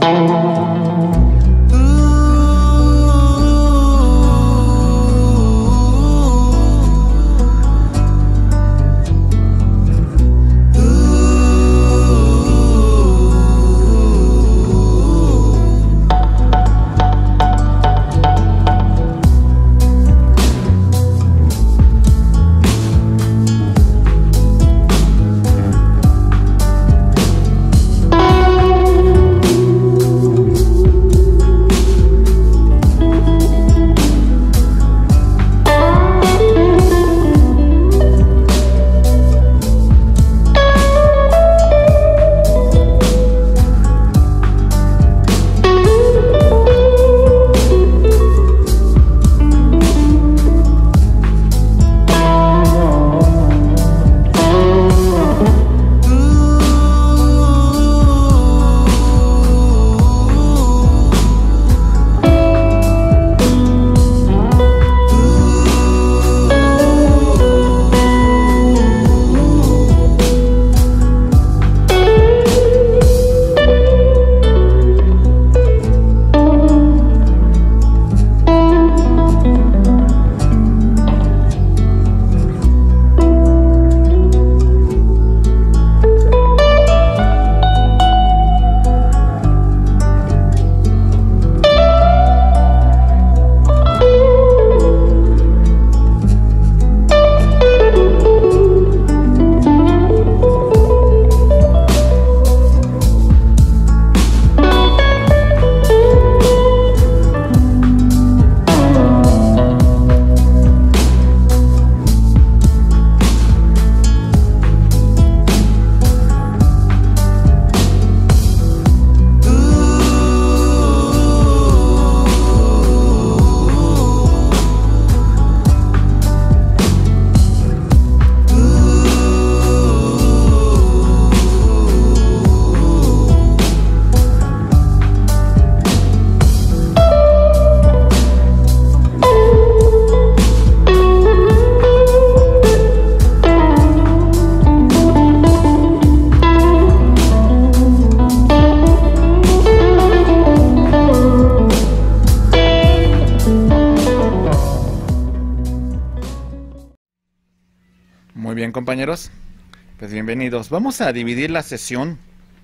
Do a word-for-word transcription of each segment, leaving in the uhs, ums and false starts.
bien, compañeros, pues bienvenidos. Vamos a dividir la sesión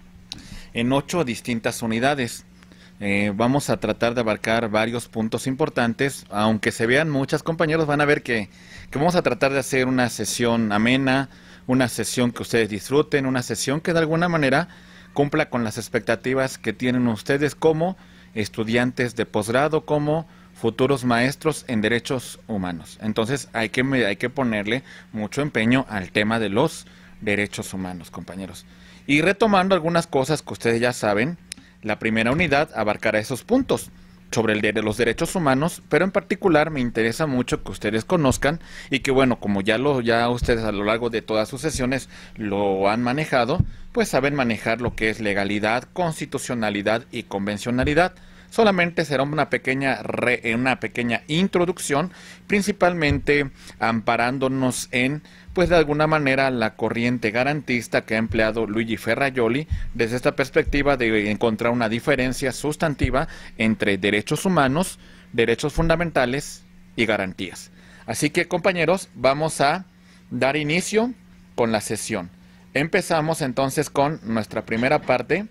en ocho distintas unidades. Eh, vamos a tratar de abarcar varios puntos importantes. Aunque se vean muchas, compañeros, van a ver que, que vamos a tratar de hacer una sesión amena, una sesión que ustedes disfruten, una sesión que de alguna manera cumpla con las expectativas que tienen ustedes como estudiantes de posgrado, como futuros maestros en derechos humanos. Entonces hay que, hay que ponerle mucho empeño al tema de los derechos humanos, compañeros. Y retomando algunas cosas que ustedes ya saben, la primera unidad abarcará esos puntos sobre el de los derechos humanos, pero en particular me interesa mucho que ustedes conozcan y que, bueno, como ya lo ya ustedes a lo largo de todas sus sesiones lo han manejado, pues saben manejar lo que es legalidad, constitucionalidad y convencionalidad. Solamente será una pequeña, re, una pequeña introducción, principalmente amparándonos en, pues de alguna manera, la corriente garantista que ha empleado Luigi Ferrajoli desde esta perspectiva de encontrar una diferencia sustantiva entre derechos humanos, derechos fundamentales y garantías. Así que, compañeros, vamos a dar inicio con la sesión. Empezamos entonces con nuestra primera parte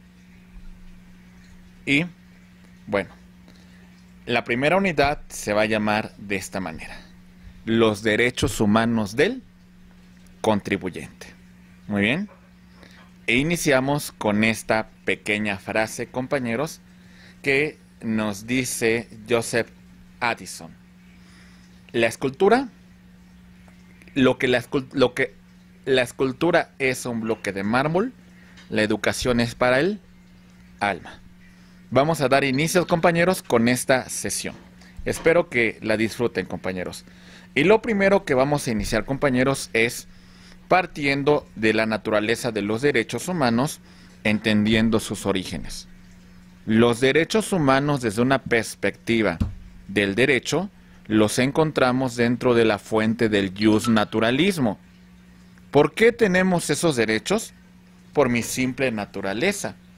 y... bueno, la primera unidad se va a llamar de esta manera: los derechos humanos del contribuyente. Muy bien. E iniciamos con esta pequeña frase, compañeros, que nos dice Joseph Addison. La escultura, lo que la, lo que la escultura es un bloque de mármol, la educación es para el alma. Vamos a dar inicio, compañeros, con esta sesión. Espero que la disfruten, compañeros. Y lo primero que vamos a iniciar, compañeros, es partiendo de la naturaleza de los derechos humanos, entendiendo sus orígenes. Los derechos humanos, desde una perspectiva del derecho, los encontramos dentro de la fuente del justnaturalismo. ¿Por qué tenemos esos derechos? Por mi simple naturaleza.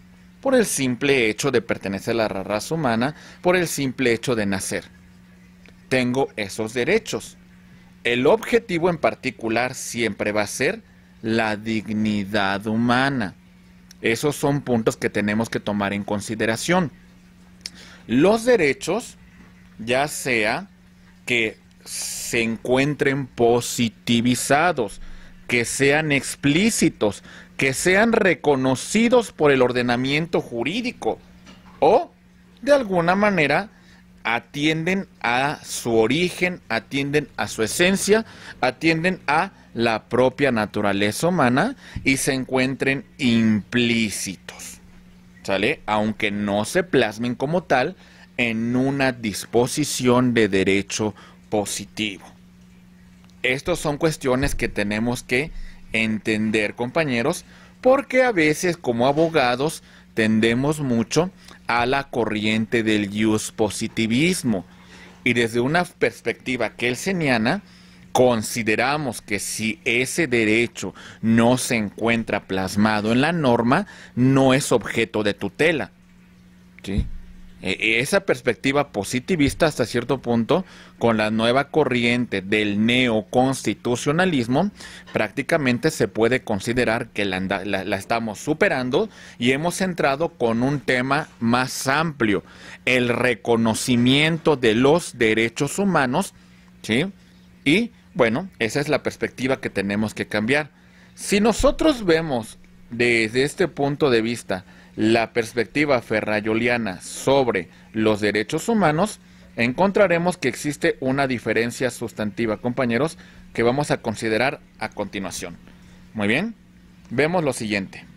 por el simple hecho de pertenecer a la raza humana, por el simple hecho de nacer. Tengo esos derechos. El objetivo en particular siempre va a ser la dignidad humana. Esos son puntos que tenemos que tomar en consideración. Los derechos, ya sea que se encuentren positivizados, que sean explícitos, que sean reconocidos por el ordenamiento jurídico o de alguna manera atienden a su origen, atienden a su esencia, atienden a la propia naturaleza humana y se encuentren implícitos, ¿sale? Aunque no se plasmen como tal en una disposición de derecho positivo. Estas son cuestiones que tenemos que entender, compañeros, porque a veces como abogados tendemos mucho a la corriente del positivismo y desde una perspectiva kelseniana consideramos que si ese derecho no se encuentra plasmado en la norma, no es objeto de tutela, ¿sí? Esa perspectiva positivista hasta cierto punto, con la nueva corriente del neoconstitucionalismo, prácticamente se puede considerar que la, la, la estamos superando y hemos entrado con un tema más amplio, el reconocimiento de los derechos humanos, ¿sí? Y bueno, esa es la perspectiva que tenemos que cambiar. Si nosotros vemos desde este punto de vista la perspectiva ferrayoliana sobre los derechos humanos, encontraremos que existe una diferencia sustantiva, compañeros, que vamos a considerar a continuación. Muy bien, vemos lo siguiente.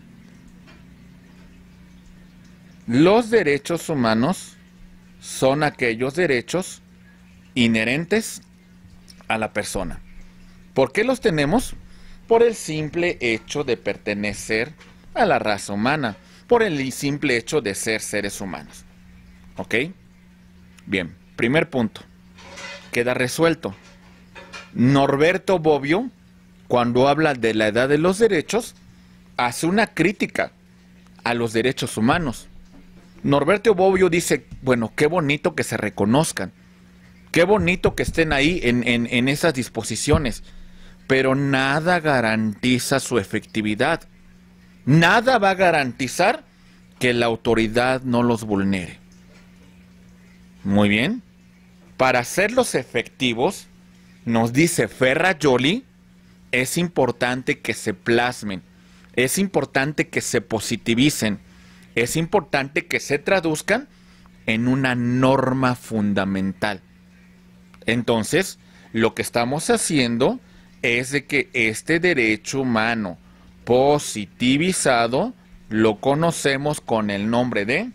Los derechos humanos son aquellos derechos inherentes a la persona. ¿Por qué los tenemos? Por el simple hecho de pertenecer a la raza humana, por el simple hecho de ser seres humanos. ¿Ok? Bien, primer punto. Queda resuelto. Norberto Bobbio, cuando habla de la edad de los derechos, hace una crítica a los derechos humanos. Norberto Bobbio dice, bueno, qué bonito que se reconozcan, qué bonito que estén ahí en, en, en esas disposiciones, pero nada garantiza su efectividad. Nada va a garantizar que la autoridad no los vulnere. Muy bien. Para hacerlos efectivos, nos dice Ferrajoli, es importante que se plasmen, es importante que se positivicen, es importante que se traduzcan en una norma fundamental. Entonces, lo que estamos haciendo es de que este derecho humano positivizado lo conocemos con el nombre de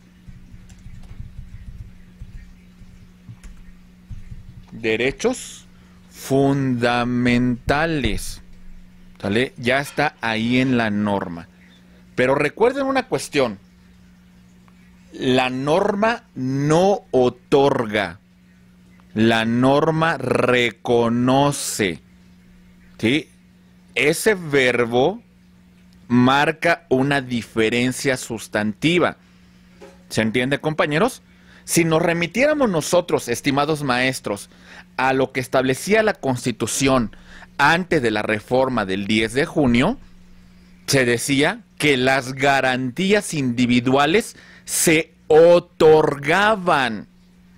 derechos fundamentales. ¿Sale? Ya está ahí en la norma. Pero recuerden una cuestión. La norma no otorga. La norma reconoce. ¿Sí? Ese verbo marca una diferencia sustantiva. ¿Se entiende, compañeros? Si nos remitiéramos nosotros, estimados maestros, a lo que establecía la Constitución antes de la reforma del diez de junio, se decía que las garantías individuales se otorgaban.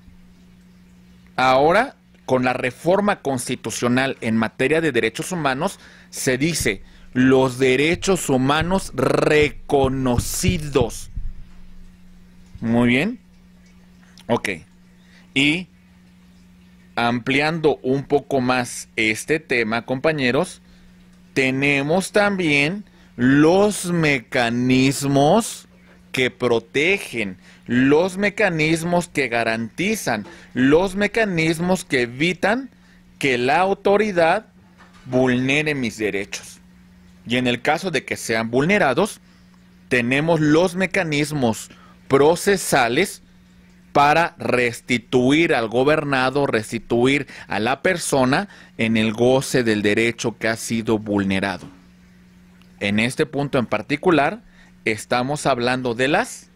Ahora, con la reforma constitucional en materia de derechos humanos, se dice los derechos humanos reconocidos. Muy bien. Ok. Y ampliando un poco más este tema, compañeros, tenemos también los mecanismos que protegen, los mecanismos que garantizan, los mecanismos que evitan que la autoridad vulnere mis derechos. Y en el caso de que sean vulnerados, tenemos los mecanismos procesales para restituir al gobernado, restituir a la persona en el goce del derecho que ha sido vulnerado. En este punto en particular, estamos hablando de las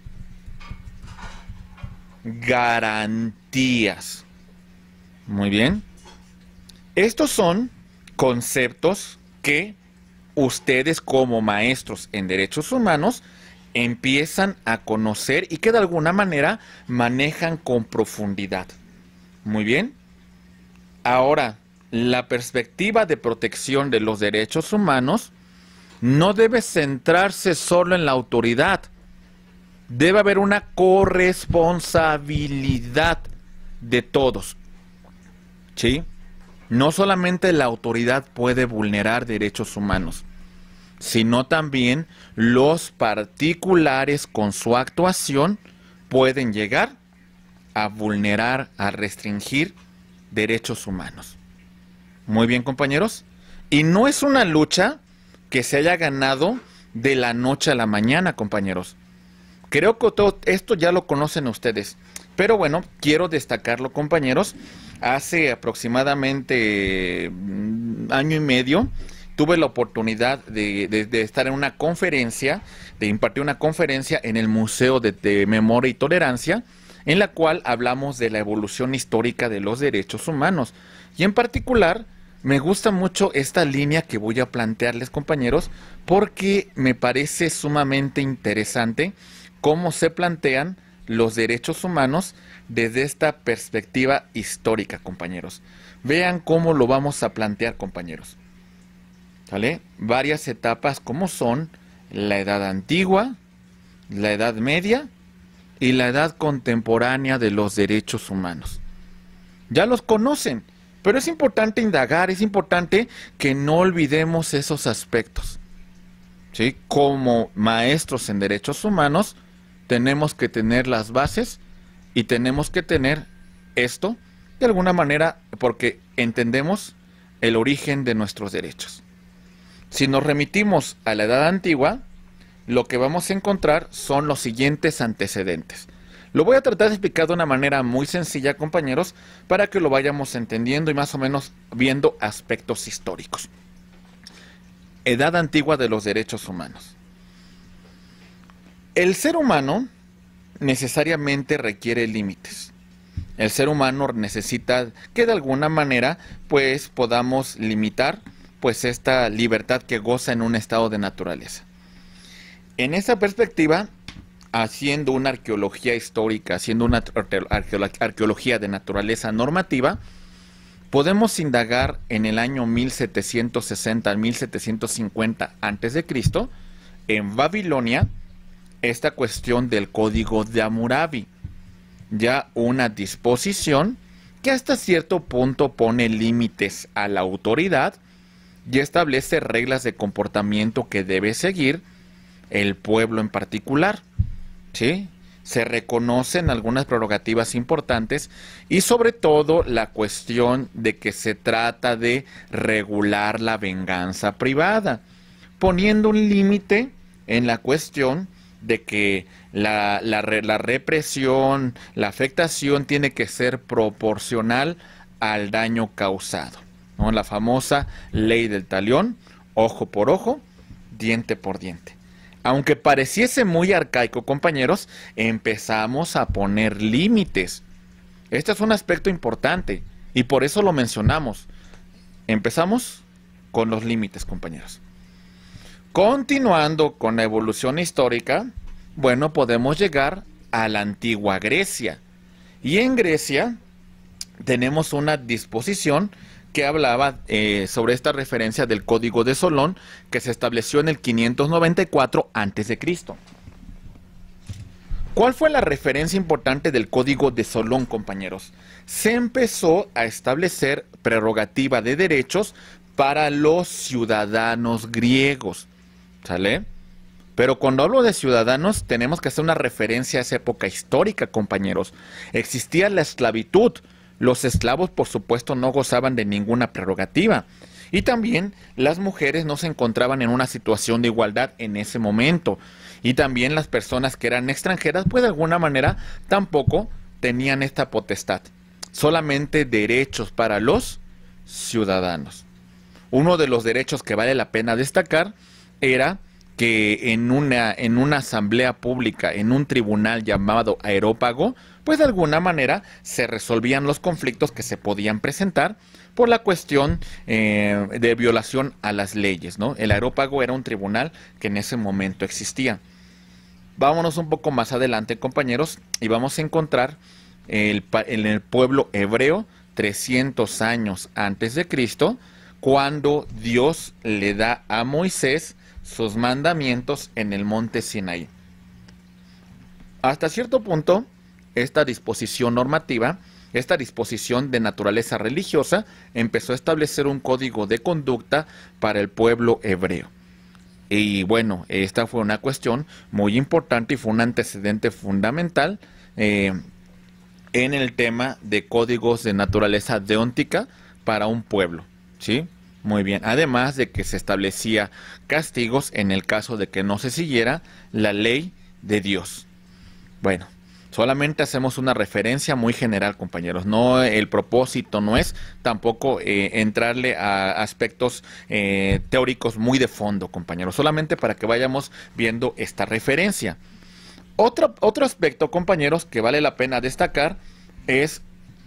garantías. Muy bien. Estos son conceptos que ustedes como maestros en derechos humanos empiezan a conocer y que de alguna manera manejan con profundidad. Muy bien. Ahora, la perspectiva de protección de los derechos humanos no debe centrarse solo en la autoridad. Debe haber una corresponsabilidad de todos. ¿Sí? No solamente la autoridad puede vulnerar derechos humanos, sino también los particulares con su actuación pueden llegar a vulnerar, a restringir derechos humanos. Muy bien, compañeros. Y no es una lucha que se haya ganado de la noche a la mañana, compañeros. Creo que todo esto ya lo conocen ustedes. Pero bueno, quiero destacarlo, compañeros. Hace aproximadamente un año y medio tuve la oportunidad de, de, de estar en una conferencia, de impartir una conferencia en el Museo de, de Memoria y Tolerancia, en la cual hablamos de la evolución histórica de los derechos humanos. Y en particular, me gusta mucho esta línea que voy a plantearles, compañeros, porque me parece sumamente interesante cómo se plantean los derechos humanos desde esta perspectiva histórica, compañeros. Vean cómo lo vamos a plantear, compañeros. ¿Vale? Varias etapas como son la edad antigua, la edad media y la edad contemporánea de los derechos humanos. Ya los conocen, pero es importante indagar, es importante que no olvidemos esos aspectos. ¿Sí? Como maestros en derechos humanos, tenemos que tener las bases y tenemos que tener esto de alguna manera porque entendemos el origen de nuestros derechos. Si nos remitimos a la edad antigua, lo que vamos a encontrar son los siguientes antecedentes. Lo voy a tratar de explicar de una manera muy sencilla, compañeros, para que lo vayamos entendiendo y más o menos viendo aspectos históricos. Edad antigua de los derechos humanos. El ser humano necesariamente requiere límites. El ser humano necesita que de alguna manera pues podamos limitar pues esta libertad que goza en un estado de naturaleza. En esa perspectiva, haciendo una arqueología histórica, haciendo una arqueología de naturaleza normativa, podemos indagar en el año mil setecientos sesenta al mil setecientos cincuenta antes de Cristo en Babilonia esta cuestión del Código de Hammurabi, ya una disposición que hasta cierto punto pone límites a la autoridad y establece reglas de comportamiento que debe seguir el pueblo en particular. ¿Sí? Se reconocen algunas prerrogativas importantes y sobre todo la cuestión de que se trata de regular la venganza privada, poniendo un límite en la cuestión de que la, la, la represión, la afectación tiene que ser proporcional al daño causado, ¿no? La famosa ley del talión, ojo por ojo, diente por diente. Aunque pareciese muy arcaico, compañeros, empezamos a poner límites. Este es un aspecto importante y por eso lo mencionamos. Empezamos con los límites, compañeros. Continuando con la evolución histórica, bueno, podemos llegar a la antigua Grecia. Y en Grecia tenemos una disposición que hablaba eh, sobre esta referencia del Código de Solón que se estableció en el quinientos noventa y cuatro antes de Cristo. ¿Cuál fue la referencia importante del Código de Solón, compañeros? Se empezó a establecer prerrogativa de derechos para los ciudadanos griegos, ¿sale? Pero cuando hablo de ciudadanos tenemos que hacer una referencia a esa época histórica, compañeros. Existía la esclavitud. Los esclavos, por supuesto, no gozaban de ninguna prerrogativa. Y también las mujeres no se encontraban en una situación de igualdad en ese momento. Y también las personas que eran extranjeras, pues de alguna manera tampoco tenían esta potestad. Solamente derechos para los ciudadanos. Uno de los derechos que vale la pena destacar era que en una, en una asamblea pública, en un tribunal llamado areópago, pues de alguna manera se resolvían los conflictos que se podían presentar por la cuestión eh, de violación a las leyes, ¿no? El areópago era un tribunal que en ese momento existía. Vámonos un poco más adelante, compañeros, y vamos a encontrar el, en el pueblo hebreo trescientos años antes de Cristo, cuando Dios le da a Moisés sus mandamientos en el monte Sinaí. Hasta cierto punto, esta disposición normativa, esta disposición de naturaleza religiosa, empezó a establecer un código de conducta para el pueblo hebreo. Y bueno, esta fue una cuestión muy importante y fue un antecedente fundamental eh, en el tema de códigos de naturaleza deóntica para un pueblo, ¿sí? Muy bien, además de que se establecía castigos en el caso de que no se siguiera la ley de Dios. Bueno, solamente hacemos una referencia muy general, compañeros. No, el propósito no es tampoco eh, entrarle a aspectos eh, teóricos muy de fondo, compañeros. Solamente para que vayamos viendo esta referencia. Otro, otro aspecto, compañeros, que vale la pena destacar es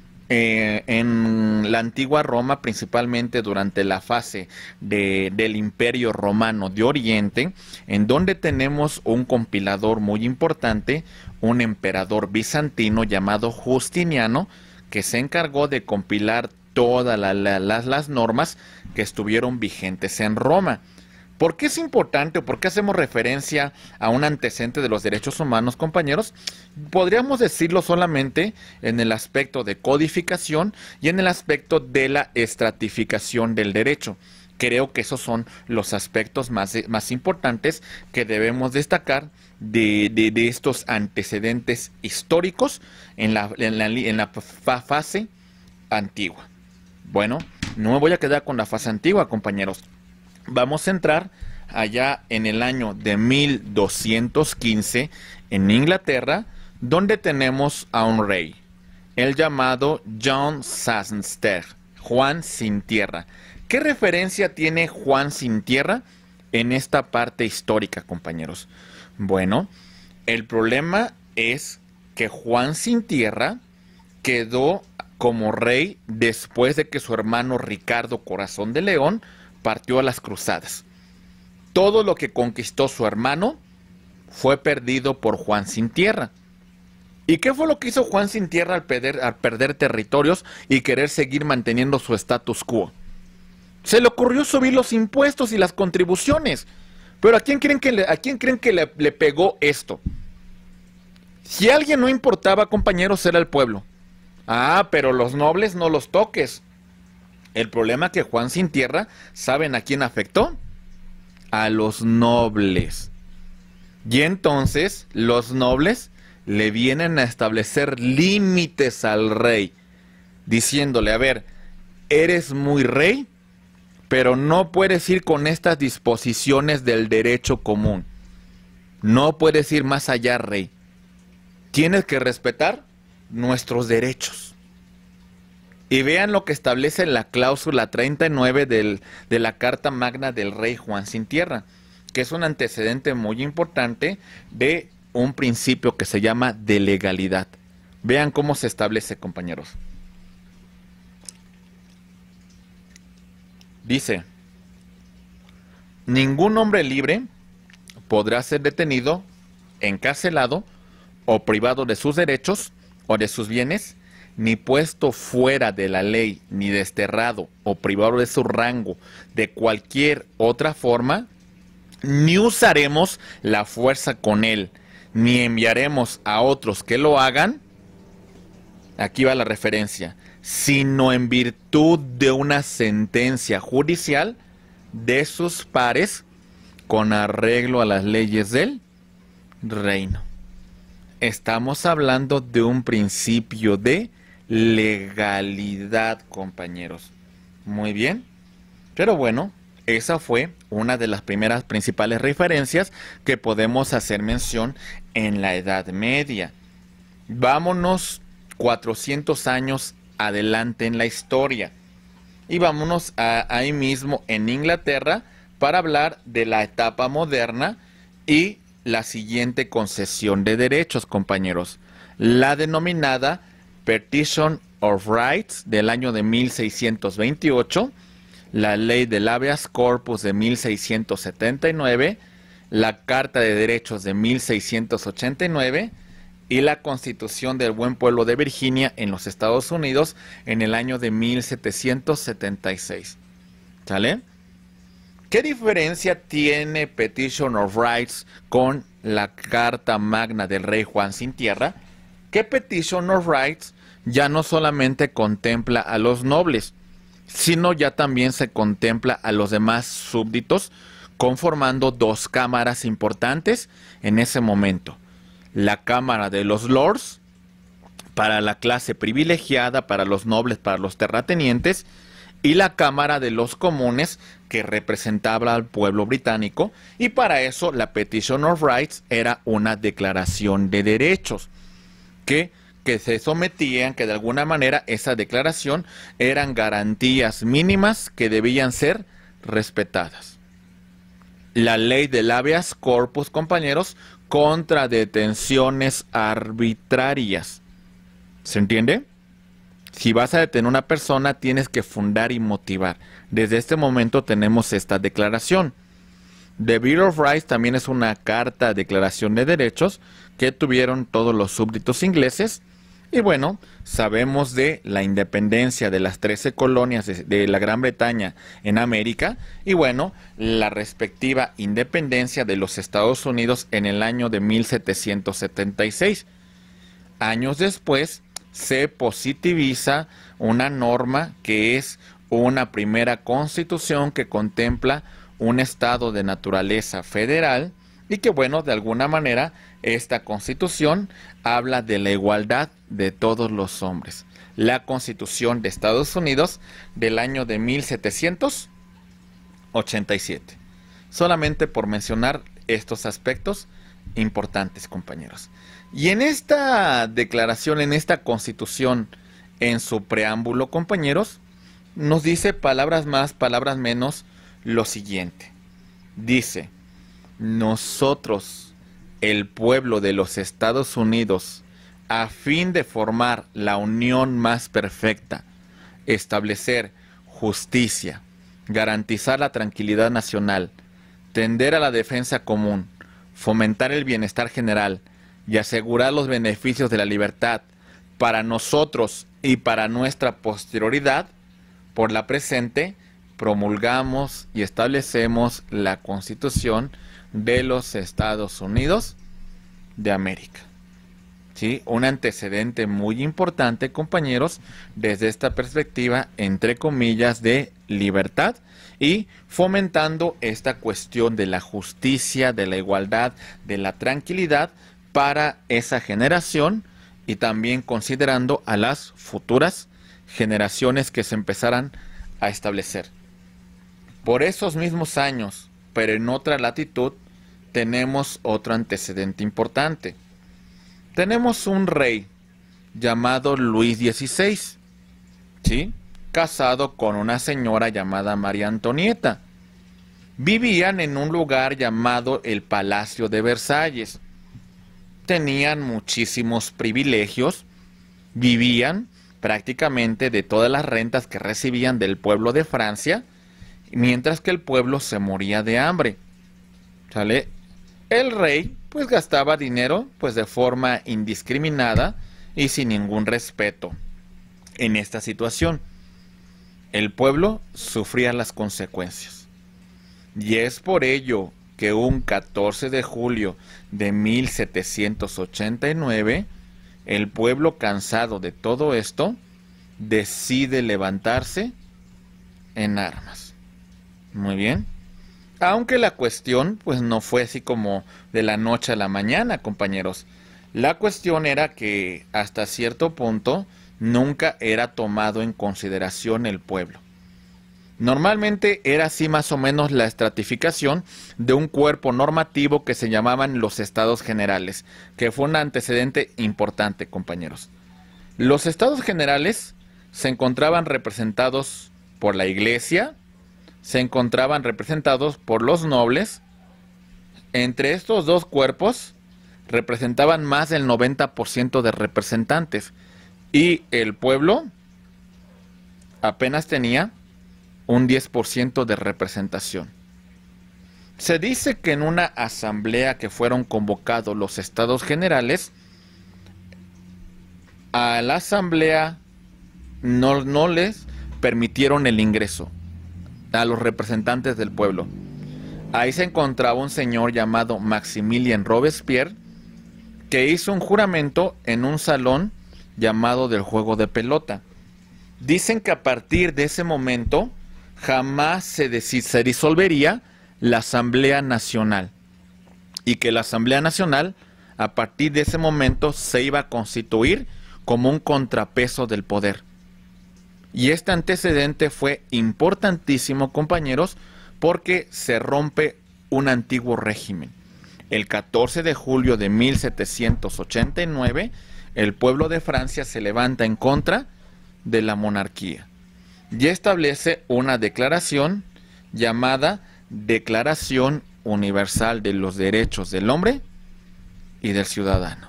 eh, en la antigua Roma, principalmente durante la fase de, del Imperio Romano de Oriente, en donde tenemos un compilador muy importante, un emperador bizantino llamado Justiniano, que se encargó de compilar todas la, la, las, las normas que estuvieron vigentes en Roma. ¿Por qué es importante o por qué hacemos referencia a un antecedente de los derechos humanos, compañeros? Podríamos decirlo solamente en el aspecto de codificación y en el aspecto de la estratificación del derecho. Creo que esos son los aspectos más, más importantes que debemos destacar de, de, de estos antecedentes históricos en la, en la, en la fase antigua. Bueno, no me voy a quedar con la fase antigua, compañeros. Vamos a entrar allá en el año de mil doscientos quince en Inglaterra, donde tenemos a un rey, el llamado John Sassenster, Juan sin tierra. ¿Qué referencia tiene Juan sin tierra en esta parte histórica, compañeros? Bueno, el problema es que Juan sin tierra quedó como rey después de que su hermano Ricardo Corazón de León partió a las cruzadas. Todo lo que conquistó su hermano fue perdido por Juan sin tierra. ¿Y qué fue lo que hizo Juan sin tierra al perder, al perder territorios y querer seguir manteniendo su status quo? Se le ocurrió subir los impuestos y las contribuciones. Pero ¿a quién creen que le, a quién creen que le, le pegó esto? Si a alguien no importaba, compañeros, era el pueblo. Ah, pero los nobles no los toques. El problema que Juan sin tierra, ¿saben a quién afectó? A los nobles. Y entonces los nobles le vienen a establecer límites al rey, diciéndole, a ver, eres muy rey, pero no puedes ir con estas disposiciones del derecho común. No puedes ir más allá, rey. Tienes que respetar nuestros derechos. Y vean lo que establece la cláusula treinta y nueve del, de la Carta Magna del Rey Juan sin tierra, que es un antecedente muy importante de un principio que se llama de legalidad. Vean cómo se establece, compañeros. Dice, ningún hombre libre podrá ser detenido, encarcelado o privado de sus derechos o de sus bienes, ni puesto fuera de la ley, ni desterrado o privado de su rango de cualquier otra forma, ni usaremos la fuerza con él, ni enviaremos a otros que lo hagan, aquí va la referencia, sino en virtud de una sentencia judicial de sus pares con arreglo a las leyes del reino. Estamos hablando de un principio de legalidad, compañeros. Muy bien. Pero bueno, esa fue una de las primeras principales referencias que podemos hacer mención en la Edad Media. Vámonos cuatrocientos años adelante en la historia. Y vámonos a, ahí mismo en Inglaterra para hablar de la etapa moderna y la siguiente concesión de derechos, compañeros. La denominada Petition of Rights del año de mil seiscientos veintiocho, la Ley del Habeas Corpus de mil seiscientos setenta y nueve, la Carta de Derechos de mil seiscientos ochenta y nueve y la Constitución del Buen Pueblo de Virginia en los Estados Unidos en el año de mil setecientos setenta y seis. ¿Sale? ¿Qué diferencia tiene Petition of Rights con la Carta Magna del Rey Juan sin Tierra? Que Petition of Rights ya no solamente contempla a los nobles, sino ya también se contempla a los demás súbditos, conformando dos cámaras importantes en ese momento. La Cámara de los Lords, para la clase privilegiada, para los nobles, para los terratenientes, y la Cámara de los Comunes, que representaba al pueblo británico, y para eso la Petition of Rights era una declaración de derechos, que, que se sometían, que de alguna manera esa declaración eran garantías mínimas que debían ser respetadas. La ley del habeas corpus, compañeros, contra detenciones arbitrarias. ¿Se entiende? Si vas a detener a una persona, tienes que fundar y motivar. Desde este momento tenemos esta declaración. The Bill of Rights también es una carta de declaración de derechos que tuvieron todos los súbditos ingleses. Y bueno, sabemos de la independencia de las trece colonias de, de la Gran Bretaña en América. Y bueno, la respectiva independencia de los Estados Unidos en el año de mil setecientos setenta y seis. Años después, se positiviza una norma que es una primera constitución que contempla un estado de naturaleza federal y que, bueno, de alguna manera esta constitución habla de la igualdad de todos los hombres. La Constitución de Estados Unidos del año de mil setecientos ochenta y siete. Solamente por mencionar estos aspectos importantes, compañeros. Y en esta declaración, en esta constitución, en su preámbulo, compañeros, nos dice palabras más, palabras menos, lo siguiente. Dice, nosotros, el pueblo de los Estados Unidos, a fin de formar la unión más perfecta, establecer justicia, garantizar la tranquilidad nacional, tender a la defensa común, fomentar el bienestar general y asegurar los beneficios de la libertad para nosotros y para nuestra posterioridad, por la presente promulgamos y establecemos la Constitución de los Estados Unidos de América. ¿Sí? Un antecedente muy importante, compañeros, desde esta perspectiva, entre comillas, de libertad y fomentando esta cuestión de la justicia, de la igualdad, de la tranquilidad para esa generación y también considerando a las futuras generaciones que se empezaran a establecer. Por esos mismos años, pero en otra latitud, tenemos otro antecedente importante. Tenemos un rey llamado Luis dieciséis, ¿sí? Casado con una señora llamada María Antonieta. Vivían en un lugar llamado el Palacio de Versalles. Tenían muchísimos privilegios, vivían prácticamente de todas las rentas que recibían del pueblo de Francia, mientras que el pueblo se moría de hambre. ¿Sale? El rey pues gastaba dinero pues de forma indiscriminada y sin ningún respeto. En esta situación, el pueblo sufría las consecuencias. Y es por ello que un catorce de julio de mil setecientos ochenta y nueve, el pueblo, cansado de todo esto, decide levantarse en armas. Muy bien. Aunque la cuestión pues no fue así como de la noche a la mañana, compañeros. La cuestión era que hasta cierto punto nunca era tomado en consideración el pueblo. Normalmente era así más o menos la estratificación de un cuerpo normativo que se llamaban los Estados Generales, que fue un antecedente importante, compañeros. Los Estados Generales se encontraban representados por la Iglesia, se encontraban representados por los nobles. Entre estos dos cuerpos representaban más del noventa por ciento de representantes y el pueblo apenas tenía un diez por ciento de representación. Se dice que en una asamblea que fueron convocados los estados generales, a la asamblea no, no les permitieron el ingreso a los representantes del pueblo. Ahí se encontraba un señor llamado Maximilien Robespierre, que hizo un juramento en un salón llamado del juego de pelota. Dicen que a partir de ese momento jamás se, se disolvería la Asamblea Nacional, y que la Asamblea Nacional a partir de ese momento se iba a constituir como un contrapeso del poder. Y este antecedente fue importantísimo, compañeros, porque se rompe un antiguo régimen. El catorce de julio de mil setecientos ochenta y nueve, el pueblo de Francia se levanta en contra de la monarquía y establece una declaración llamada Declaración Universal de los Derechos del Hombre y del Ciudadano.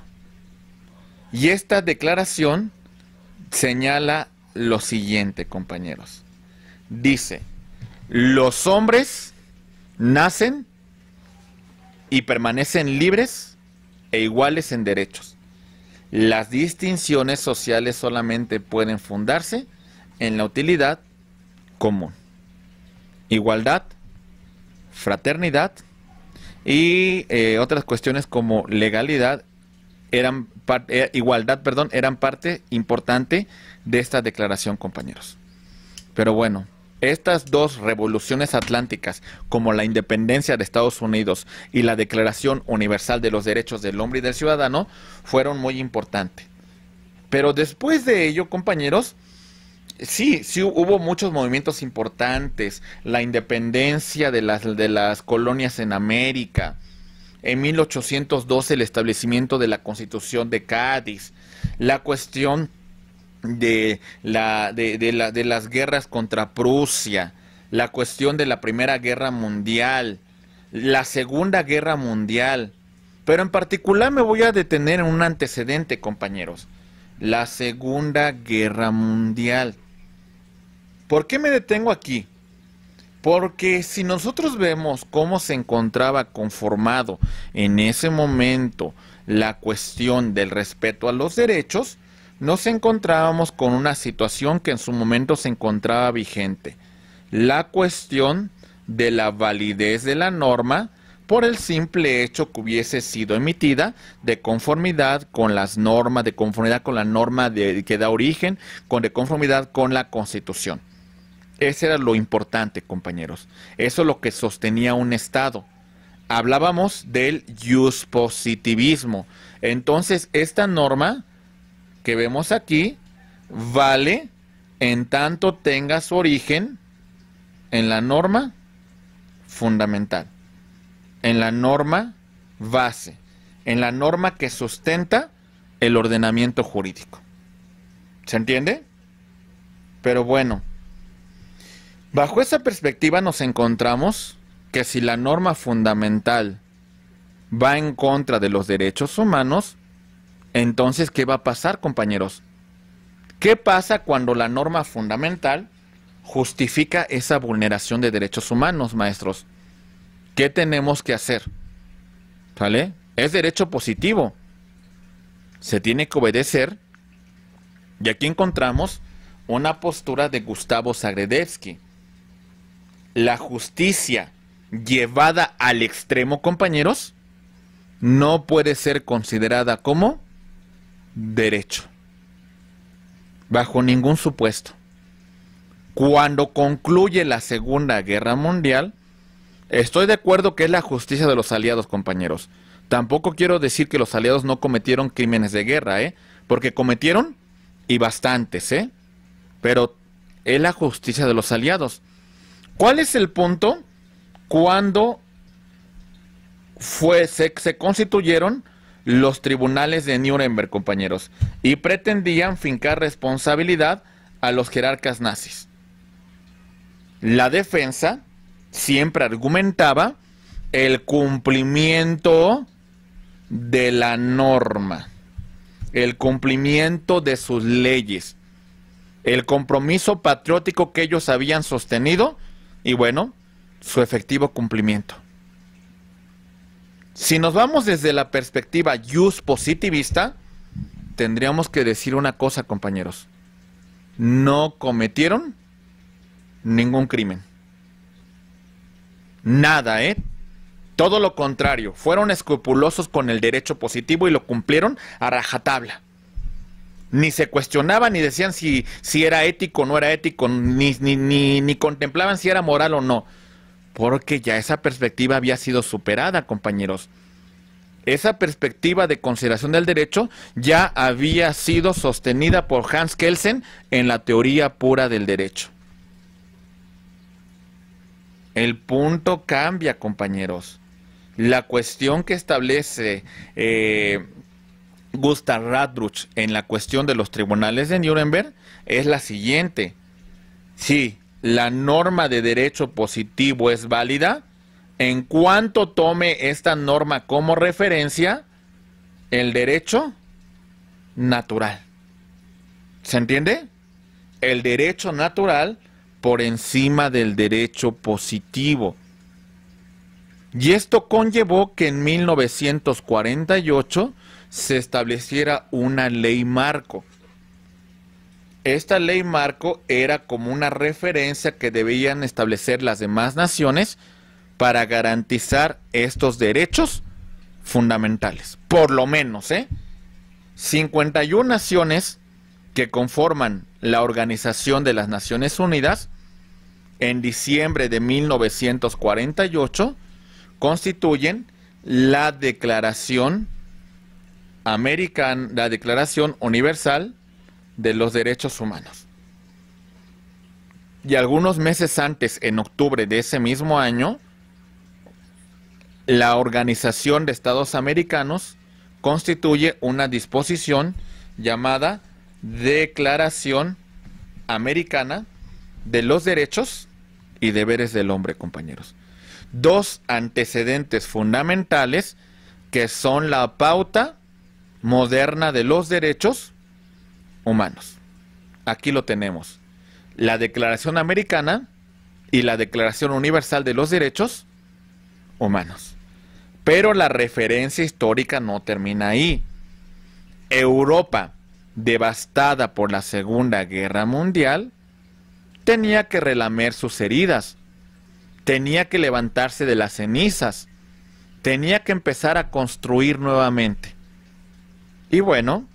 Y esta declaración señala lo siguiente, compañeros. Dice: los hombres nacen y permanecen libres e iguales en derechos. Las distinciones sociales solamente pueden fundarse en la utilidad común. Igualdad, fraternidad y eh, otras cuestiones como legalidad eran eh, igualdad, perdón, eran parte importante de esta declaración, compañeros. Pero bueno, estas dos revoluciones atlánticas, como la independencia de Estados Unidos y la Declaración Universal de los Derechos del Hombre y del Ciudadano, fueron muy importantes. Pero después de ello, compañeros, sí, sí hubo muchos movimientos importantes. La independencia de las, de las colonias en América. En mil ochocientos doce el establecimiento de la Constitución de Cádiz. La cuestión de, la, de, de, la, de las guerras contra Prusia. La cuestión de la Primera Guerra Mundial. La Segunda Guerra Mundial. Pero en particular me voy a detener en un antecedente, compañeros. La Segunda Guerra Mundial. ¿Por qué me detengo aquí? Porque si nosotros vemos cómo se encontraba conformado en ese momento la cuestión del respeto a los derechos, nos encontrábamos con una situación que en su momento se encontraba vigente. La cuestión de la validez de la norma por el simple hecho que hubiese sido emitida de conformidad con las normas, de conformidad con la norma de, que da origen, con, de conformidad con la Constitución. Ese era lo importante, compañeros. Eso es lo que sostenía un Estado. Hablábamos del iuspositivismo. Entonces, esta norma que vemos aquí vale en tanto tenga su origen en la norma fundamental, en la norma base, en la norma que sustenta el ordenamiento jurídico. ¿Se entiende? Pero bueno, bajo esa perspectiva nos encontramos que si la norma fundamental va en contra de los derechos humanos, entonces, ¿qué va a pasar, compañeros? ¿Qué pasa cuando la norma fundamental justifica esa vulneración de derechos humanos, maestros? ¿Qué tenemos que hacer? ¿Vale? Es derecho positivo. Se tiene que obedecer. Y aquí encontramos una postura de Gustavo Zagrebelsky. La justicia llevada al extremo, compañeros, no puede ser considerada como derecho, bajo ningún supuesto. Cuando concluye la Segunda Guerra Mundial, estoy de acuerdo que es la justicia de los aliados, compañeros. Tampoco quiero decir que los aliados no cometieron crímenes de guerra, ¿eh? Porque cometieron, y bastantes, ¿eh? Pero es la justicia de los aliados. ¿Cuál es el punto? Cuando fue, se, se constituyeron los tribunales de Nuremberg, compañeros, y pretendían fincar responsabilidad a los jerarcas nazis. La defensa siempre argumentaba el cumplimiento de la norma, el cumplimiento de sus leyes, el compromiso patriótico que ellos habían sostenido y bueno, su efectivo cumplimiento. Si nos vamos desde la perspectiva jus positivista, tendríamos que decir una cosa, compañeros. No cometieron ningún crimen. Nada, ¿eh? Todo lo contrario, fueron escrupulosos con el derecho positivo y lo cumplieron a rajatabla. Ni se cuestionaban ni decían si, si era ético o no era ético, ni, ni, ni, ni contemplaban si era moral o no. Porque ya esa perspectiva había sido superada, compañeros. Esa perspectiva de consideración del derecho ya había sido sostenida por Hans Kelsen en la teoría pura del derecho. El punto cambia, compañeros. La cuestión que establece eh, Gustav Radbruch en la cuestión de los tribunales de Nuremberg es la siguiente. Si la norma de derecho positivo es válida, en cuanto tome esta norma como referencia, el derecho natural. ¿Se entiende? El derecho natural por encima del derecho positivo. Y esto conllevó que en mil novecientos cuarenta y ocho se estableciera una ley marco. Esta ley marco era como una referencia que debían establecer las demás naciones para garantizar estos derechos fundamentales. Por lo menos, ¿eh? cincuenta y una naciones que conforman la Organización de las Naciones Unidas, en diciembre de mil novecientos cuarenta y ocho, constituyen la Declaración Americana, la Declaración Universal de los Derechos Humanos. Y algunos meses antes, en octubre de ese mismo año, la Organización de Estados Americanos constituye una disposición llamada Declaración Americana de los Derechos y Deberes del Hombre, compañeros. Dos antecedentes fundamentales que son la pauta moderna de los derechos humanos. Aquí lo tenemos. La Declaración Americana y la Declaración Universal de los Derechos Humanos. Pero la referencia histórica no termina ahí. Europa, devastada por la Segunda Guerra Mundial, tenía que relamer sus heridas, tenía que levantarse de las cenizas, tenía que empezar a construir nuevamente. Y bueno,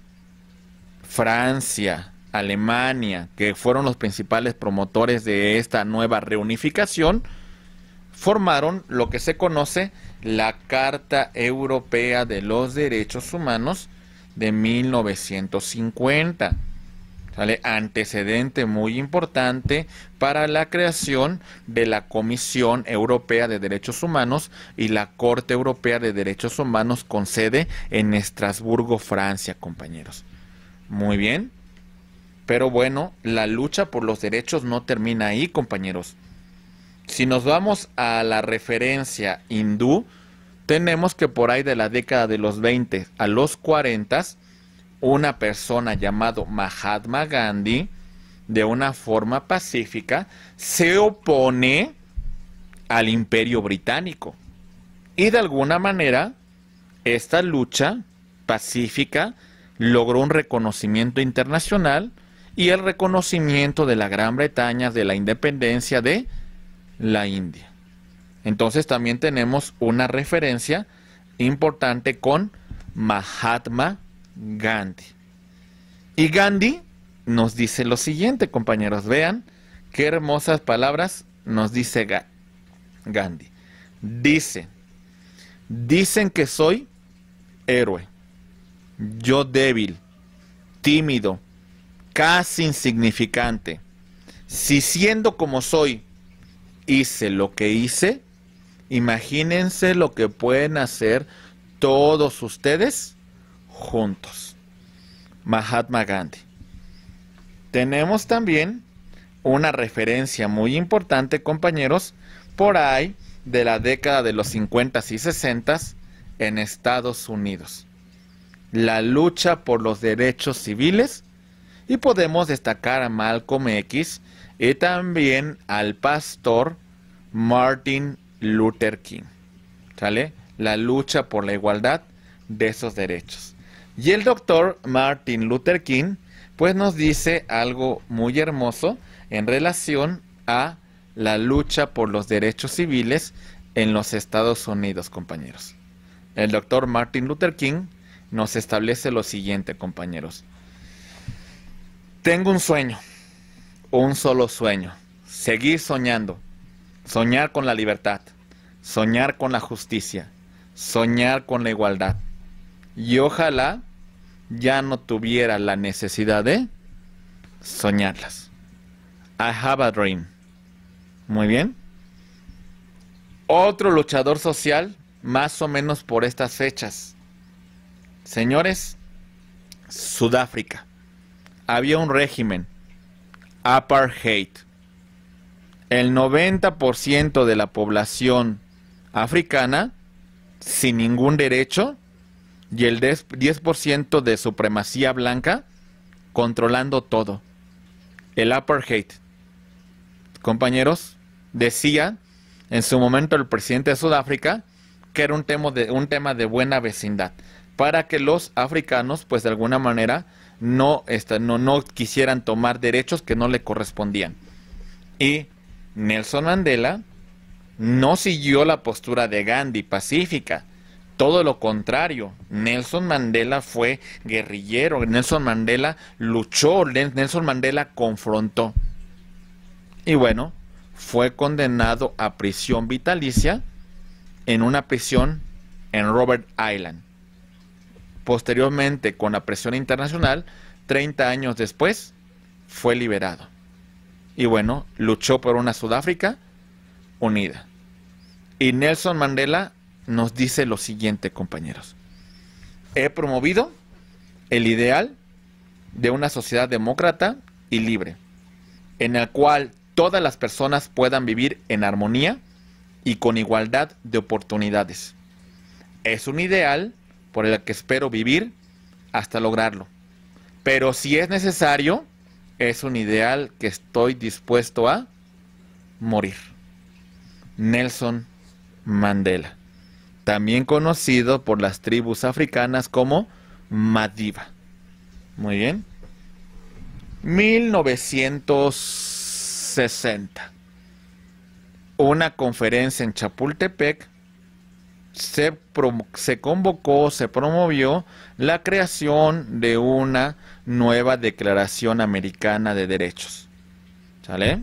Francia, Alemania, que fueron los principales promotores de esta nueva reunificación, formaron lo que se conoce la Carta Europea de los Derechos Humanos de mil novecientos cincuenta. ¿Sale? Antecedente muy importante para la creación de la Comisión Europea de Derechos Humanos y la Corte Europea de Derechos Humanos con sede en Estrasburgo, Francia, compañeros. Muy bien. Pero bueno, la lucha por los derechos no termina ahí, compañeros. Si nos vamos a la referencia hindú, tenemos que por ahí de la década de los veinte a los cuarenta, una persona llamado Mahatma Gandhi, de una forma pacífica, se opone al Imperio Británico. Y de alguna manera, esta lucha pacífica logró un reconocimiento internacional y el reconocimiento de la Gran Bretaña de la independencia de la India. Entonces también tenemos una referencia importante con Mahatma Gandhi. Y Gandhi nos dice lo siguiente, compañeros. Vean qué hermosas palabras nos dice Ga- Gandhi. Dice, dicen que soy héroe, yo débil, tímido, casi insignificante. Si siendo como soy, hice lo que hice, imagínense lo que pueden hacer todos ustedes juntos. Mahatma Gandhi. Tenemos también una referencia muy importante, compañeros, por ahí de la década de los cincuenta y sesenta en Estados Unidos. La lucha por los derechos civiles, y podemos destacar a Malcolm X y también al pastor Martin Luther King, ¿sale? La lucha por la igualdad de esos derechos. Y el doctor Martin Luther King pues nos dice algo muy hermoso en relación a la lucha por los derechos civiles en los Estados Unidos, compañeros. El doctor Martin Luther King nos establece lo siguiente, compañeros. Tengo un sueño, un solo sueño, seguir soñando, soñar con la libertad, soñar con la justicia, soñar con la igualdad. Y ojalá ya no tuviera la necesidad de soñarlas. I have a dream. Muy bien. Otro luchador social, más o menos por estas fechas. Señores, Sudáfrica. Había un régimen, apartheid. El noventa por ciento de la población africana sin ningún derecho y el diez por ciento de supremacía blanca controlando todo. El apartheid. Compañeros, decía en su momento el presidente de Sudáfrica que era un tema de, un tema de buena vecindad, para que los africanos, pues de alguna manera, no, esta, no, no quisieran tomar derechos que no le correspondían. Y Nelson Mandela no siguió la postura de Gandhi, pacífica. Todo lo contrario, Nelson Mandela fue guerrillero, Nelson Mandela luchó, Nelson Mandela confrontó. Y bueno, fue condenado a prisión vitalicia en una prisión en Robben Island. Posteriormente, con la presión internacional, treinta años después, fue liberado. Y bueno, luchó por una Sudáfrica unida. Y Nelson Mandela nos dice lo siguiente, compañeros. He promovido el ideal de una sociedad demócrata y libre, en el cual todas las personas puedan vivir en armonía y con igualdad de oportunidades. Es un ideal por el que espero vivir hasta lograrlo. Pero si es necesario, es un ideal que estoy dispuesto a morir. Nelson Mandela, también conocido por las tribus africanas como Madiba. Muy bien. mil novecientos sesenta. Una conferencia en Chapultepec. Se, se convocó, se promovió la creación de una nueva Declaración Americana de Derechos. ¿Sale?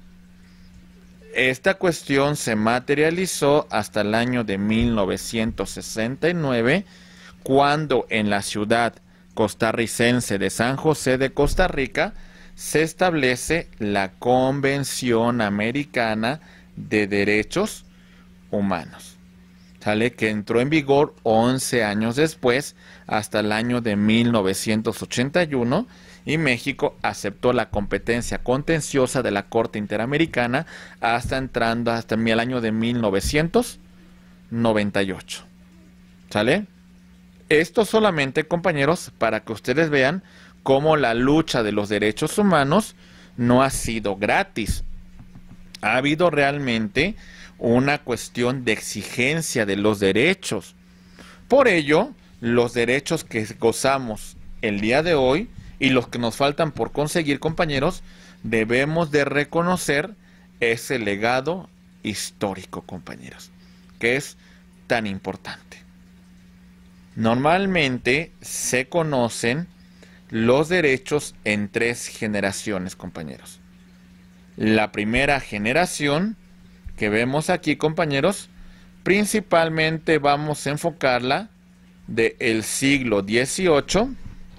Esta cuestión se materializó hasta el año de mil novecientos sesenta y nueve, cuando en la ciudad costarricense de San José de Costa Rica se establece la Convención Americana de Derechos Humanos. ¿Sale? Que entró en vigor once años después, hasta el año de mil novecientos ochenta y uno, y México aceptó la competencia contenciosa de la Corte Interamericana hasta entrando hasta el año de mil novecientos noventa y ocho. ¿Sale? Esto solamente, compañeros, para que ustedes vean cómo la lucha de los derechos humanos no ha sido gratis. Ha habido realmente una cuestión de exigencia de los derechos. Por ello, los derechos que gozamos el día de hoy y los que nos faltan por conseguir, compañeros, debemos de reconocer ese legado histórico, compañeros, que es tan importante. Normalmente se conocen los derechos en tres generaciones, compañeros. La primera generación que vemos aquí, compañeros, principalmente vamos a enfocarla del siglo dieciocho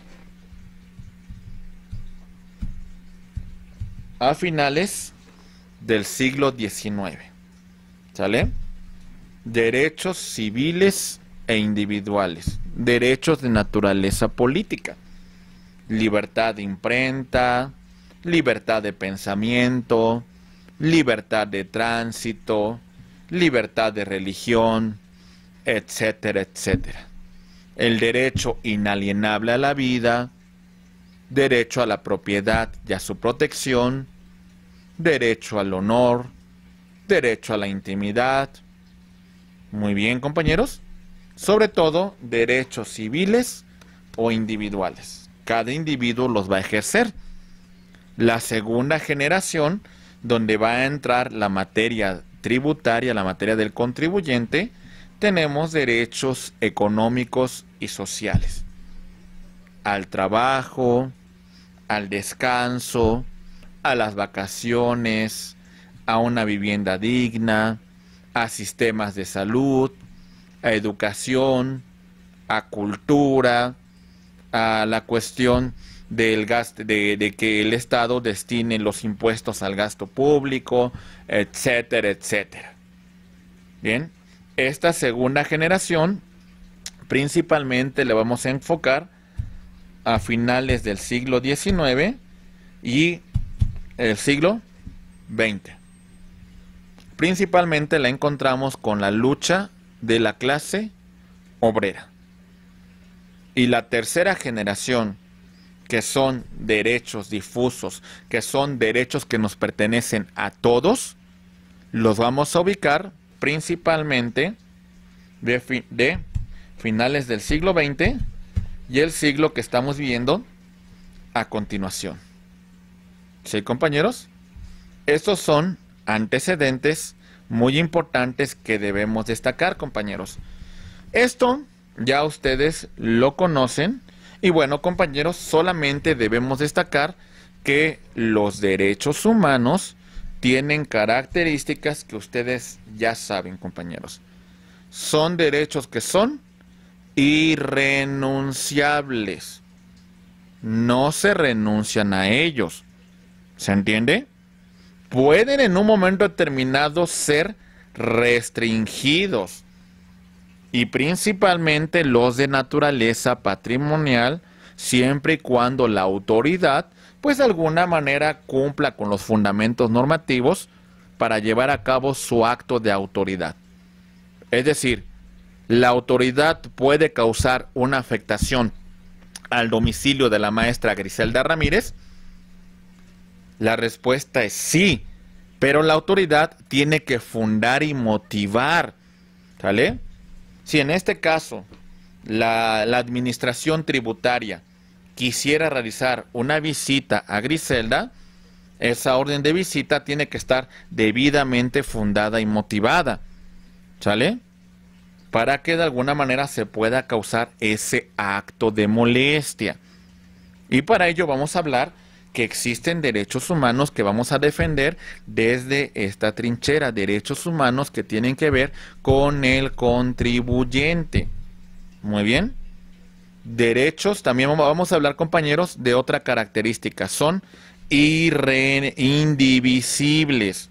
a finales del siglo diecinueve. ¿Sale? Derechos civiles e individuales, derechos de naturaleza política, libertad de imprenta, libertad de pensamiento, libertad de tránsito, libertad de religión, etcétera, etcétera. El derecho inalienable a la vida, derecho a la propiedad y a su protección, derecho al honor, derecho a la intimidad. Muy bien, compañeros. Sobre todo, derechos civiles o individuales. Cada individuo los va a ejercer. La segunda generación, donde va a entrar la materia tributaria, la materia del contribuyente, tenemos derechos económicos y sociales. Al trabajo, al descanso, a las vacaciones, a una vivienda digna, a sistemas de salud, a educación, a cultura, a la cuestión del gasto, de, de que el Estado destine los impuestos al gasto público, etcétera, etcétera. Bien, esta segunda generación principalmente le vamos a enfocar a finales del siglo diecinueve y el siglo veinte. Principalmente la encontramos con la lucha de la clase obrera. Y la tercera generación, que son derechos difusos, que son derechos que nos pertenecen a todos, los vamos a ubicar principalmente de, fi de finales del siglo veinte y el siglo que estamos viviendo a continuación. ¿Sí, compañeros? Estos son antecedentes muy importantes que debemos destacar, compañeros. Esto ya ustedes lo conocen. Y bueno, compañeros, solamente debemos destacar que los derechos humanos tienen características que ustedes ya saben, compañeros. Son derechos que son irrenunciables. No se renuncian a ellos. ¿Se entiende? Pueden en un momento determinado ser restringidos. Y principalmente los de naturaleza patrimonial, siempre y cuando la autoridad, pues de alguna manera cumpla con los fundamentos normativos para llevar a cabo su acto de autoridad. Es decir, la autoridad puede causar una afectación al domicilio de la maestra Griselda Ramírez. La respuesta es sí, pero la autoridad tiene que fundar y motivar, ¿sale? Si en este caso la, la administración tributaria quisiera realizar una visita a Griselda, esa orden de visita tiene que estar debidamente fundada y motivada, ¿sale? Para que de alguna manera se pueda causar ese acto de molestia. Y para ello vamos a hablar que existen derechos humanos que vamos a defender desde esta trinchera, derechos humanos que tienen que ver con el contribuyente. Muy bien. Derechos, también vamos a hablar, compañeros, de otra característica, son irre, indivisibles.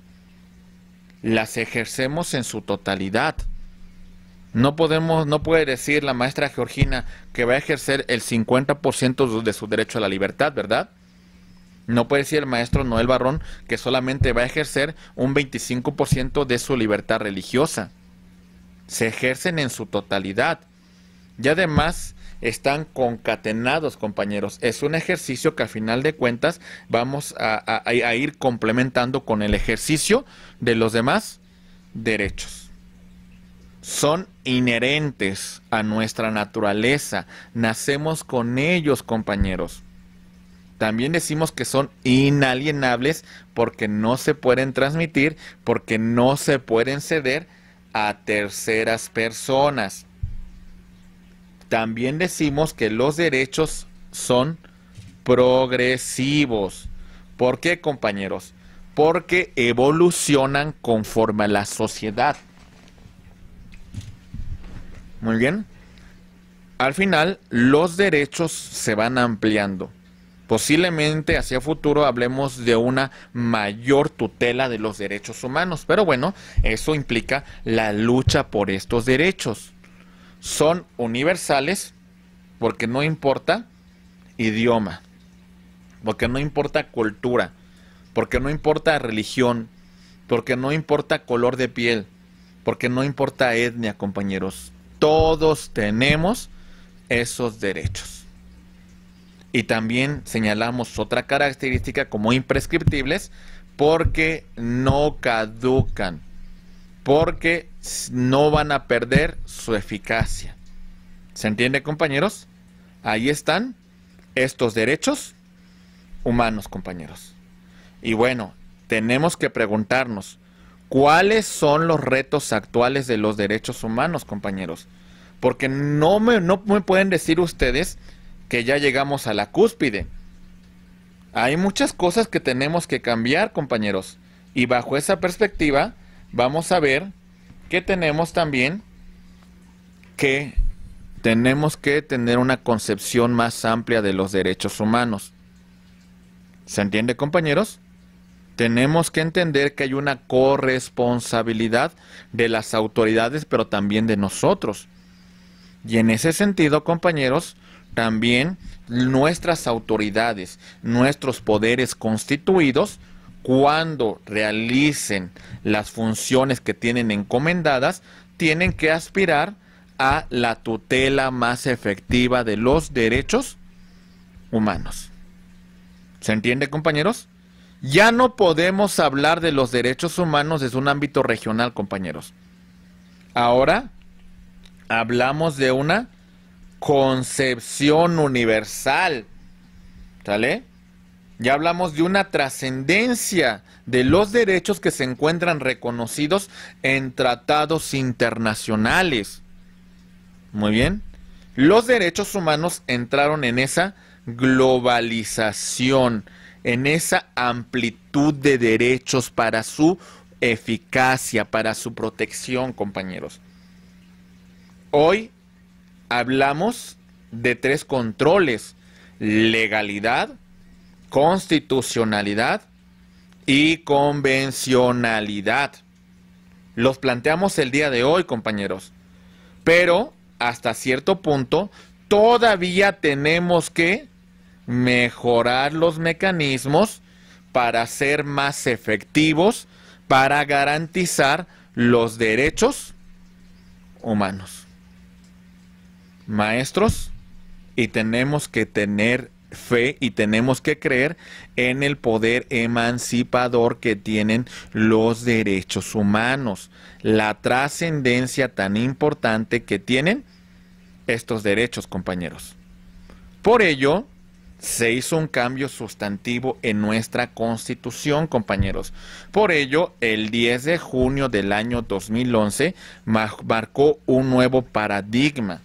Las ejercemos en su totalidad. No podemos, no puede decir la maestra Georgina que va a ejercer el cincuenta por ciento de su derecho a la libertad, ¿verdad? No puede decir el maestro Noel Barrón que solamente va a ejercer un veinticinco por ciento de su libertad religiosa. Se ejercen en su totalidad. Y además están concatenados, compañeros. Es un ejercicio que a final de cuentas vamos a, a, a ir complementando con el ejercicio de los demás derechos. Son inherentes a nuestra naturaleza. Nacemos con ellos, compañeros. También decimos que son inalienables porque no se pueden transmitir, porque no se pueden ceder a terceras personas. También decimos que los derechos son progresivos. ¿Por qué, compañeros? Porque evolucionan conforme a la sociedad. Muy bien. Al final, los derechos se van ampliando. Posiblemente hacia futuro hablemos de una mayor tutela de los derechos humanos, pero bueno, eso implica la lucha por estos derechos. Son universales porque no importa idioma, porque no importa cultura, porque no importa religión, porque no importa color de piel, porque no importa etnia, compañeros. Todos tenemos esos derechos. Y también señalamos otra característica como imprescriptibles, porque no caducan, porque no van a perder su eficacia. ¿Se entiende, compañeros? Ahí están estos derechos humanos, compañeros. Y bueno, tenemos que preguntarnos, ¿cuáles son los retos actuales de los derechos humanos, compañeros? Porque no me, no me pueden decir ustedes que ya llegamos a la cúspide. Hay muchas cosas que tenemos que cambiar, compañeros. Y bajo esa perspectiva, vamos a ver que tenemos también que tenemos que tener una concepción más amplia de los derechos humanos. ¿Se entiende, compañeros? Tenemos que entender que hay una corresponsabilidad de las autoridades, pero también de nosotros. Y en ese sentido, compañeros, también nuestras autoridades, nuestros poderes constituidos, cuando realicen las funciones que tienen encomendadas, tienen que aspirar a la tutela más efectiva de los derechos humanos. ¿Se entiende, compañeros? Ya no podemos hablar de los derechos humanos desde un ámbito regional, compañeros. Ahora hablamos de una concepción universal, ¿sale? Ya hablamos de una trascendencia de los derechos que se encuentran reconocidos en tratados internacionales. Muy bien. Los derechos humanos entraron en esa globalización, en esa amplitud de derechos para su eficacia, para su protección, compañeros. Hoy hablamos de tres controles: legalidad, constitucionalidad y convencionalidad. Los planteamos el día de hoy, compañeros. Pero hasta cierto punto todavía tenemos que mejorar los mecanismos para ser más efectivos, para garantizar los derechos humanos. Maestros, y tenemos que tener fe y tenemos que creer en el poder emancipador que tienen los derechos humanos, la trascendencia tan importante que tienen estos derechos, compañeros. Por ello, se hizo un cambio sustantivo en nuestra Constitución, compañeros. Por ello, el diez de junio del año dos mil once marcó un nuevo paradigma.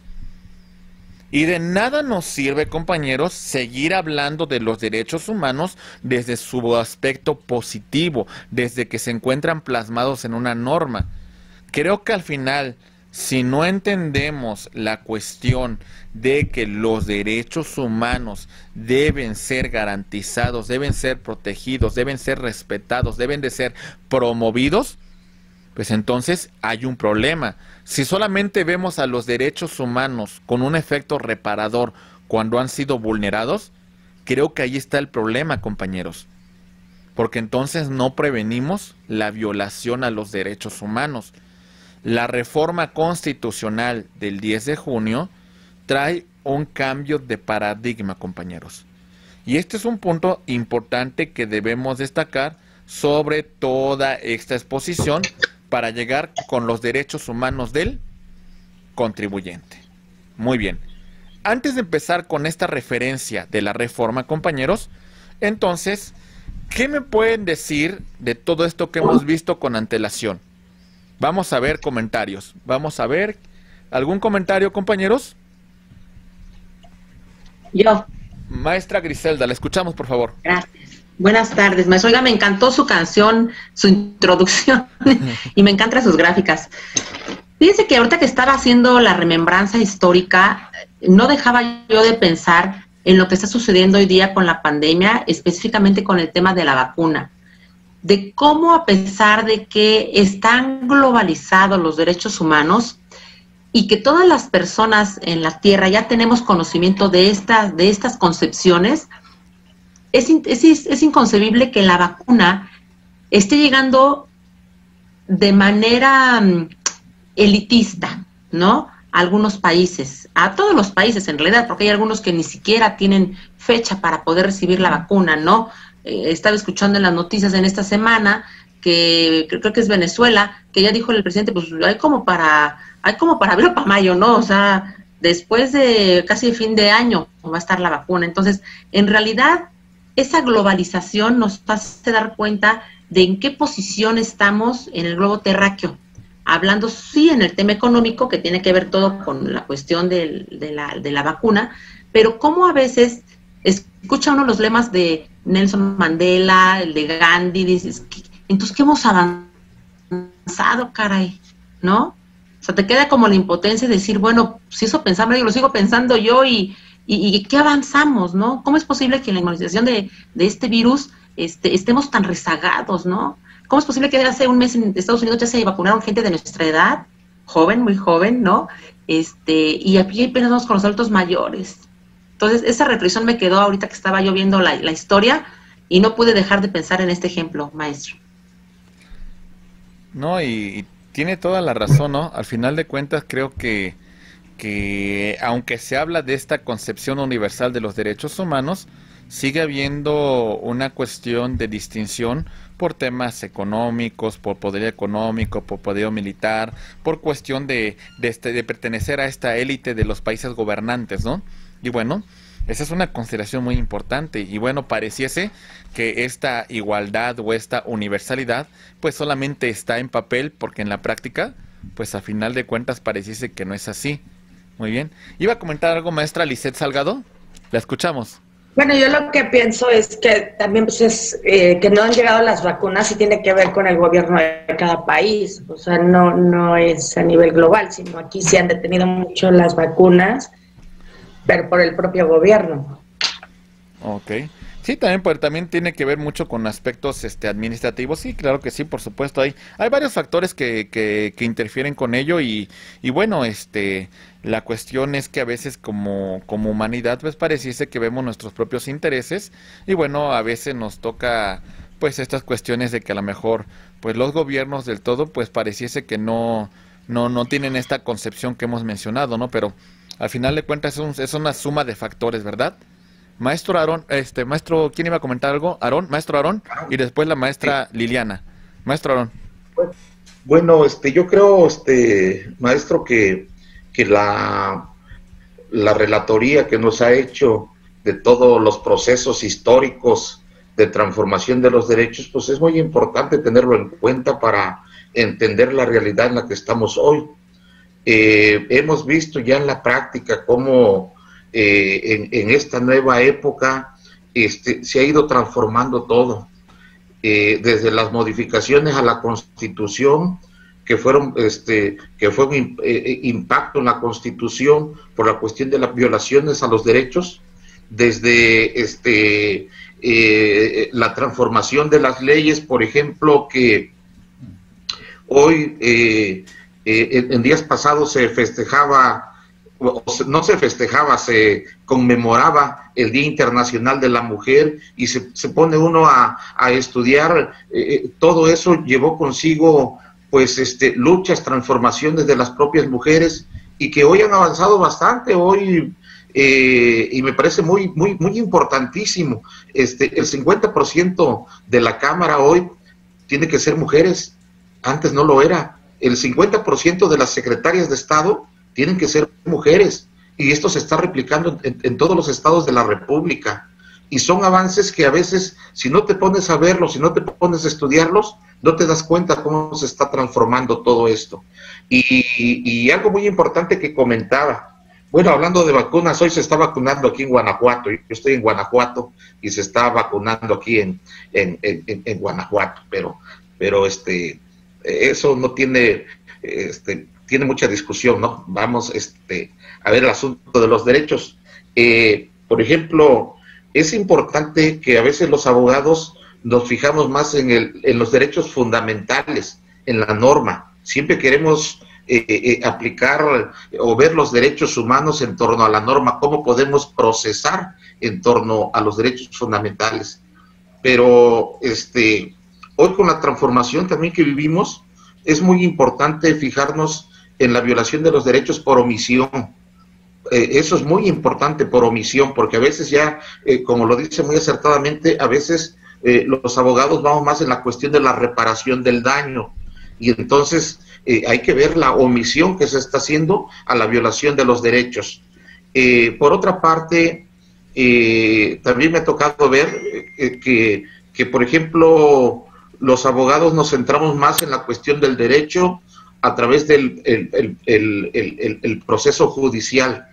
Y de nada nos sirve, compañeros, seguir hablando de los derechos humanos desde su aspecto positivo, desde que se encuentran plasmados en una norma. Creo que al final, si no entendemos la cuestión de que los derechos humanos deben ser garantizados, deben ser protegidos, deben ser respetados, deben de ser promovidos, pues entonces hay un problema. Si solamente vemos a los derechos humanos con un efecto reparador cuando han sido vulnerados, creo que ahí está el problema, compañeros. Porque entonces no prevenimos la violación a los derechos humanos. La reforma constitucional del diez de junio trae un cambio de paradigma, compañeros. Y este es un punto importante que debemos destacar sobre toda esta exposición para llegar con los derechos humanos del contribuyente. Muy bien. Antes de empezar con esta referencia de la reforma, compañeros, entonces, ¿qué me pueden decir de todo esto que hemos visto con antelación? Vamos a ver comentarios. Vamos a ver. ¿Algún comentario, compañeros? Yo. Maestra Griselda, la escuchamos, por favor. Gracias. Buenas tardes, maestro. Oiga, me encantó su canción, su introducción y me encantan sus gráficas. Fíjense que ahorita que estaba haciendo la remembranza histórica, no dejaba yo de pensar en lo que está sucediendo hoy día con la pandemia, específicamente con el tema de la vacuna. De cómo, a pesar de que están globalizados los derechos humanos y que todas las personas en la Tierra ya tenemos conocimiento de estas, de estas concepciones, es, es, es inconcebible que la vacuna esté llegando de manera um, elitista, ¿no? A algunos países, a todos los países en realidad, porque hay algunos que ni siquiera tienen fecha para poder recibir la vacuna, ¿no? Eh, estaba escuchando en las noticias en esta semana que creo que es Venezuela, que ya dijo el presidente, pues hay como para, hay como para abril o para mayo, ¿no? O sea, después de casi el fin de año va a estar la vacuna. Entonces, en realidad, esa globalización nos hace dar cuenta de en qué posición estamos en el globo terráqueo. Hablando, sí, en el tema económico, que tiene que ver todo con la cuestión del, de, la, de la vacuna, pero cómo a veces escucha uno los lemas de Nelson Mandela, el de Gandhi, dices, entonces, ¿qué hemos avanzado, caray? ¿No? O sea, te queda como la impotencia de decir, bueno, si eso pensamos, yo lo sigo pensando yo, y, y, y ¿qué avanzamos, no? ¿Cómo es posible que en la inmunización de, de este virus este, estemos tan rezagados, no? ¿Cómo es posible que hace un mes en Estados Unidos ya se vacunaron gente de nuestra edad, joven, muy joven, ¿no? Este, y aquí apenas vamos con los adultos mayores. Entonces, esa reflexión me quedó ahorita que estaba yo viendo la, la historia y no pude dejar de pensar en este ejemplo, maestro. No, y, y tiene toda la razón, ¿no? Al final de cuentas creo que, que aunque se habla de esta concepción universal de los derechos humanos, sigue habiendo una cuestión de distinción por temas económicos, por poder económico, por poder militar, por cuestión de, de, este, de pertenecer a esta élite de los países gobernantes, ¿no? Y bueno, esa es una consideración muy importante, y bueno, pareciese que esta igualdad o esta universalidad pues solamente está en papel, porque en la práctica pues a final de cuentas pareciese que no es así. Muy bien. ¿Iba a comentar algo, maestra Lisette Salgado? La escuchamos. Bueno, yo lo que pienso es que también pues es eh, que no han llegado las vacunas y tiene que ver con el gobierno de cada país. O sea, no, no es a nivel global, sino aquí se han detenido mucho las vacunas, pero por el propio gobierno. Ok. Sí, también, pues, también tiene que ver mucho con aspectos este, administrativos. Sí, claro que sí, por supuesto. Hay, hay varios factores que, que, que interfieren con ello, y, y bueno, este, la cuestión es que a veces como, como humanidad pues pareciese que vemos nuestros propios intereses, y bueno, a veces nos toca pues estas cuestiones de que a lo mejor pues los gobiernos del todo pues pareciese que no, no, no tienen esta concepción que hemos mencionado, ¿no? Pero al final de cuentas es, un, es una suma de factores, ¿verdad? Maestro Aarón, este, maestro, ¿quién iba a comentar algo? Aarón, maestro Aarón, y después la maestra sí. Liliana. Maestro Aarón. Bueno, este, yo creo, este, maestro, que, que la, la relatoría que nos ha hecho de todos los procesos históricos de transformación de los derechos, pues es muy importante tenerlo en cuenta para entender la realidad en la que estamos hoy. Eh, hemos visto ya en la práctica cómo Eh, en, en esta nueva época este, se ha ido transformando todo, eh, desde las modificaciones a la Constitución, que fueron este, que fue un eh, impacto en la Constitución por la cuestión de las violaciones a los derechos, desde este, eh, la transformación de las leyes, por ejemplo, que hoy, eh, eh, en, en días pasados se festejaba, no se festejaba, se conmemoraba el Día Internacional de la Mujer, y se, se pone uno a, a estudiar, eh, todo eso llevó consigo pues este luchas, transformaciones de las propias mujeres, y que hoy han avanzado bastante, hoy eh, y me parece muy, muy, muy importantísimo, este, el cincuenta por ciento de la Cámara hoy tiene que ser mujeres, antes no lo era, el cincuenta por ciento de las secretarias de Estado tienen que ser mujeres, y esto se está replicando en, en todos los estados de la República, y son avances que a veces, si no te pones a verlos, si no te pones a estudiarlos, no te das cuenta cómo se está transformando todo esto. Y, y algo muy importante que comentaba, bueno, hablando de vacunas, hoy se está vacunando aquí en Guanajuato, yo estoy en Guanajuato, y se está vacunando aquí en, en, en, en Guanajuato, pero, pero este, eso no tiene... este tiene mucha discusión, ¿no? Vamos este, a ver el asunto de los derechos. Eh, por ejemplo, es importante que a veces los abogados nos fijamos más en, el, en los derechos fundamentales, en la norma. Siempre queremos eh, eh, aplicar o ver los derechos humanos en torno a la norma, cómo podemos procesar en torno a los derechos fundamentales. Pero este, hoy con la transformación también que vivimos, es muy importante fijarnos en la violación de los derechos por omisión. Eh, eso es muy importante, por omisión, porque a veces ya, eh, como lo dice muy acertadamente, a veces eh, los abogados vamos más en la cuestión de la reparación del daño, y entonces eh, hay que ver la omisión que se está haciendo a la violación de los derechos. Eh, por otra parte, eh, también me ha tocado ver eh, que, que, por ejemplo, los abogados nos centramos más en la cuestión del derecho a través del el, el, el, el, el proceso judicial,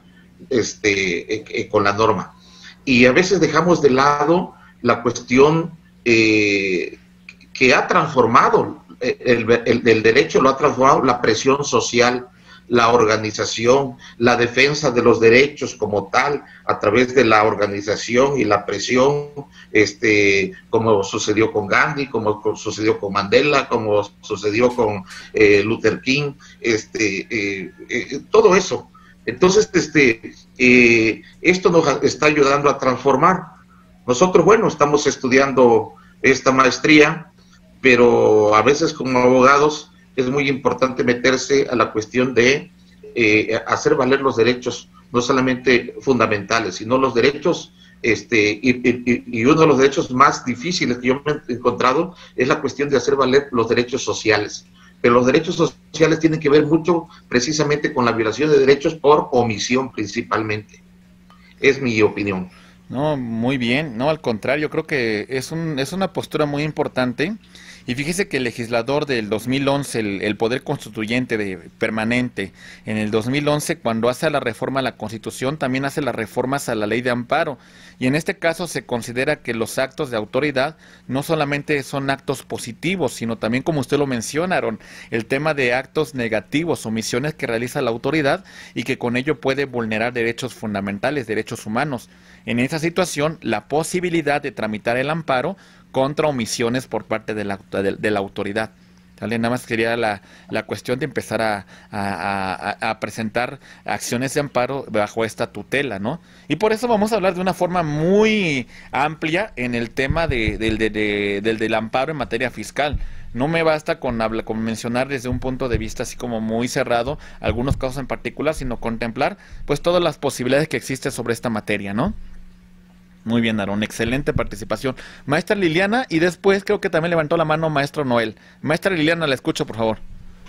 este, eh, eh, con la norma. Y a veces dejamos de lado la cuestión eh, que ha transformado, el, el, el derecho lo ha transformado la presión social, la organización, la defensa de los derechos como tal, a través de la organización y la presión, este, como sucedió con Gandhi, como sucedió con Mandela, como sucedió con eh, Luther King, este, eh, eh, todo eso. Entonces, este, eh, esto nos está ayudando a transformar. Nosotros, bueno, estamos estudiando esta maestría, pero a veces como abogados es muy importante meterse a la cuestión de eh, hacer valer los derechos, no solamente fundamentales, sino los derechos, este, y, y, y uno de los derechos más difíciles que yo me he encontrado es la cuestión de hacer valer los derechos sociales. Pero los derechos sociales tienen que ver mucho precisamente con la violación de derechos por omisión principalmente. Es mi opinión. No, muy bien, no, al contrario, creo que es, un, es una postura muy importante. Y fíjese que el legislador del dos mil once, el, el Poder Constituyente de, permanente, en el dos mil once, cuando hace la reforma a la Constitución, también hace las reformas a la Ley de Amparo. Y en este caso se considera que los actos de autoridad no solamente son actos positivos, sino también, como usted lo mencionaron, el tema de actos negativos, omisiones que realiza la autoridad y que con ello puede vulnerar derechos fundamentales, derechos humanos. En esa situación, la posibilidad de tramitar el amparo contra omisiones por parte de la, de, de la autoridad. ¿Vale? Nada más quería la, la cuestión de empezar a, a, a, a presentar acciones de amparo bajo esta tutela, ¿no? Y por eso vamos a hablar de una forma muy amplia en el tema de, de, de, de, del, del amparo en materia fiscal. No me basta con, habla, con mencionar desde un punto de vista así como muy cerrado algunos casos en particular, sino contemplar pues todas las posibilidades que existen sobre esta materia, ¿no? Muy bien, Aarón, excelente participación. Maestra Liliana, y después creo que también levantó la mano maestro Noel. Maestra Liliana, la escucho, por favor.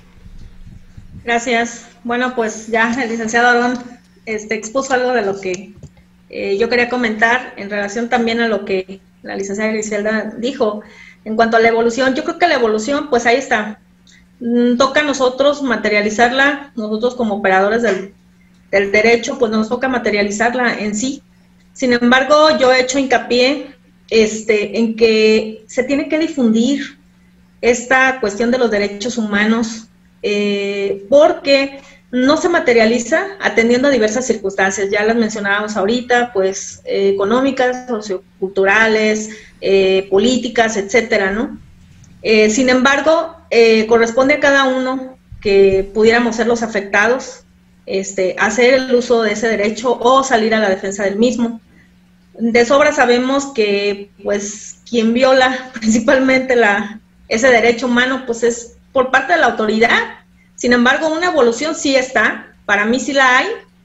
Gracias. Bueno, pues ya el licenciado Aarón este, expuso algo de lo que eh, yo quería comentar en relación también a lo que la licenciada Griselda dijo. En cuanto a la evolución, yo creo que la evolución, pues ahí está. Mm, toca a nosotros materializarla, nosotros como operadores del, del derecho, pues nos toca materializarla en sí. Sin embargo, yo he hecho hincapié este, en que se tiene que difundir esta cuestión de los derechos humanos eh, porque no se materializa atendiendo a diversas circunstancias. Ya las mencionábamos ahorita, pues eh, económicas, socioculturales, eh, políticas, etcétera, ¿no? Eh, sin embargo, eh, corresponde a cada uno que pudiéramos ser los afectados, Este, hacer el uso de ese derecho o salir a la defensa del mismo. De sobra sabemos que pues quien viola principalmente la, ese derecho humano pues es por parte de la autoridad. Sin embargo, una evolución sí está, para mí sí la hay,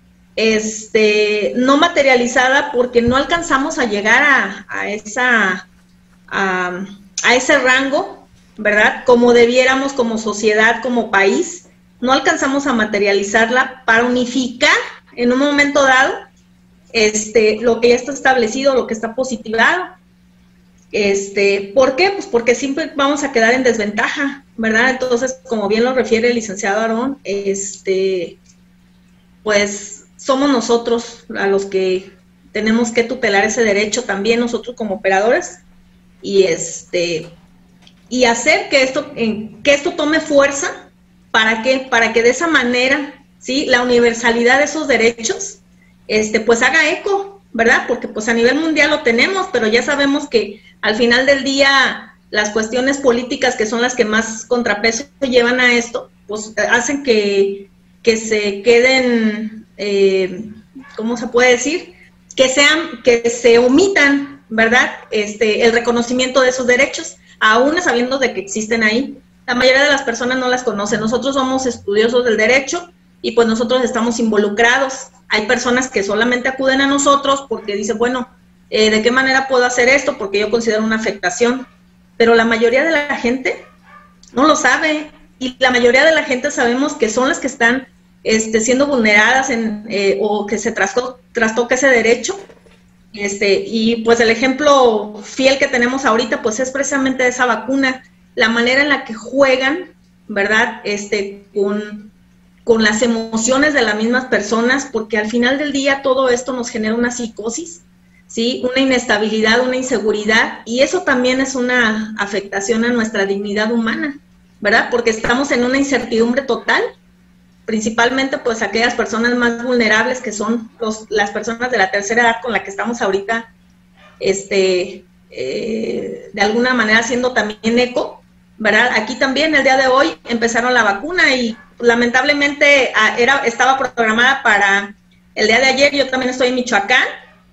este, no materializada porque no alcanzamos a llegar a, a, esa, a, a ese rango, ¿verdad? Como debiéramos, como sociedad, como país. No alcanzamos a materializarla para unificar en un momento dado este, lo que ya está establecido, lo que está positivado. Este, ¿por qué? Pues porque siempre vamos a quedar en desventaja, ¿verdad? Entonces, como bien lo refiere el licenciado Aarón, este, pues somos nosotros a los que tenemos que tutelar ese derecho también, nosotros como operadores, y este, y hacer que esto, que esto tome fuerza. ¿Para qué? Para que de esa manera, ¿sí?, la universalidad de esos derechos, este, pues haga eco, ¿verdad? Porque pues a nivel mundial lo tenemos, pero ya sabemos que al final del día las cuestiones políticas, que son las que más contrapeso llevan a esto, pues hacen que, que se queden, eh, ¿cómo se puede decir? que sean, que se omitan, ¿verdad? Este, el reconocimiento de esos derechos, aún sabiendo de que existen ahí. La mayoría de las personas no las conocen. Nosotros somos estudiosos del derecho y pues nosotros estamos involucrados. Hay personas que solamente acuden a nosotros porque dicen, bueno, eh, ¿de qué manera puedo hacer esto? Porque yo considero una afectación. Pero la mayoría de la gente no lo sabe, y la mayoría de la gente sabemos que son las que están este, siendo vulneradas en, eh, o que se trasto, trastoca ese derecho. Este, y pues el ejemplo fiel que tenemos ahorita pues es precisamente esa vacuna, la manera en la que juegan, ¿verdad? Este, con, con las emociones de las mismas personas, porque al final del día todo esto nos genera una psicosis, ¿sí? Una inestabilidad, una inseguridad, y eso también es una afectación a nuestra dignidad humana, ¿verdad? Porque estamos en una incertidumbre total, principalmente pues aquellas personas más vulnerables que son los, las personas de la tercera edad con la que estamos ahorita, este, eh, de alguna manera haciendo también eco, ¿verdad? Aquí también el día de hoy empezaron la vacuna y lamentablemente era, estaba programada para el día de ayer. Yo también estoy en Michoacán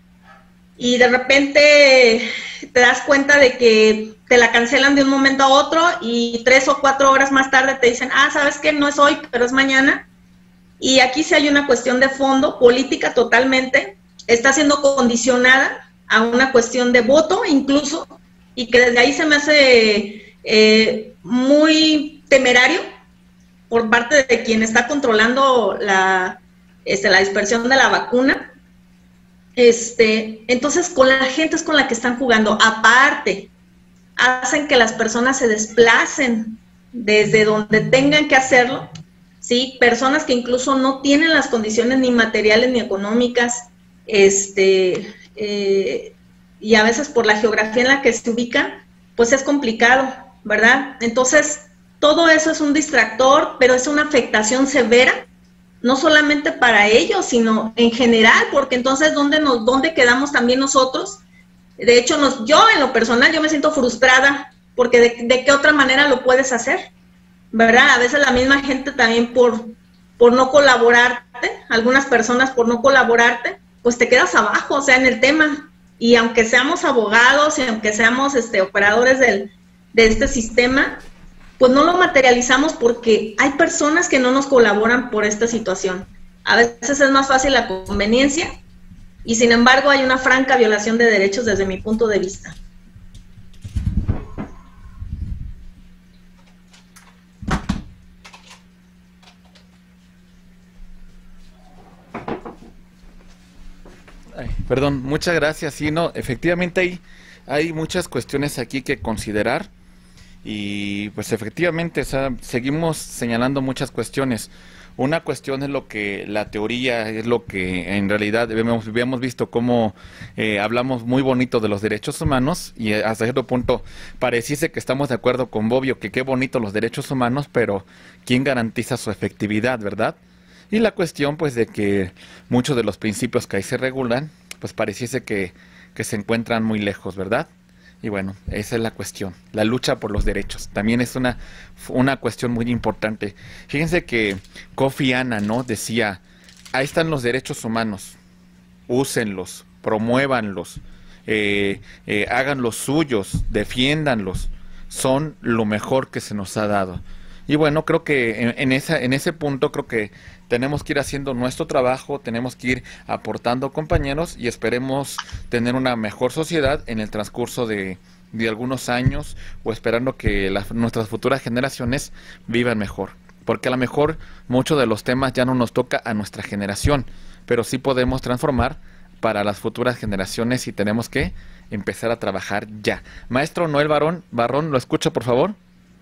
y de repente te das cuenta de que te la cancelan de un momento a otro y tres o cuatro horas más tarde te dicen, ah, ¿sabes qué? No es hoy, pero es mañana. Y aquí sí hay una cuestión de fondo, política totalmente, está siendo condicionada a una cuestión de voto incluso, y que desde ahí se me hace eh, muy temerario por parte de quien está controlando la, este, la dispersión de la vacuna. Este, entonces con la gente es con la que están jugando. Aparte, hacen que las personas se desplacen desde donde tengan que hacerlo, ¿sí? Personas que incluso no tienen las condiciones ni materiales ni económicas, este, eh, y a veces por la geografía en la que se ubican, pues es complicado, ¿verdad? Entonces, todo eso es un distractor, pero es una afectación severa, no solamente para ellos, sino en general, porque entonces, ¿dónde, nos, dónde quedamos también nosotros? De hecho, nos, yo en lo personal, yo me siento frustrada, porque de, de qué otra manera lo puedes hacer, ¿verdad? A veces la misma gente también por, por no colaborarte, algunas personas por no colaborarte, pues te quedas abajo, o sea, en el tema. Y aunque seamos abogados y aunque seamos este, operadores del, de este sistema, pues no lo materializamos porque hay personas que no nos colaboran por esta situación. A veces es más fácil la conveniencia y sin embargo hay una franca violación de derechos desde mi punto de vista. Ay, perdón, muchas gracias. Sí, no, efectivamente hay, hay muchas cuestiones aquí que considerar. Y pues efectivamente, o sea, seguimos señalando muchas cuestiones. Una cuestión es lo que la teoría, es lo que en realidad hemos, habíamos visto cómo eh, hablamos muy bonito de los derechos humanos y hasta cierto punto pareciese que estamos de acuerdo con Bobbio, que qué bonito los derechos humanos, pero ¿quién garantiza su efectividad, verdad? Y la cuestión pues de que muchos de los principios que ahí se regulan, pues pareciese que, que se encuentran muy lejos, ¿verdad? Y bueno, esa es la cuestión, la lucha por los derechos. También es una, una cuestión muy importante. Fíjense que Kofi Annan, ¿no?, decía, ahí están los derechos humanos, úsenlos, promuévanlos, eh, eh, hagan los suyos, defiéndanlos, son lo mejor que se nos ha dado. Y bueno, creo que en, en, esa, en ese punto creo que tenemos que ir haciendo nuestro trabajo, tenemos que ir aportando compañeros y esperemos tener una mejor sociedad en el transcurso de, de algunos años o esperando que las, nuestras futuras generaciones vivan mejor. Porque a lo mejor muchos de los temas ya no nos toca a nuestra generación, pero sí podemos transformar para las futuras generaciones y tenemos que empezar a trabajar ya. Maestro Noel Barrón, Barrón, ¿lo escucha por favor?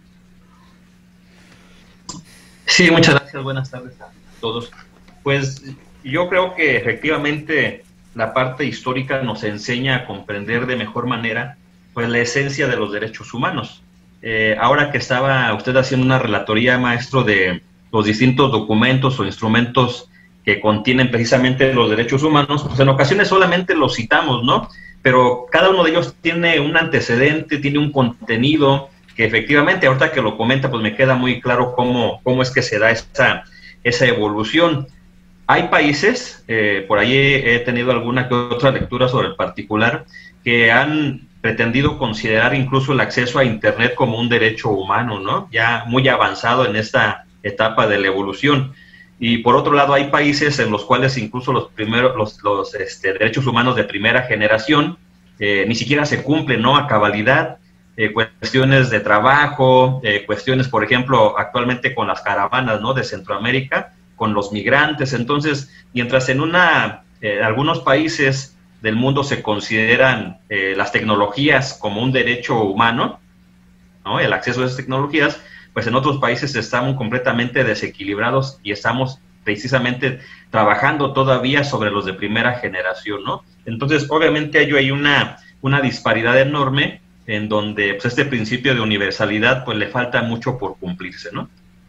Sí, muchas gracias, buenas tardes a todos. Pues yo creo que efectivamente la parte histórica nos enseña a comprender de mejor manera pues la esencia de los derechos humanos. Eh, ahora que estaba usted haciendo una relatoría, maestro, de los distintos documentos o instrumentos que contienen precisamente los derechos humanos, pues en ocasiones solamente los citamos, ¿no? Pero cada uno de ellos tiene un antecedente, tiene un contenido que efectivamente, ahorita que lo comenta, pues me queda muy claro cómo, cómo es que se da esa, esa evolución. hay países, eh, por ahí he, he tenido alguna que otra lectura sobre el particular, que han pretendido considerar incluso el acceso a Internet como un derecho humano, ¿no? Ya muy avanzado en esta etapa de la evolución. Y por otro lado, hay países en los cuales incluso los primeros, los, los este, derechos humanos de primera generación eh, ni siquiera se cumplen, ¿no? A cabalidad. Eh, cuestiones de trabajo, eh, cuestiones, por ejemplo, actualmente con las caravanas, ¿no? De Centroamérica, con los migrantes. Entonces, mientras en una, eh, algunos países del mundo se consideran eh, las tecnologías como un derecho humano, ¿no? El acceso a esas tecnologías, pues en otros países estamos completamente desequilibrados y estamos precisamente trabajando todavía sobre los de primera generación, ¿no? Entonces, obviamente hay, hay una, una disparidad enorme en donde pues, este principio de universalidad pues le falta mucho por cumplirse, ¿no?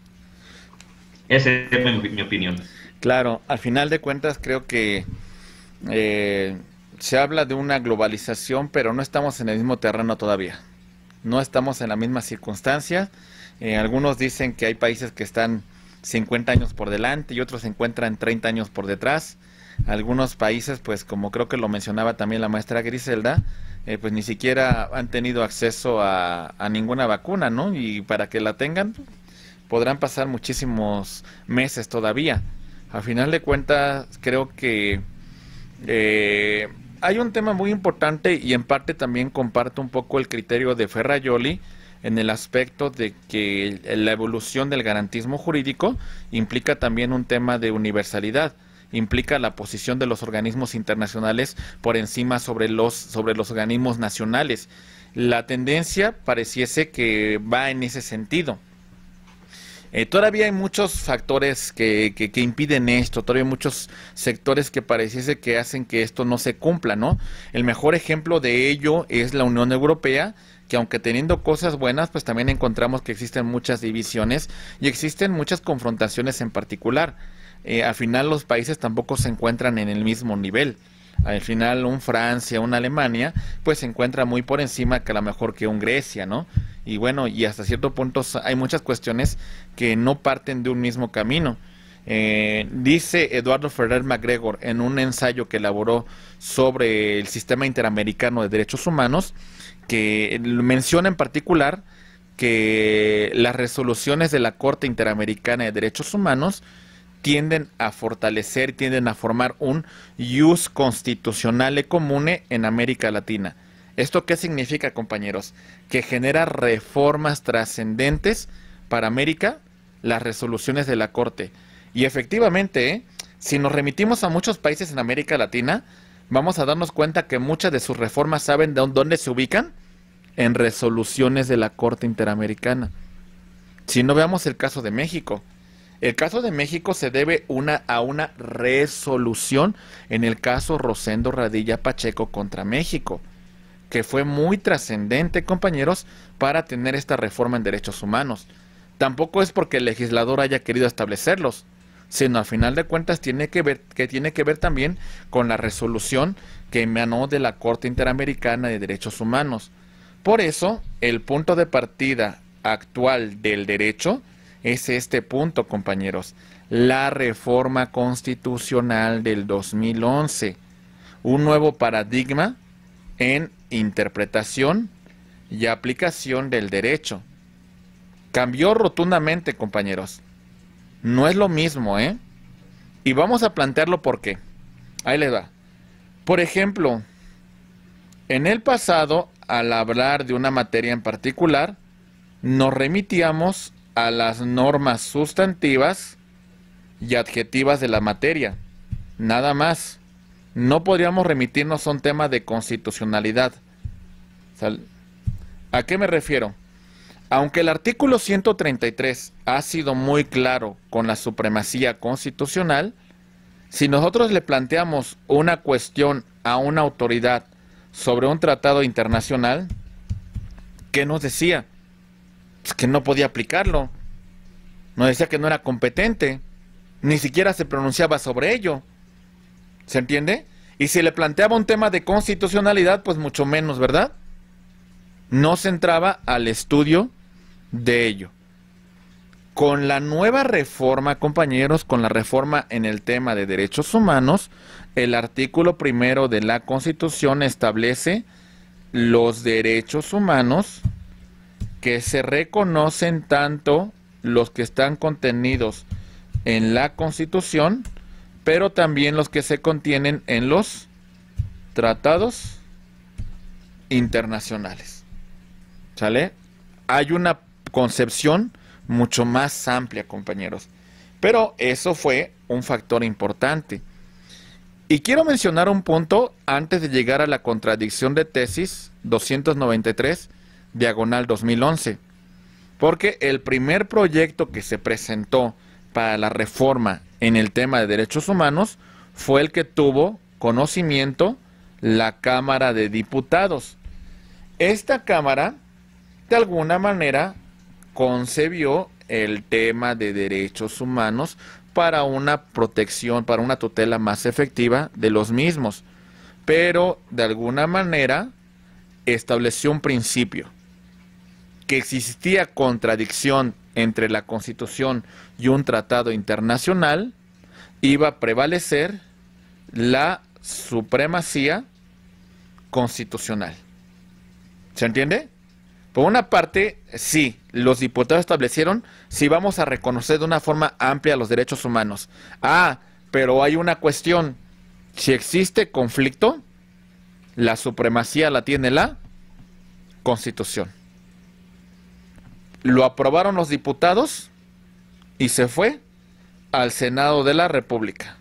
Esa es mi, mi opinión. Claro, al final de cuentas creo que eh, se habla de una globalización, pero no estamos en el mismo terreno todavía. No estamos en la misma circunstancia. Eh, algunos dicen que hay países que están cincuenta años por delante y otros se encuentran treinta años por detrás. Algunos países, pues como creo que lo mencionaba también la maestra Griselda, eh, pues ni siquiera han tenido acceso a, a ninguna vacuna, ¿no? Y para que la tengan, podrán pasar muchísimos meses todavía. A final de cuentas, creo que eh, hay un tema muy importante y en parte también comparto un poco el criterio de Ferrajoli en el aspecto de que la evolución del garantismo jurídico implica también un tema de universalidad, implica la posición de los organismos internacionales por encima sobre los, sobre los organismos nacionales. La tendencia pareciese que va en ese sentido. Eh, todavía hay muchos factores que, que, que impiden esto, todavía hay muchos sectores que pareciese que hacen que esto no se cumpla, ¿no? El mejor ejemplo de ello es la Unión Europea, que aunque teniendo cosas buenas, pues también encontramos que existen muchas divisiones y existen muchas confrontaciones en particular. Eh, al final los países tampoco se encuentran en el mismo nivel. Al final un Francia, una Alemania, pues se encuentra muy por encima que a lo mejor que un Grecia, ¿no? Y bueno, y hasta cierto punto hay muchas cuestiones que no parten de un mismo camino. Eh, dice Eduardo Ferrer MacGregor en un ensayo que elaboró sobre el sistema interamericano de derechos humanos, que menciona en particular que las resoluciones de la Corte Interamericana de Derechos Humanos tienden a fortalecer, tienden a formar un ius constitucionale comune en América Latina. ¿Esto qué significa, compañeros? Que genera reformas trascendentes para América, las resoluciones de la Corte. Y efectivamente, ¿eh? si nos remitimos a muchos países en América Latina, vamos a darnos cuenta que muchas de sus reformas, ¿saben de dónde se ubican? En resoluciones de la Corte Interamericana. Si no, veamos el caso de México. El caso de México se debe una, a una resolución en el caso Rosendo Radilla Pacheco contra México, que fue muy trascendente, compañeros, para tener esta reforma en derechos humanos. Tampoco es porque el legislador haya querido establecerlos, sino al final de cuentas tiene que ver, que tiene que ver también con la resolución que emanó de la Corte Interamericana de Derechos Humanos. Por eso, el punto de partida actual del derecho es este punto, compañeros, la reforma constitucional del dos mil once, un nuevo paradigma en interpretación y aplicación del derecho. Cambió rotundamente, compañeros. No es lo mismo, ¿eh? Y vamos a plantearlo por qué. Ahí les va. Por ejemplo, en el pasado, al hablar de una materia en particular, nos remitíamos a las normas sustantivas y adjetivas de la materia. Nada más. No podríamos remitirnos a un tema de constitucionalidad. ¿A qué me refiero? Aunque el artículo ciento treinta y tres ha sido muy claro con la supremacía constitucional, si nosotros le planteamos una cuestión a una autoridad sobre un tratado internacional, ¿qué nos decía? Pues que no podía aplicarlo. Nos decía que no era competente. Ni siquiera se pronunciaba sobre ello. ¿Se entiende? Y si le planteaba un tema de constitucionalidad, pues mucho menos, ¿verdad? No se entraba al estudio de ello. Con la nueva reforma, compañeros, con la reforma en el tema de derechos humanos, el artículo primero de la Constitución establece los derechos humanos que se reconocen tanto los que están contenidos en la Constitución, pero también los que se contienen en los tratados internacionales. ¿Sale? Hay una concepción mucho más amplia, compañeros. Pero eso fue un factor importante. Y quiero mencionar un punto antes de llegar a la contradicción de tesis doscientos noventa y tres, diagonal dos mil once. Porque el primer proyecto que se presentó para la reforma en el tema de derechos humanos fue el que tuvo conocimiento la Cámara de Diputados. Esta Cámara, de alguna manera, concebió el tema de derechos humanos para una protección, para una tutela más efectiva de los mismos, pero de alguna manera estableció un principio, que existía contradicción entre la Constitución y un tratado internacional, iba a prevalecer la supremacía constitucional. ¿Se entiende? Por una parte, sí, los diputados establecieron si vamos a reconocer de una forma amplia los derechos humanos. Ah, pero hay una cuestión. Si existe conflicto, la supremacía la tiene la Constitución. Lo aprobaron los diputados y se fue al Senado de la República.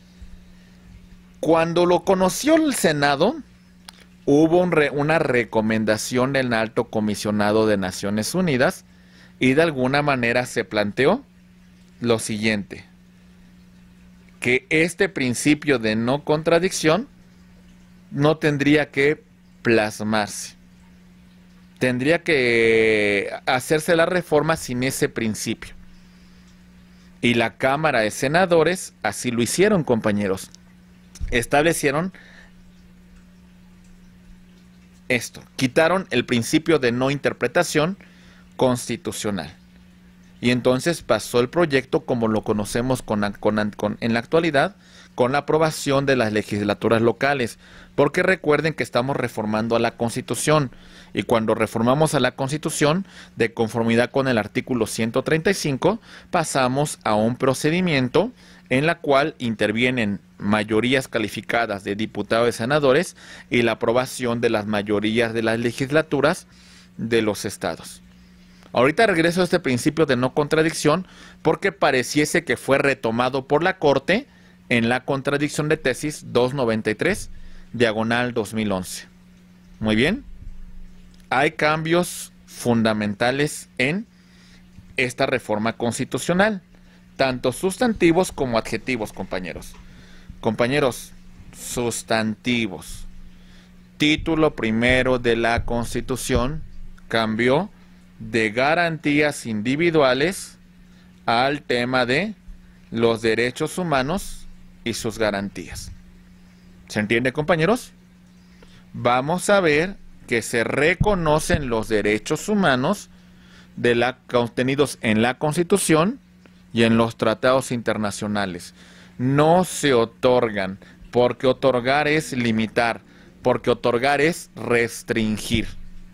Cuando lo conoció el Senado, hubo un re, una recomendación del Alto Comisionado de Naciones Unidas y de alguna manera se planteó lo siguiente, que este principio de no contradicción no tendría que plasmarse, tendría que hacerse la reforma sin ese principio. Y la Cámara de Senadores así lo hicieron, compañeros. Establecieron esto, quitaron el principio de no interpretación constitucional. Y entonces pasó el proyecto como lo conocemos con, con, con, en la actualidad, con la aprobación de las legislaturas locales, porque recuerden que estamos reformando a la Constitución, y cuando reformamos a la Constitución, de conformidad con el artículo ciento treinta y cinco, pasamos a un procedimiento en la cual intervienen mayorías calificadas de diputados y senadores y la aprobación de las mayorías de las legislaturas de los estados. Ahorita regreso a este principio de no contradicción porque pareciese que fue retomado por la Corte en la contradicción de tesis doscientos noventa y tres, diagonal dos mil once. Muy bien. Hay cambios fundamentales en esta reforma constitucional, tanto sustantivos como adjetivos, compañeros. Compañeros, sustantivos. Título primero de la Constitución cambió de garantías individuales al tema de los derechos humanos y sus garantías. ¿Se entiende, compañeros? Vamos a ver que se reconocen los derechos humanos de la, contenidos en la Constitución y en los tratados internacionales. No se otorgan, porque otorgar es limitar, porque otorgar es restringir.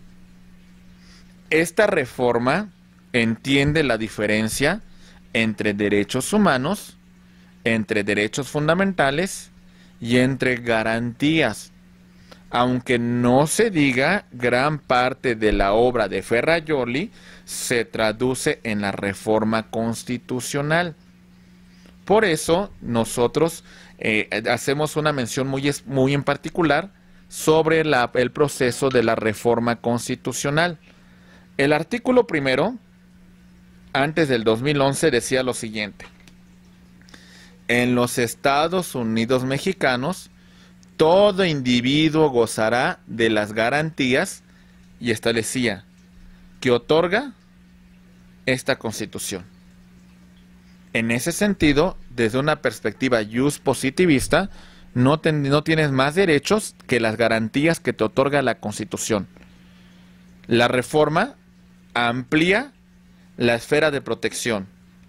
Esta reforma entiende la diferencia entre derechos humanos, entre derechos fundamentales y entre garantías. Aunque no se diga, gran parte de la obra de Ferrajoli se traduce en la reforma constitucional. Por eso nosotros eh, hacemos una mención muy, muy en particular sobre la, el proceso de la reforma constitucional. El artículo primero, antes del dos mil once, decía lo siguiente: en los Estados Unidos mexicanos, todo individuo gozará de las garantías, y establecía que otorga esta Constitución. En ese sentido, desde una perspectiva jus positivista, no, ten, no tienes más derechos que las garantías que te otorga la Constitución. La reforma amplía la esfera de protección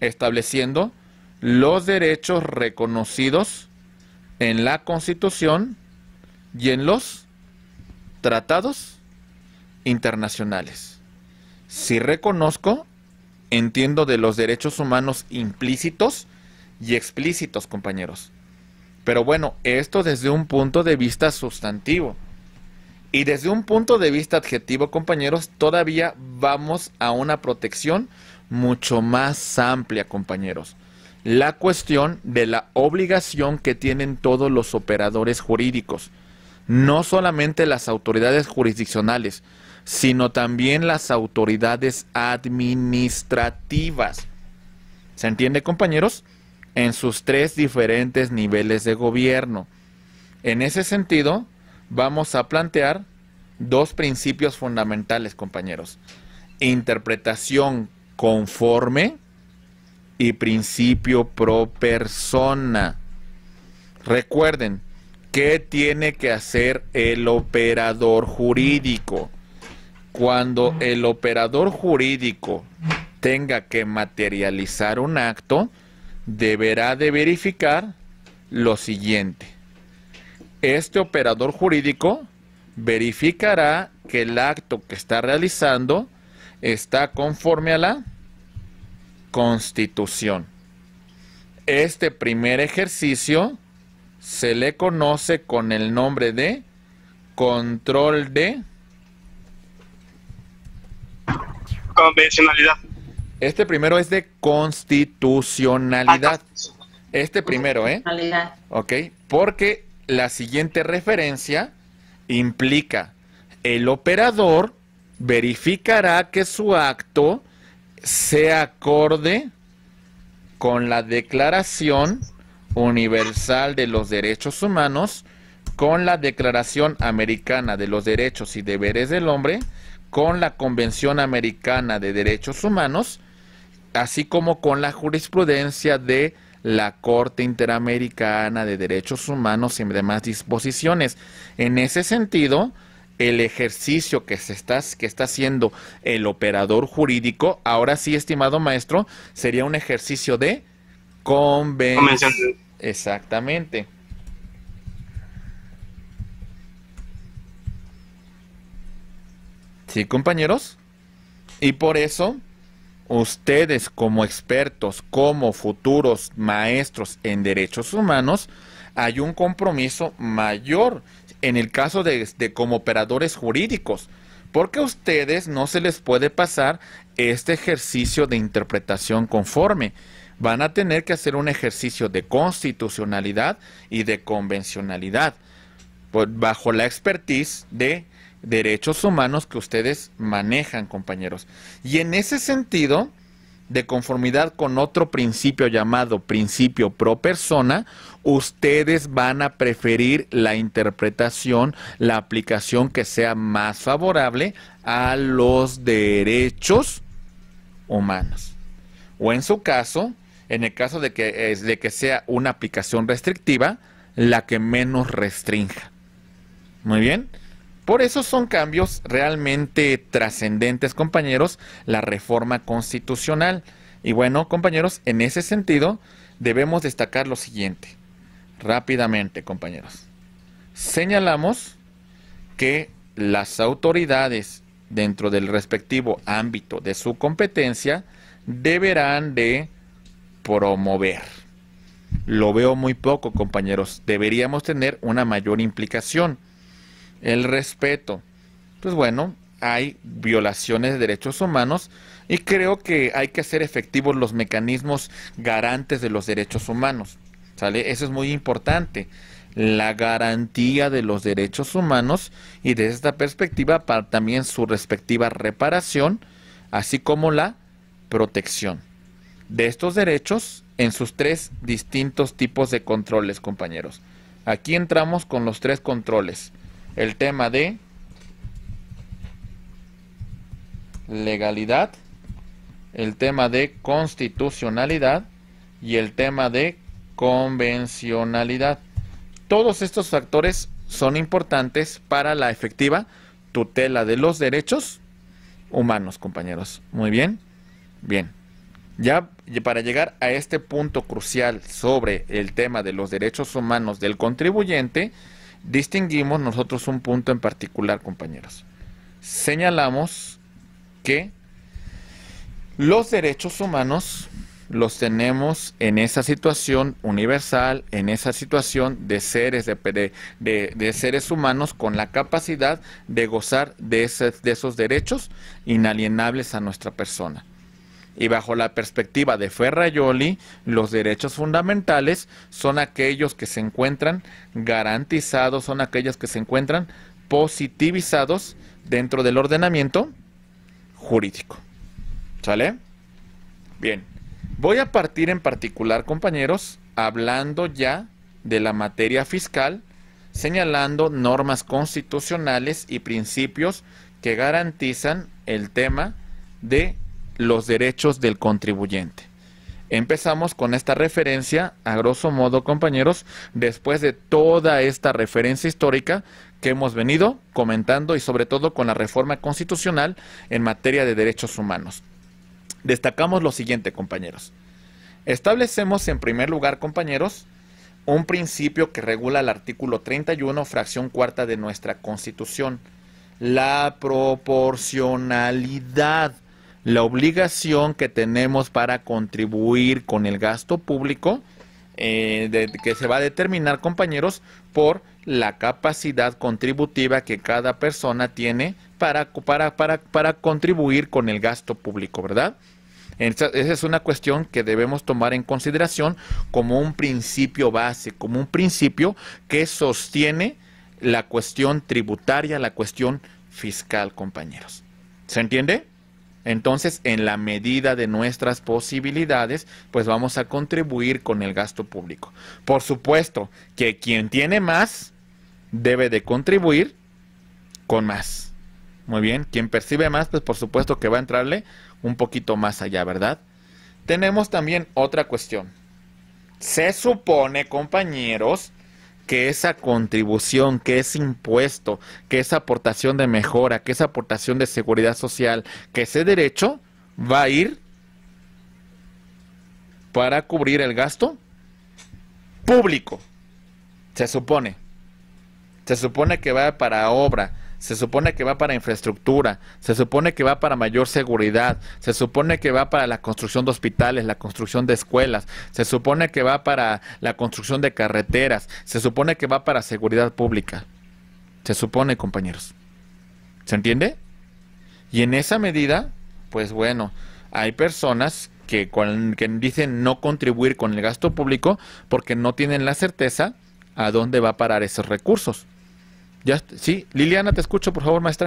estableciendo los derechos reconocidos en la Constitución y en los tratados internacionales. Si reconozco, entiendo de los derechos humanos implícitos y explícitos, compañeros. Pero bueno, esto desde un punto de vista sustantivo. Y desde un punto de vista adjetivo, compañeros, todavía vamos a una protección mucho más amplia, compañeros. La cuestión de la obligación que tienen todos los operadores jurídicos. No solamente las autoridades jurisdiccionales, sino también las autoridades administrativas. ¿Se entiende, compañeros? En sus tres diferentes niveles de gobierno. En ese sentido, vamos a plantear dos principios fundamentales, compañeros. Interpretación conforme y principio pro persona. Recuerden, ¿qué tiene que hacer el operador jurídico? Cuando el operador jurídico tenga que materializar un acto, deberá de verificar lo siguiente. Este operador jurídico verificará que el acto que está realizando está conforme a la Constitución. Este primer ejercicio se le conoce con el nombre de control de convencionalidad. Este primero es de constitucionalidad. Este primero, ¿eh? Ok, porque la siguiente referencia implica el operador verificará que su acto sea acorde con la Declaración Universal de los Derechos Humanos, con la Declaración Americana de los Derechos y Deberes del Hombre, con la Convención Americana de Derechos Humanos, así como con la jurisprudencia de la Corte Interamericana de Derechos Humanos y demás disposiciones. En ese sentido, el ejercicio que se está, que está haciendo el operador jurídico, ahora sí, estimado maestro, sería un ejercicio de convención. Exactamente. ¿Sí, compañeros? Y por eso, ustedes como expertos, como futuros maestros en derechos humanos, hay un compromiso mayor en el caso de, de como operadores jurídicos, porque a ustedes no se les puede pasar este ejercicio de interpretación conforme. Van a tener que hacer un ejercicio de constitucionalidad y de convencionalidad, pues, bajo la expertise de derechos humanos que ustedes manejan, compañeros. Y en ese sentido, de conformidad con otro principio llamado principio pro persona, ustedes van a preferir la interpretación, la aplicación que sea más favorable a los derechos humanos. O en su caso, en el caso de que, de que sea una aplicación restrictiva, la que menos restrinja. Muy bien. Por eso son cambios realmente trascendentes, compañeros, la reforma constitucional. Y bueno, compañeros, en ese sentido debemos destacar lo siguiente. Rápidamente, compañeros. Señalamos que las autoridades dentro del respectivo ámbito de su competencia deberán de promover. Lo veo muy poco, compañeros. Deberíamos tener una mayor implicación. El respeto. Pues bueno, hay violaciones de derechos humanos y creo que hay que hacer efectivos los mecanismos garantes de los derechos humanos. ¿Sale? Eso es muy importante. La garantía de los derechos humanos y desde esta perspectiva para también su respectiva reparación, así como la protección de estos derechos en sus tres distintos tipos de controles, compañeros. Aquí entramos con los tres controles. El tema de legalidad, el tema de constitucionalidad y el tema de convencionalidad. Todos estos factores son importantes para la efectiva tutela de los derechos humanos, compañeros. Muy bien. Bien. Ya para llegar a este punto crucial sobre el tema de los derechos humanos del contribuyente, distinguimos nosotros un punto en particular, compañeros. Señalamos que los derechos humanos los tenemos en esa situación universal, en esa situación de seres, de, de, de, de seres humanos con la capacidad de gozar de, ese, de esos derechos inalienables a nuestra persona. Y bajo la perspectiva de Ferrajoli, los derechos fundamentales son aquellos que se encuentran garantizados, son aquellos que se encuentran positivizados dentro del ordenamiento jurídico. ¿Sale? Bien. Voy a partir en particular, compañeros, hablando ya de la materia fiscal, señalando normas constitucionales y principios que garantizan el tema de los derechos del contribuyente. Empezamos con esta referencia, a grosso modo, compañeros, después de toda esta referencia histórica que hemos venido comentando y sobre todo con la reforma constitucional en materia de derechos humanos. Destacamos lo siguiente, compañeros. Establecemos en primer lugar, compañeros, un principio que regula el artículo treinta y uno, fracción cuarta de nuestra Constitución. La proporcionalidad, la obligación que tenemos para contribuir con el gasto público, eh, de, que se va a determinar, compañeros, por la capacidad contributiva que cada persona tiene para, para, para, para contribuir con el gasto público, ¿verdad? Esa es una cuestión que debemos tomar en consideración como un principio base, como un principio que sostiene la cuestión tributaria, la cuestión fiscal, compañeros. ¿Se entiende? Entonces, en la medida de nuestras posibilidades, pues vamos a contribuir con el gasto público. Por supuesto que quien tiene más debe de contribuir con más. Muy bien, quien percibe más, pues por supuesto que va a entrarle un poquito más allá, ¿verdad? Tenemos también otra cuestión. Se supone, compañeros, que esa contribución, que ese impuesto, que esa aportación de mejora, que esa aportación de seguridad social, que ese derecho va a ir para cubrir el gasto público. Se supone. Se supone que va para obra. Se supone que va para infraestructura, se supone que va para mayor seguridad, se supone que va para la construcción de hospitales, la construcción de escuelas, se supone que va para la construcción de carreteras, se supone que va para seguridad pública. Se supone, compañeros. ¿Se entiende? Y en esa medida, pues bueno, hay personas que, con, que dicen no contribuir con el gasto público porque no tienen la certeza a dónde va a parar esos recursos. Ya, sí, Liliana, te escucho, por favor, maestra.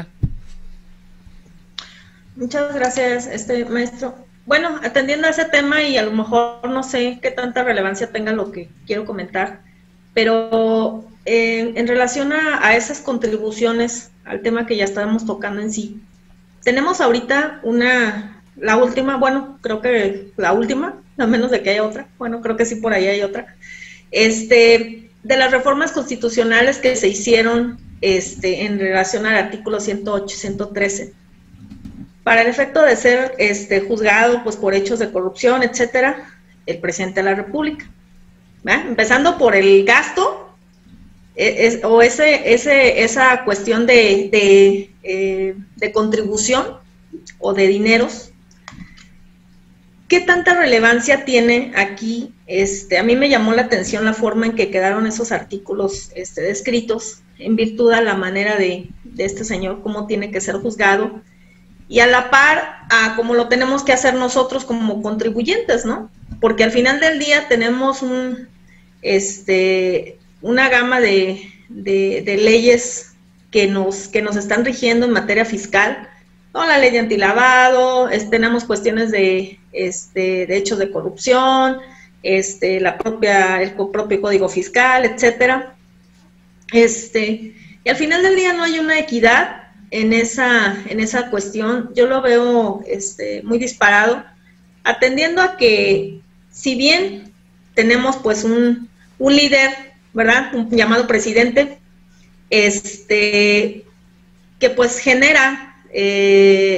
Muchas gracias, este maestro. Bueno, atendiendo a ese tema y a lo mejor no sé qué tanta relevancia tenga lo que quiero comentar, pero eh, en relación a, a esas contribuciones al tema que ya estábamos tocando en sí, tenemos ahorita una, la última, bueno, creo que la última, a menos de que haya otra, bueno, creo que sí por ahí hay otra, este, de las reformas constitucionales que se hicieron Este, en relación al artículo ciento ocho, ciento trece, para el efecto de ser este, juzgado pues, por hechos de corrupción, etcétera, el presidente de la República. ¿Va? Empezando por el gasto, es, o ese, ese, esa cuestión de, de, eh, de contribución o de dineros. ¿Qué tanta relevancia tiene aquí? Este, a mí me llamó la atención la forma en que quedaron esos artículos este, descritos, en virtud a la manera de, de este señor, cómo tiene que ser juzgado, y a la par a cómo lo tenemos que hacer nosotros como contribuyentes, ¿no? Porque al final del día tenemos un, este, una gama de, de, de leyes que nos, que nos están rigiendo en materia fiscal, ¿no? La ley de antilavado, es, tenemos cuestiones de, este, de hechos de corrupción, este, la propia, el propio código fiscal, etcétera. Este, y al final del día no hay una equidad en esa, en esa cuestión. Yo lo veo este, muy disparado, atendiendo a que si bien tenemos pues un, un líder, ¿verdad? Un llamado presidente, este, que pues genera eh,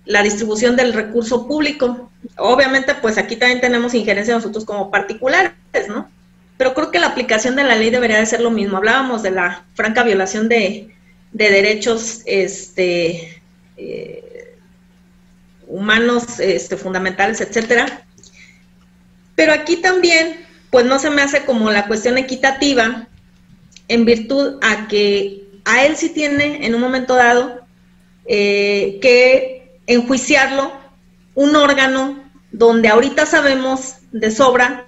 la distribución del recurso público. Obviamente, pues aquí también tenemos injerencia nosotros como particulares, ¿no? Pero creo que la aplicación de la ley debería de ser lo mismo. Hablábamos de la franca violación de, de derechos este, eh, humanos este, fundamentales, etcétera. Pero aquí también, pues no se me hace como la cuestión equitativa, en virtud a que a él sí tiene en un momento dado eh, que enjuiciarlo un órgano donde ahorita sabemos de sobra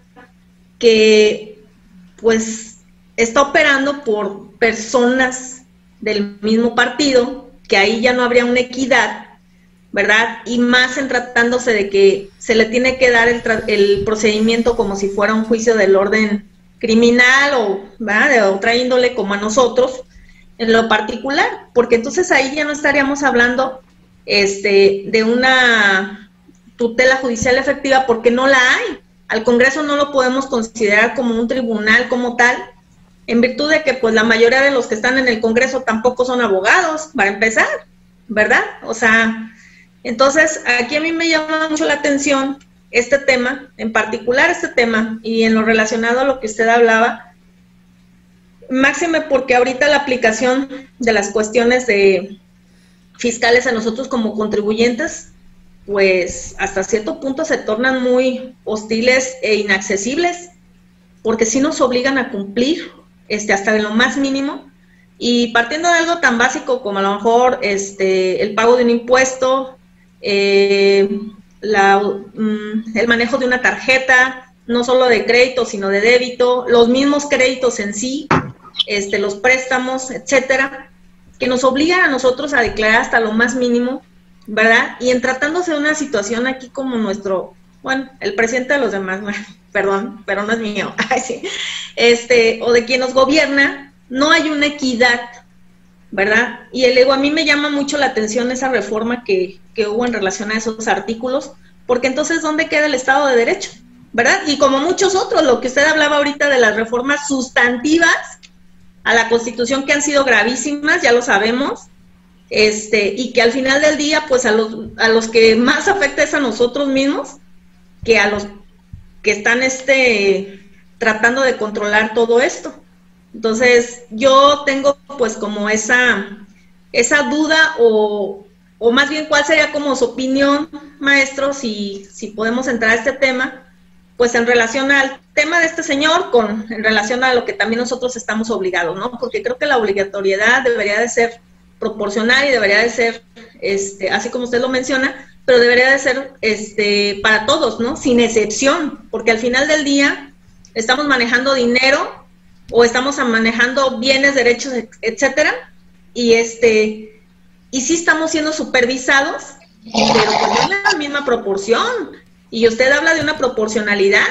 que pues está operando por personas del mismo partido, que ahí ya no habría una equidad, ¿verdad? Y más en tratándose de que se le tiene que dar el, el procedimiento como si fuera un juicio del orden criminal o ¿verdad? de otra índole como a nosotros, en lo particular, porque entonces ahí ya no estaríamos hablando este, de una tutela judicial efectiva porque no la hay. Al Congreso no lo podemos considerar como un tribunal como tal, en virtud de que pues la mayoría de los que están en el Congreso tampoco son abogados, para empezar, ¿verdad? O sea, entonces aquí a mí me llama mucho la atención este tema, en particular este tema, y en lo relacionado a lo que usted hablaba, máxime porque ahorita la aplicación de las cuestiones de fiscales a nosotros como contribuyentes, pues hasta cierto punto se tornan muy hostiles e inaccesibles, porque sí nos obligan a cumplir este, hasta de lo más mínimo, y partiendo de algo tan básico como a lo mejor este, el pago de un impuesto, eh, la, um, el manejo de una tarjeta, no solo de crédito, sino de débito, los mismos créditos en sí, este, los préstamos, etcétera, que nos obligan a nosotros a declarar hasta lo más mínimo, ¿verdad? Y en tratándose de una situación aquí como nuestro, bueno, el presidente de los demás, bueno, perdón, pero no es mío, ay, sí, este, o de quien nos gobierna, no hay una equidad, ¿verdad? Y el ego, a mí me llama mucho la atención esa reforma que, que hubo en relación a esos artículos, porque entonces, ¿dónde queda el Estado de Derecho? ¿Verdad? Y como muchos otros, lo que usted hablaba ahorita de las reformas sustantivas a la Constitución que han sido gravísimas, ya lo sabemos, este, y que al final del día, pues a los, a los que más afecta es a nosotros mismos, que a los que están este, tratando de controlar todo esto. Entonces, yo tengo pues como esa, esa duda, o, o más bien cuál sería como su opinión, maestro, si, si podemos entrar a este tema, pues en relación al tema de este señor, con en relación a lo que también nosotros estamos obligados, ¿no? Porque creo que la obligatoriedad debería de ser proporcional y debería de ser, este, así como usted lo menciona, pero debería de ser este, para todos, ¿no? Sin excepción, porque al final del día estamos manejando dinero o estamos manejando bienes, derechos, etcétera, y este, y sí estamos siendo supervisados, pero pues no es la misma proporción. Y usted habla de una proporcionalidad,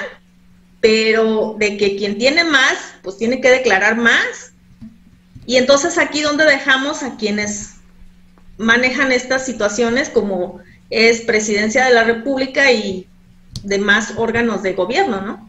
pero de que quien tiene más, pues tiene que declarar más. Y entonces aquí donde dejamos a quienes manejan estas situaciones, como es Presidencia de la República y demás órganos de gobierno, ¿no?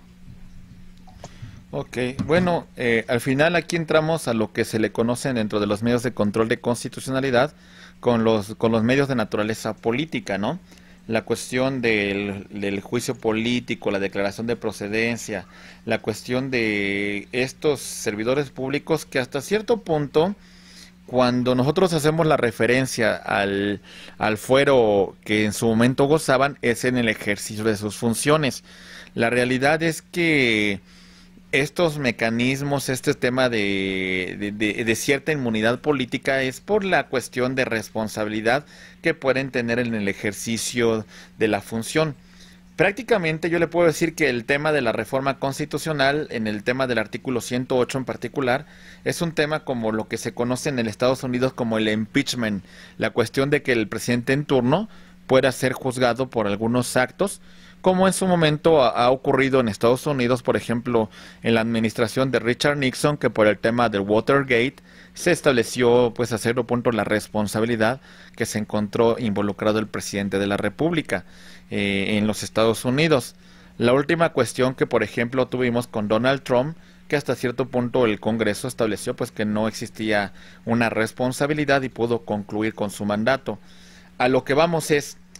Ok, bueno, eh, al final aquí entramos a lo que se le conocen dentro de los medios de control de constitucionalidad con los, con los medios de naturaleza política, ¿no? La cuestión del, del juicio político, la declaración de procedencia, la cuestión de estos servidores públicos que hasta cierto punto, cuando nosotros hacemos la referencia al, al fuero que en su momento gozaban, es en el ejercicio de sus funciones. La realidad es que estos mecanismos, este tema de, de, de, de cierta inmunidad política es por la cuestión de responsabilidad que pueden tener en el ejercicio de la función. Prácticamente yo le puedo decir que el tema de la reforma constitucional, en el tema del artículo ciento ocho en particular, es un tema como lo que se conoce en el Estados Unidos como el impeachment, la cuestión de que el presidente en turno pueda ser juzgado por algunos actos, como en su momento ha, ha ocurrido en Estados Unidos, por ejemplo, en la administración de Richard Nixon, que por el tema del Watergate se estableció, pues a cierto punto, la responsabilidad que se encontró involucrado el presidente de la República eh, en los Estados Unidos. La última cuestión que, por ejemplo, tuvimos con Donald Trump, que hasta cierto punto el Congreso estableció pues que no existía una responsabilidad y pudo concluir con su mandato. A lo que vamos es,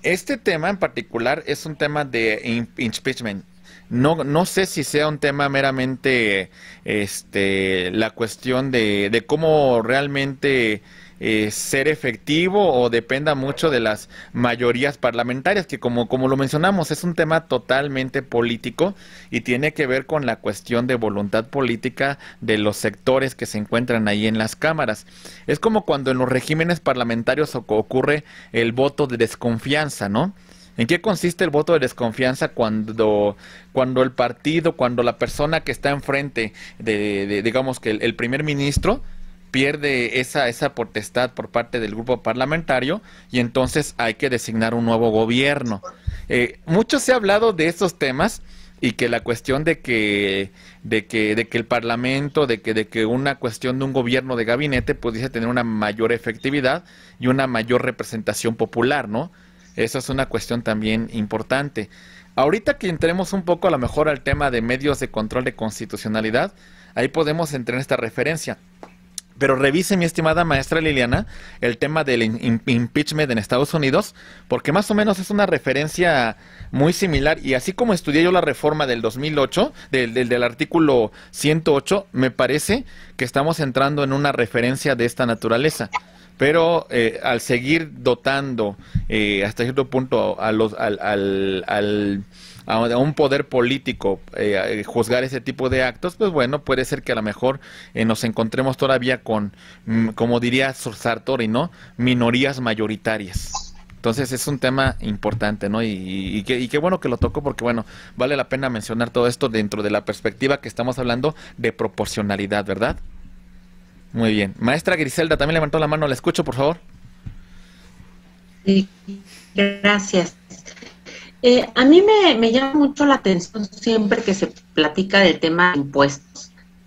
este tema en particular es un tema de im- impeachment. No, no sé si sea un tema meramente este, la cuestión de, de cómo realmente eh, ser efectivo o dependa mucho de las mayorías parlamentarias, que como, como lo mencionamos, es un tema totalmente político y tiene que ver con la cuestión de voluntad política de los sectores que se encuentran ahí en las cámaras. Es como cuando en los regímenes parlamentarios oc- ocurre el voto de desconfianza, ¿no? ¿En qué consiste el voto de desconfianza cuando, cuando el partido, cuando la persona que está enfrente de, de digamos que el, el primer ministro pierde esa, esa potestad por parte del grupo parlamentario y entonces hay que designar un nuevo gobierno? Eh, mucho se ha hablado de estos temas y que la cuestión de que, de que, de que el parlamento, de que, de que una cuestión de un gobierno de gabinete pudiese tener una mayor efectividad y una mayor representación popular, ¿no? Eso es una cuestión también importante. Ahorita que entremos un poco a lo mejor al tema de medios de control de constitucionalidad, ahí podemos entrar en esta referencia. Pero revise, mi estimada maestra Liliana, el tema del im- impeachment en Estados Unidos, porque más o menos es una referencia muy similar. Y así como estudié yo la reforma del dos mil ocho, del, del, del artículo ciento ocho, me parece que estamos entrando en una referencia de esta naturaleza. Pero eh, al seguir dotando eh, hasta cierto punto a los, al, al, al, a a un poder político eh, eh, juzgar ese tipo de actos, pues bueno, puede ser que a lo mejor eh, nos encontremos todavía con, mm, como diría Sartori, ¿no? Minorías mayoritarias. Entonces es un tema importante, ¿no? Y, y, y, qué, y qué bueno que lo tocó, porque bueno, vale la pena mencionar todo esto dentro de la perspectiva que estamos hablando de proporcionalidad, ¿verdad? Muy bien. Maestra Griselda también levantó la mano. ¿La escucho, por favor? Sí, gracias. Eh, a mí me, me llama mucho la atención siempre que se platica del tema de impuestos.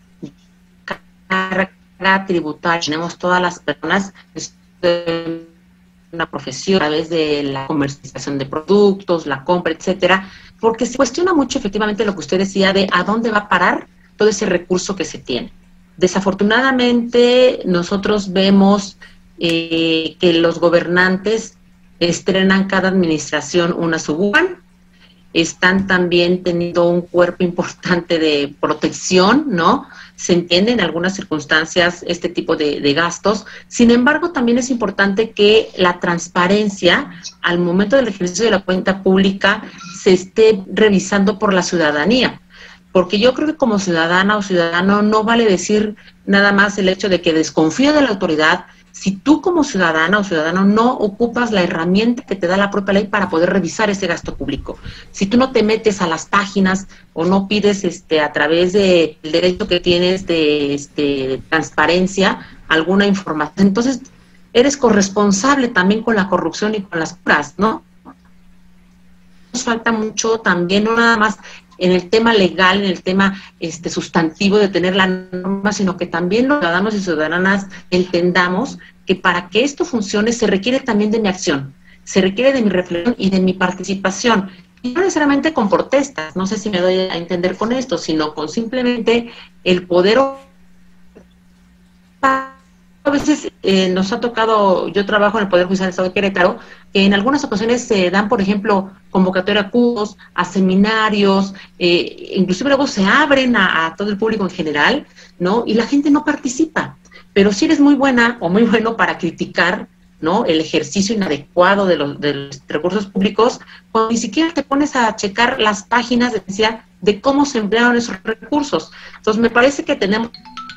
Carga tributaria, tenemos todas las personas, una profesión a través de la comercialización de productos, la compra, etcétera, porque se cuestiona mucho efectivamente lo que usted decía de a dónde va a parar todo ese recurso que se tiene. Desafortunadamente, nosotros vemos eh, que los gobernantes estrenan cada administración una suburban, están también teniendo un cuerpo importante de protección, ¿no? Se entiende en algunas circunstancias este tipo de, de gastos. Sin embargo, también es importante que la transparencia al momento del ejercicio de la cuenta pública se esté revisando por la ciudadanía. Porque yo creo que como ciudadana o ciudadano no vale decir nada más el hecho de que desconfío de la autoridad si tú como ciudadana o ciudadano no ocupas la herramienta que te da la propia ley para poder revisar ese gasto público. Si tú no te metes a las páginas o no pides este a través del derecho que tienes de este, transparencia alguna información, entonces eres corresponsable también con la corrupción y con las curas, ¿no? Nos falta mucho también, no nada más en el tema legal, en el tema este sustantivo de tener la norma, sino que también los ciudadanos y ciudadanas entendamos que para que esto funcione se requiere también de mi acción, se requiere de mi reflexión y de mi participación. Y no necesariamente con protestas, no sé si me doy a entender con esto, sino con simplemente el poder. A veces eh, nos ha tocado, yo trabajo en el Poder Judicial del Estado de Querétaro, que en algunas ocasiones se dan, por ejemplo, convocatoria a cursos, a seminarios, eh, inclusive luego se abren a, a todo el público en general, ¿no? Y la gente no participa. Pero si eres muy buena o muy bueno para criticar, ¿no?, el ejercicio inadecuado de los, de los recursos públicos, pues ni siquiera te pones a checar las páginas de, de cómo se emplearon esos recursos. Entonces, me parece que tenemos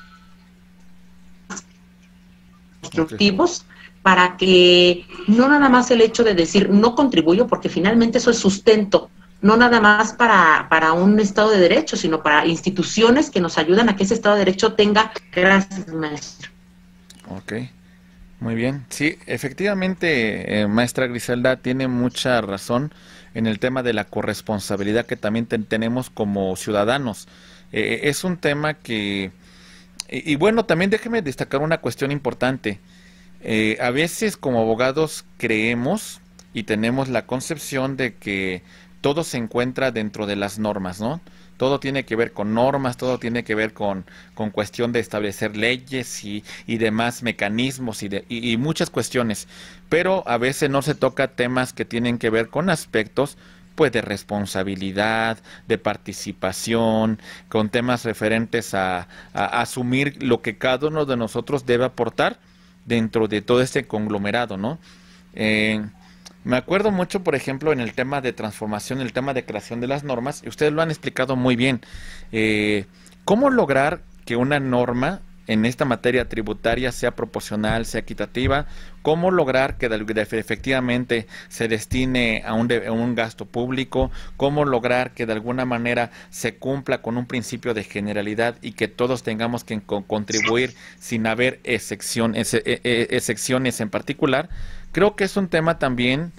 constructivos para que no nada más el hecho de decir no contribuyo, porque finalmente eso es sustento, no nada más para, para un Estado de Derecho, sino para instituciones que nos ayudan a que ese Estado de Derecho tenga. Gracias, maestro. Ok, muy bien. Sí, efectivamente, eh, maestra Griselda tiene mucha razón en el tema de la corresponsabilidad que también ten, tenemos como ciudadanos. Eh, es un tema que... Y, y bueno, también déjeme destacar una cuestión importante. Eh, a veces como abogados creemos y tenemos la concepción de que todo se encuentra dentro de las normas, ¿no? Todo tiene que ver con normas, todo tiene que ver con, con cuestión de establecer leyes y, y demás mecanismos y, de, y, y muchas cuestiones. Pero a veces no se toca temas que tienen que ver con aspectos pues de responsabilidad, de participación, con temas referentes a, a, a asumir lo que cada uno de nosotros debe aportar dentro de todo este conglomerado, ¿no? Eh, me acuerdo mucho, por ejemplo, en el tema de transformación, el tema de creación de las normas, y ustedes lo han explicado muy bien. Eh, ¿Cómo lograr que una norma en esta materia tributaria sea proporcional, sea equitativa? ¿Cómo lograr que de, de, efectivamente se destine a un, de, a un gasto público? ¿Cómo lograr que de alguna manera se cumpla con un principio de generalidad y que todos tengamos que co contribuir sin haber excepción, ex, ex, excepciones en particular? Creo que es un tema también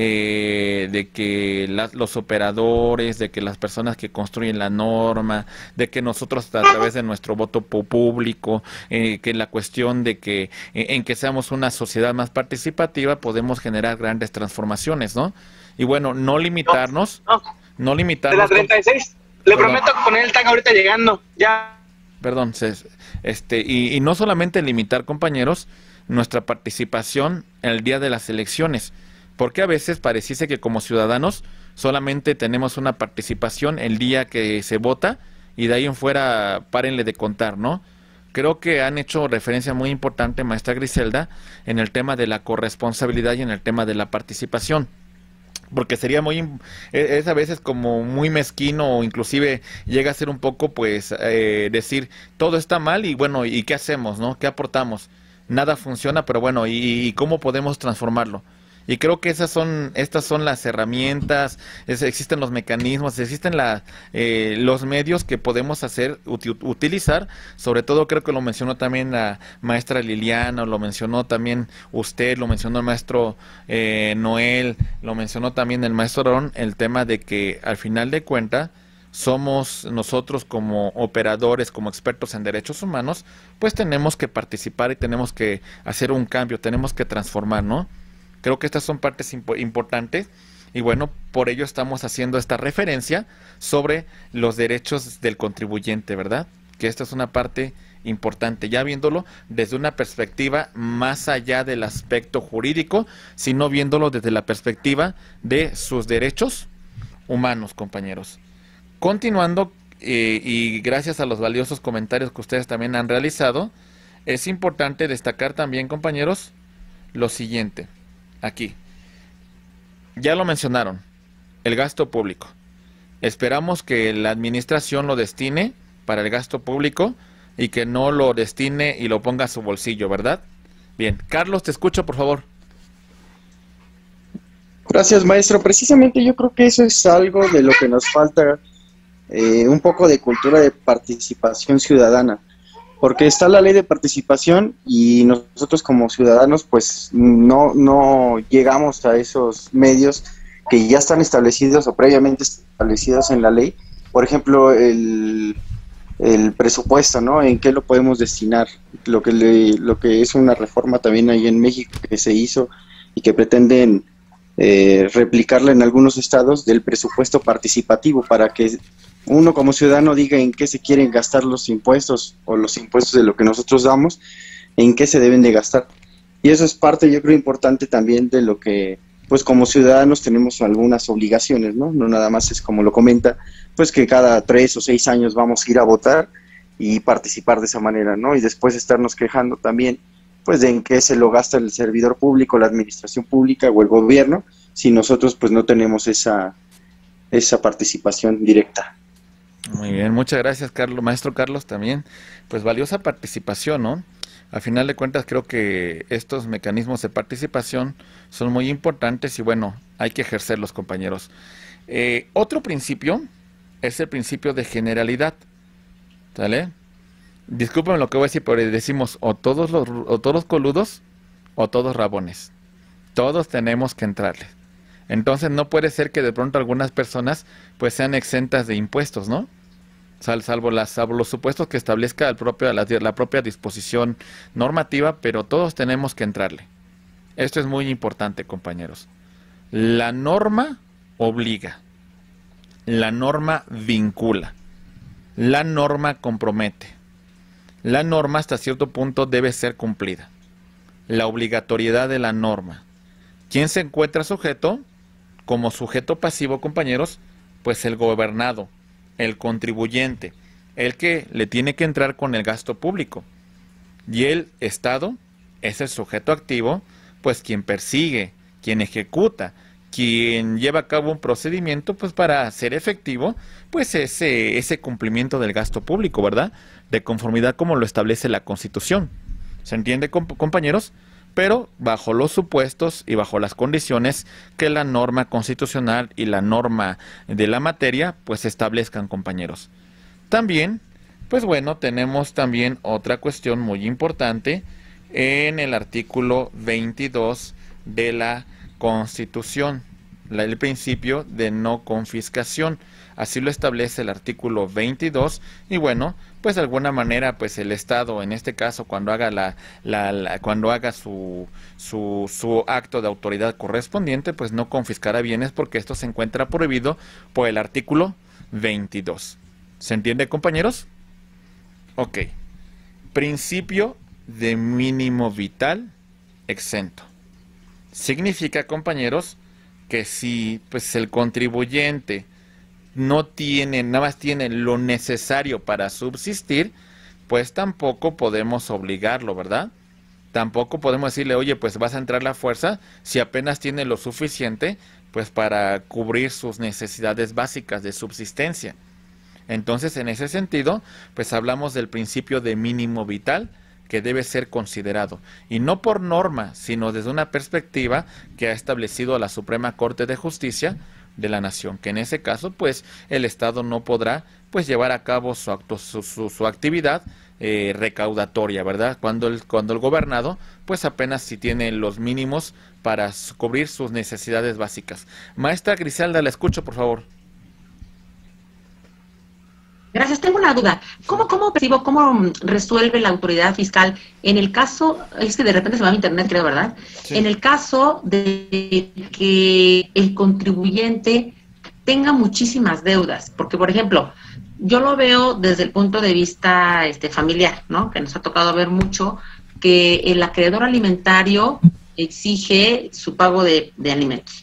eh, de que la, los operadores, de que las personas que construyen la norma, de que nosotros a través de nuestro voto público, eh, que la cuestión de que eh, en que seamos una sociedad más participativa podemos generar grandes transformaciones, ¿no? Y bueno, no limitarnos, no, no, no limitarnos. De la treinta y seis, con, le perdón, prometo que con él están ahorita llegando, ya. Perdón, este, y, y no solamente limitar, compañeros, nuestra participación el día de las elecciones, porque a veces pareciese que como ciudadanos solamente tenemos una participación el día que se vota y de ahí en fuera párenle de contar, ¿no? Creo que han hecho referencia muy importante, maestra Griselda, en el tema de la corresponsabilidad y en el tema de la participación. Porque sería muy, es a veces como muy mezquino o inclusive llega a ser un poco, pues, eh, decir, todo está mal y bueno, ¿y qué hacemos, no? ¿Qué aportamos? Nada funciona, pero bueno, ¿y, y cómo podemos transformarlo? Y creo que esas son, estas son las herramientas, es, existen los mecanismos, existen la, eh, los medios que podemos hacer, uti, utilizar. Sobre todo creo que lo mencionó también la maestra Liliana, lo mencionó también usted, lo mencionó el maestro eh, Noel, lo mencionó también el maestro Aarón, el tema de que al final de cuentas somos nosotros como operadores, como expertos en derechos humanos, pues tenemos que participar y tenemos que hacer un cambio, tenemos que transformar, ¿no? Creo que estas son partes imp importantes y bueno, por ello estamos haciendo esta referencia sobre los derechos del contribuyente, ¿verdad? Que esta es una parte importante, ya viéndolo desde una perspectiva más allá del aspecto jurídico, sino viéndolo desde la perspectiva de sus derechos humanos, compañeros. Continuando, eh, y gracias a los valiosos comentarios que ustedes también han realizado, es importante destacar también, compañeros, lo siguiente. Aquí, ya lo mencionaron, el gasto público. Esperamos que la administración lo destine para el gasto público y que no lo destine y lo ponga a su bolsillo, ¿verdad? Bien, Carlos, te escucho, por favor. Gracias, maestro. Precisamente yo creo que eso es algo de lo que nos falta, eh, un poco de cultura de participación ciudadana. Porque está la ley de participación y nosotros como ciudadanos pues no, no llegamos a esos medios que ya están establecidos o previamente establecidos en la ley. Por ejemplo, el, el presupuesto, ¿no? ¿En qué lo podemos destinar? Lo que, le, lo que es una reforma también ahí en México que se hizo y que pretenden eh, replicarla en algunos estados del presupuesto participativo para que uno como ciudadano diga en qué se quieren gastar los impuestos o los impuestos de lo que nosotros damos, en qué se deben de gastar. Y eso es parte, yo creo, importante también de lo que, pues como ciudadanos tenemos algunas obligaciones, ¿no? No nada más es como lo comenta, pues que cada tres o seis años vamos a ir a votar y participar de esa manera, ¿no? Y después estarnos quejando también, pues de en qué se lo gasta el servidor público, la administración pública o el gobierno, si nosotros pues no tenemos esa, esa participación directa. Muy bien, muchas gracias, Carlos, maestro Carlos, también, pues valiosa participación, ¿no? Al final de cuentas creo que estos mecanismos de participación son muy importantes y bueno, hay que ejercerlos, compañeros. Eh, otro principio es el principio de generalidad, ¿sale? Discúlpenme lo que voy a decir, pero decimos o todos los, o todos coludos o todos rabones. Todos tenemos que entrarle. Entonces no puede ser que de pronto algunas personas pues sean exentas de impuestos, ¿no? Sal, salvo, las, salvo los supuestos que establezca el propio, la, la propia disposición normativa, pero todos tenemos que entrarle. Esto es muy importante, compañeros. La norma obliga, la norma vincula. La norma compromete. La norma hasta cierto punto debe ser cumplida. La obligatoriedad de la norma. ¿Quién se encuentra sujeto? Como sujeto pasivo, compañeros, pues el gobernado, el contribuyente, el que le tiene que entrar con el gasto público. Y el Estado es el sujeto activo, pues quien persigue, quien ejecuta, quien lleva a cabo un procedimiento pues para hacer efectivo pues ese, ese cumplimiento del gasto público, ¿verdad? De conformidad como lo establece la Constitución. ¿Se entiende, comp- compañeros? Pero bajo los supuestos y bajo las condiciones que la norma constitucional y la norma de la materia pues establezcan, compañeros. También, pues bueno, tenemos también otra cuestión muy importante en el artículo veintidós de la Constitución, la, el principio de no confiscación. Así lo establece el artículo veintidós y bueno, pues de alguna manera pues el Estado en este caso cuando haga la, la, la cuando haga su, su su acto de autoridad correspondiente pues no confiscará bienes porque esto se encuentra prohibido por el artículo veintidós. ¿Se entiende, compañeros? Ok. Principio de mínimo vital exento. Significa, compañeros, que si pues el contribuyente no tiene, nada más tiene lo necesario para subsistir, pues tampoco podemos obligarlo, ¿verdad? Tampoco podemos decirle, oye, pues vas a entrar a la fuerza si apenas tiene lo suficiente, pues para cubrir sus necesidades básicas de subsistencia. Entonces, en ese sentido, pues hablamos del principio de mínimo vital que debe ser considerado, y no por norma, sino desde una perspectiva que ha establecido la Suprema Corte de Justicia de la Nación, que en ese caso, pues, el Estado no podrá, pues, llevar a cabo su acto, su, su, su actividad eh, recaudatoria, ¿verdad? Cuando el, cuando el gobernado, pues, apenas si tiene los mínimos para cubrir sus necesidades básicas. Maestra Griselda, la escucho, por favor. Gracias, tengo una duda. ¿Cómo, cómo percibo, cómo resuelve la autoridad fiscal en el caso, es que de repente se va a mi internet, creo, ¿verdad? Sí. En el caso de que el contribuyente tenga muchísimas deudas, porque, por ejemplo, yo lo veo desde el punto de vista este, familiar, ¿no? Que nos ha tocado ver mucho, que el acreedor alimentario exige su pago de, de alimentos.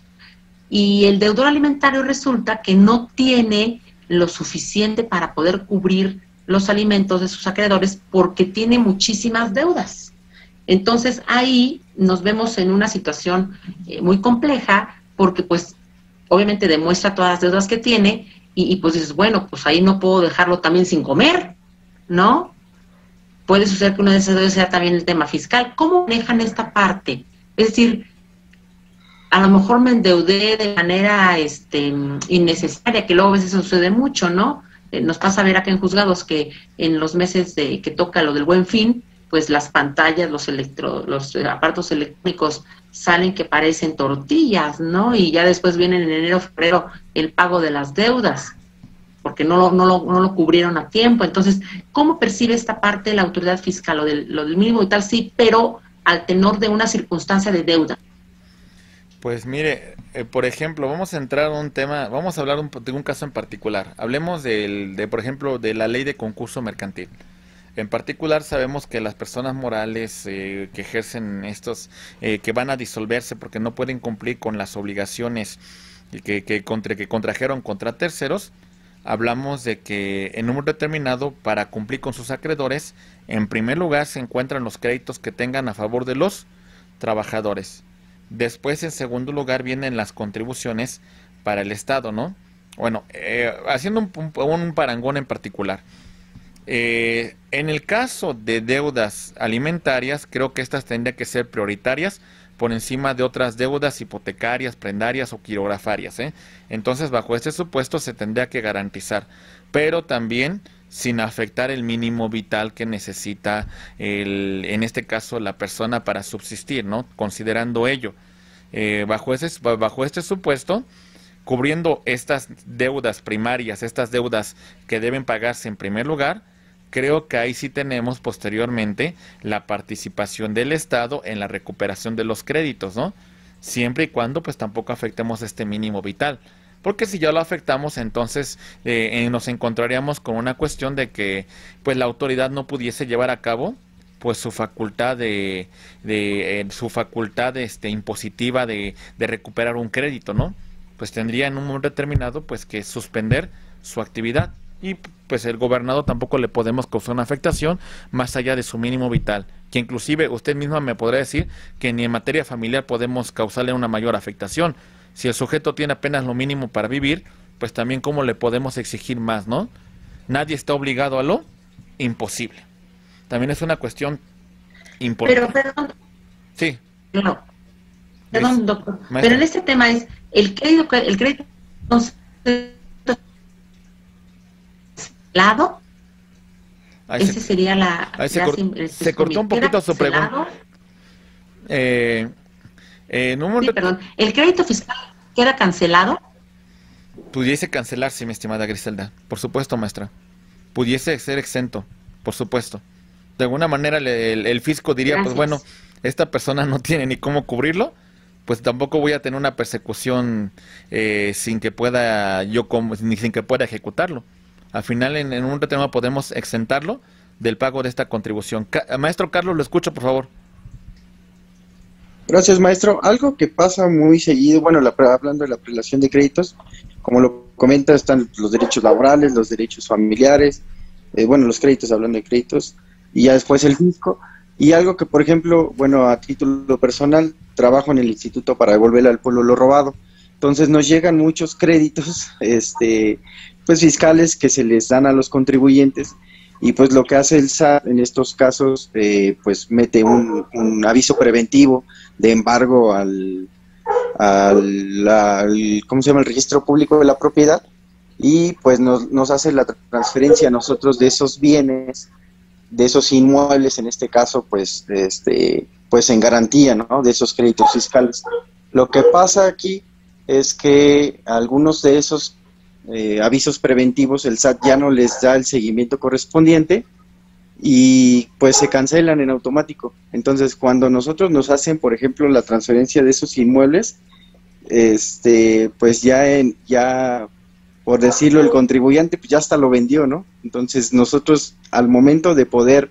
Y el deudor alimentario resulta que no tiene lo suficiente para poder cubrir los alimentos de sus acreedores porque tiene muchísimas deudas. Entonces ahí nos vemos en una situación eh, muy compleja porque pues obviamente demuestra todas las deudas que tiene y, y pues dices, bueno, pues ahí no puedo dejarlo también sin comer, ¿no? Puede suceder que una de esas deudas sea también el tema fiscal. ¿Cómo manejan esta parte? Es decir, a lo mejor me endeudé de manera este, innecesaria, que luego a veces sucede mucho, ¿no? Eh, nos pasa a ver acá en juzgados que en los meses de que toca lo del Buen Fin, pues las pantallas, los electro, los aparatos electrónicos salen que parecen tortillas, ¿no? Y ya después viene en enero, febrero el pago de las deudas, porque no lo, no lo, no lo cubrieron a tiempo. Entonces, ¿cómo percibe esta parte de la autoridad fiscal? Lo del, lo del mínimo y tal, sí, pero al tenor de una circunstancia de deuda. Pues mire, eh, por ejemplo, vamos a entrar a un tema, vamos a hablar un, de un caso en particular. Hablemos del, de, por ejemplo, de la ley de concurso mercantil. En particular, sabemos que las personas morales eh, que ejercen estos, eh, que van a disolverse porque no pueden cumplir con las obligaciones que, que, contra, que contrajeron contra terceros, hablamos de que en un determinado, para cumplir con sus acreedores, en primer lugar se encuentran los créditos que tengan a favor de los trabajadores. Después, en segundo lugar, vienen las contribuciones para el Estado, ¿no? Bueno, eh, haciendo un, un, un parangón en particular. Eh, en el caso de deudas alimentarias, creo que estas tendrían que ser prioritarias por encima de otras deudas hipotecarias, prendarias o quirografarias, ¿eh? Entonces, bajo este supuesto se tendría que garantizar, pero también sin afectar el mínimo vital que necesita, el, en este caso, la persona para subsistir, ¿no? Considerando ello. Eh, bajo, ese, bajo este supuesto, cubriendo estas deudas primarias, estas deudas que deben pagarse en primer lugar, creo que ahí sí tenemos posteriormente la participación del Estado en la recuperación de los créditos, ¿no? Siempre y cuando pues tampoco afectemos este mínimo vital. porque si ya lo afectamos, entonces eh, eh, nos encontraríamos con una cuestión de que pues la autoridad no pudiese llevar a cabo pues su facultad de, de eh, su facultad este impositiva de, de recuperar un crédito, ¿no? Pues tendría en un momento determinado pues que suspender su actividad, y pues el gobernador tampoco le podemos causar una afectación más allá de su mínimo vital, que inclusive usted misma me podrá decir que ni en materia familiar podemos causarle una mayor afectación. Si el sujeto tiene apenas lo mínimo para vivir, pues también cómo le podemos exigir más, ¿no? Nadie está obligado a lo imposible. También es una cuestión importante. Pero, perdón. Sí. No. Perdón, doctor. Maestra. Pero en este tema es el crédito, el crédito lado. Ese se, sería la. Ahí se, la cor, sim, se cortó un poquito su pregunta. Eh, eh, en un momento, sí, perdón. ¿El crédito fiscal queda cancelado? Pudiese cancelarse, mi estimada Griselda. Por supuesto, maestra. Pudiese ser exento, por supuesto. De alguna manera el, el, el fisco diría, Gracias. Pues bueno, esta persona no tiene ni cómo cubrirlo, pues tampoco voy a tener una persecución eh, sin que pueda yo como, ni sin que pueda ejecutarlo. Al final en, en un tema podemos exentarlo del pago de esta contribución. Ca Maestro Carlos, lo escucho, por favor. Gracias, maestro. Algo que pasa muy seguido, bueno, la, hablando de la prelación de créditos, como lo comenta, están los derechos laborales, los derechos familiares, eh, bueno, los créditos, hablando de créditos, y ya después el fisco. Y algo que, por ejemplo, bueno, a título personal, trabajo en el instituto para devolverle al pueblo lo robado. Entonces nos llegan muchos créditos, este, pues fiscales que se les dan a los contribuyentes, y pues lo que hace el S A T en estos casos, eh, pues mete un, un aviso preventivo de embargo al, al, al, ¿cómo se llama?, el registro público de la propiedad, y pues nos, nos hace la transferencia a nosotros de esos bienes, de esos inmuebles, en este caso, pues, este, pues en garantía, ¿no?, de esos créditos fiscales. Lo que pasa aquí es que algunos de esos eh, avisos preventivos el S A T ya no les da el seguimiento correspondiente y pues se cancelan en automático. Entonces, cuando nosotros nos hacen, por ejemplo, la transferencia de esos inmuebles, este, pues ya en, ya por decirlo, el contribuyente pues ya hasta lo vendió, ¿no? Entonces nosotros al momento de poder,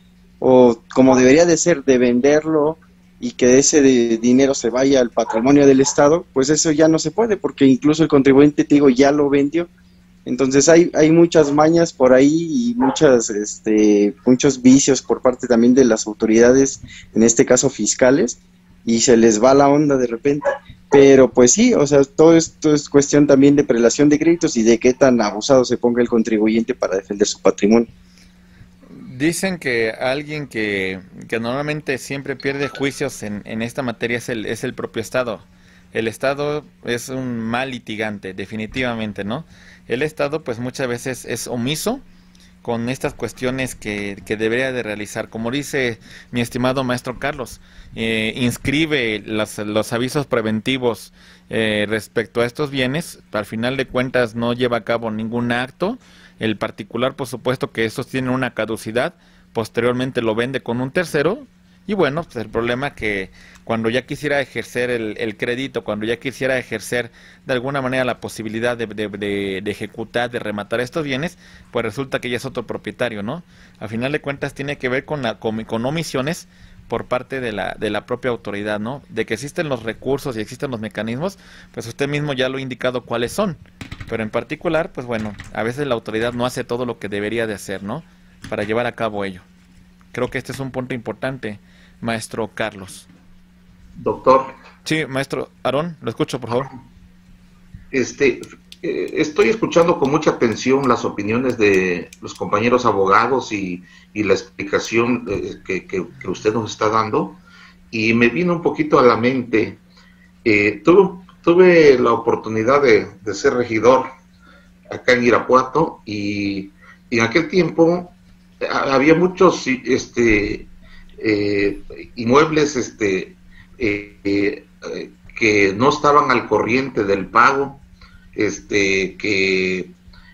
o como debería de ser, de venderlo y que ese de dinero se vaya al patrimonio del Estado, pues eso ya no se puede, porque incluso el contribuyente, te digo, ya lo vendió. Entonces hay, hay muchas mañas por ahí y muchas, este, muchos vicios por parte también de las autoridades, en este caso fiscales, y se les va la onda de repente. Pero pues sí, o sea, todo esto es cuestión también de prelación de créditos y de qué tan abusado se ponga el contribuyente para defender su patrimonio. Dicen que alguien que, que normalmente siempre pierde juicios en, en esta materia es el, es el propio Estado. El Estado es un mal litigante, definitivamente, ¿no? El Estado pues muchas veces es omiso con estas cuestiones que, que debería de realizar. Como dice mi estimado maestro Carlos, eh, inscribe las, los avisos preventivos eh, respecto a estos bienes, al final de cuentas no lleva a cabo ningún acto, el particular por supuesto que estos tienen una caducidad, posteriormente lo vende con un tercero, y bueno, pues el problema es que cuando ya quisiera ejercer el, el crédito, cuando ya quisiera ejercer de alguna manera la posibilidad de, de, de, de ejecutar, de rematar estos bienes, pues resulta que ya es otro propietario, ¿no? A final de cuentas tiene que ver con, la, con, con omisiones por parte de la, de la propia autoridad, ¿no? De que existen los recursos y existen los mecanismos, pues usted mismo ya lo ha indicado cuáles son. Pero en particular, pues bueno, a veces la autoridad no hace todo lo que debería de hacer, ¿no? Para llevar a cabo ello. Creo que este es un punto importante, maestro Carlos. Doctor. Sí, maestro Aarón, lo escucho, por favor. Este, eh, estoy escuchando con mucha atención las opiniones de los compañeros abogados y, y la explicación eh, que, que, que usted nos está dando, y me vino un poquito a la mente, eh, tuve, tuve la oportunidad de, de ser regidor acá en Irapuato, y, y en aquel tiempo había muchos este, eh, inmuebles este, eh, eh, que no estaban al corriente del pago, este, que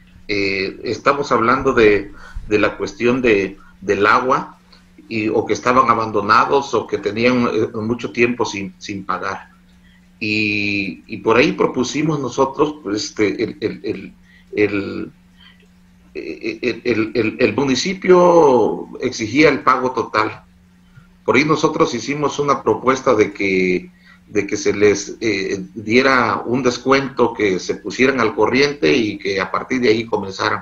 eh, estamos hablando de, de la cuestión de, del agua, y, o que estaban abandonados o que tenían eh, mucho tiempo sin, sin pagar. y, y por ahí propusimos nosotros, pues, este, el, el, el, el, el, el, el, el municipio exigía el pago total. Por ahí nosotros hicimos una propuesta de que, de que se les eh, diera un descuento, que se pusieran al corriente y que a partir de ahí comenzaran.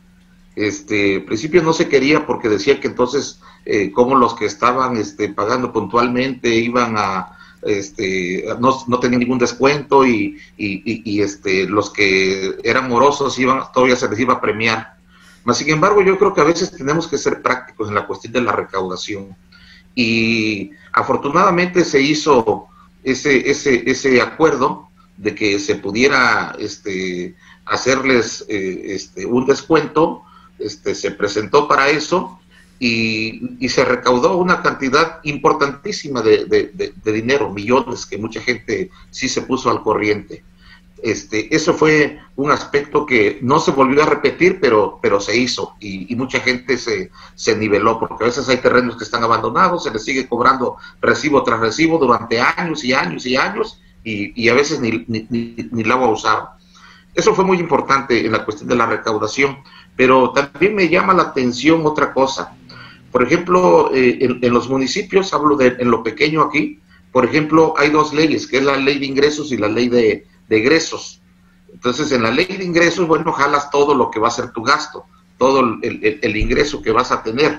Este, al principio no se quería porque decía que entonces eh, como los que estaban este, pagando puntualmente iban a, este, no, no tenían ningún descuento y, y, y, y este, los que eran morosos iban, todavía se les iba a premiar. Mas, sin embargo, yo creo que a veces tenemos que ser prácticos en la cuestión de la recaudación. Y afortunadamente se hizo ese, ese, ese acuerdo de que se pudiera este, hacerles eh, este, un descuento. Este, se presentó para eso y, y se recaudó una cantidad importantísima de, de, de, de dinero, millones, que mucha gente sí se puso al corriente. Este, eso fue un aspecto que no se volvió a repetir, pero, pero se hizo y, y mucha gente se, se niveló, porque a veces hay terrenos que están abandonados, se les sigue cobrando recibo tras recibo durante años y años y años y, y a veces ni, ni, ni, ni el agua usaron. Eso fue muy importante en la cuestión de la recaudación, pero también me llama la atención otra cosa. Por ejemplo, eh, en, en los municipios, hablo de en lo pequeño aquí, por ejemplo, hay dos leyes, que es la ley de ingresos y la ley de, de egresos. Entonces, en la ley de ingresos, bueno, jalas todo lo que va a ser tu gasto, todo el, el, el ingreso que vas a tener.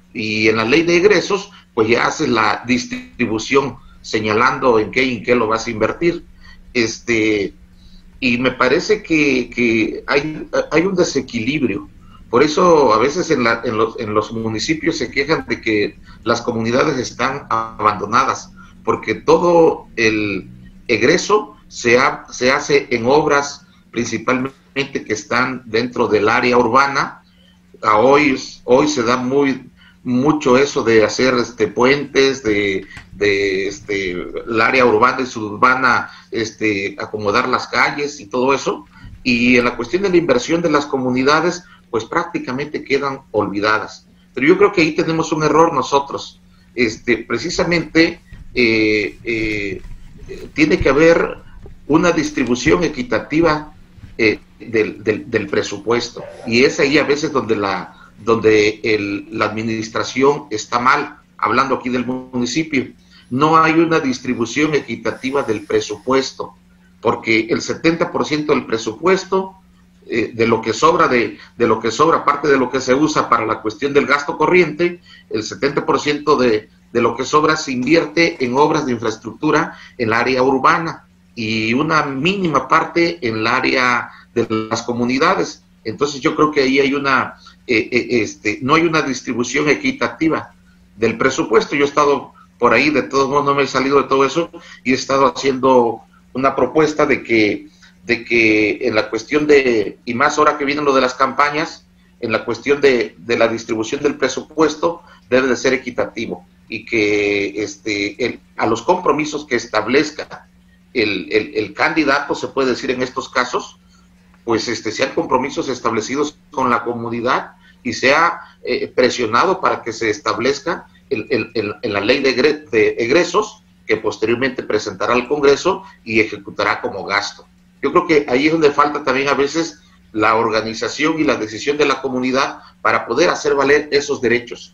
Y en la ley de egresos, pues ya haces la distribución señalando en qué y en qué lo vas a invertir. Este... Y me parece que, que hay, hay un desequilibrio. Por eso a veces en, la, en, los, en los municipios se quejan de que las comunidades están abandonadas, porque todo el egreso se, ha, se hace en obras principalmente que están dentro del área urbana. A hoy, hoy se da muy mucho eso de hacer este puentes, de, de este el área urbana y suburbana, este acomodar las calles y todo eso, y en la cuestión de la inversión de las comunidades pues prácticamente quedan olvidadas. Pero yo creo que ahí tenemos un error nosotros. Este precisamente eh, eh, tiene que haber una distribución equitativa eh, del, del, del presupuesto, y es ahí a veces donde la donde el, la administración está mal, hablando aquí del municipio. No hay una distribución equitativa del presupuesto, porque el setenta por ciento del presupuesto, eh, de lo que sobra, de, de lo que sobra, aparte de lo que se usa para la cuestión del gasto corriente, el setenta por ciento de, de lo que sobra se invierte en obras de infraestructura en el área urbana, y una mínima parte en el área de las comunidades. Entonces yo creo que ahí hay una... Eh, eh, este, no hay una distribución equitativa del presupuesto. Yo he estado por ahí, de todos modos no me he salido de todo eso, y he estado haciendo una propuesta de que, de que en la cuestión de, y más ahora que vienen lo de las campañas, en la cuestión de, de la distribución del presupuesto debe de ser equitativo, y que este, el, a los compromisos que establezca el, el, el candidato, se puede decir en estos casos, pues este, sean compromisos establecidos con la comunidad y sea eh, presionado para que se establezca el, el, el, en la ley de, egre, de egresos, que posteriormente presentará al Congreso y ejecutará como gasto. Yo creo que ahí es donde falta también a veces la organización y la decisión de la comunidad para poder hacer valer esos derechos.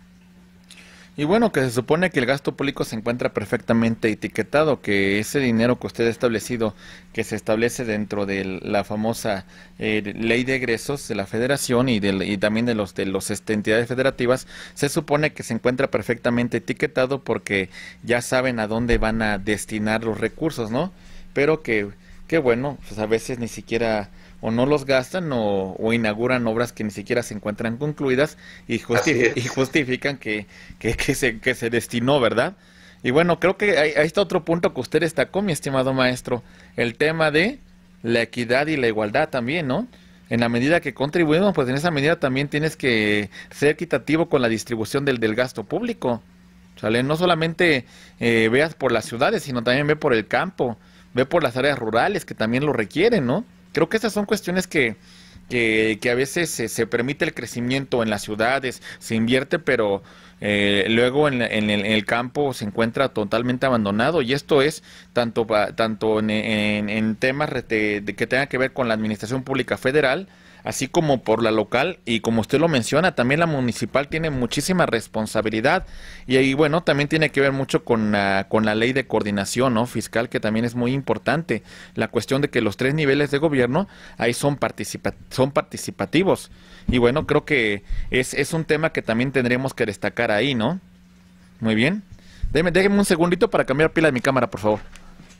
Y bueno, que se supone que el gasto público se encuentra perfectamente etiquetado, que ese dinero que usted ha establecido, que se establece dentro de la famosa eh, ley de egresos de la federación y, de, y también de los de las este, entidades federativas, se supone que se encuentra perfectamente etiquetado porque ya saben a dónde van a destinar los recursos, ¿no? Pero que, que bueno, pues a veces ni siquiera... o no los gastan o, o inauguran obras que ni siquiera se encuentran concluidas y, justific y justifican que, que, que, se, que se destinó, ¿verdad? Y bueno, creo que ahí, ahí está otro punto que usted destacó, mi estimado maestro, el tema de la equidad y la igualdad también, ¿no? En la medida que contribuimos, pues en esa medida también tienes que ser equitativo con la distribución del, del gasto público, ¿sale? No solamente eh, veas por las ciudades, sino también ve por el campo, ve por las áreas rurales que también lo requieren, ¿no? Creo que esas son cuestiones que, que, que a veces se, se permite el crecimiento en las ciudades, se invierte, pero Eh, luego en, en, el, en el campo se encuentra totalmente abandonado, y esto es tanto, tanto en, en, en temas de, de que tengan que ver con la administración pública federal, así como por la local, y como usted lo menciona, también la municipal tiene muchísima responsabilidad, y ahí bueno, también tiene que ver mucho con, uh, con la ley de coordinación, ¿no?, fiscal, que también es muy importante, la cuestión de que los tres niveles de gobierno ahí son, participa son participativos, y bueno, creo que es, es un tema que también tendremos que destacar ahí, ¿no? Muy bien, déjeme, déjeme un segundito para cambiar pila de mi cámara, por favor.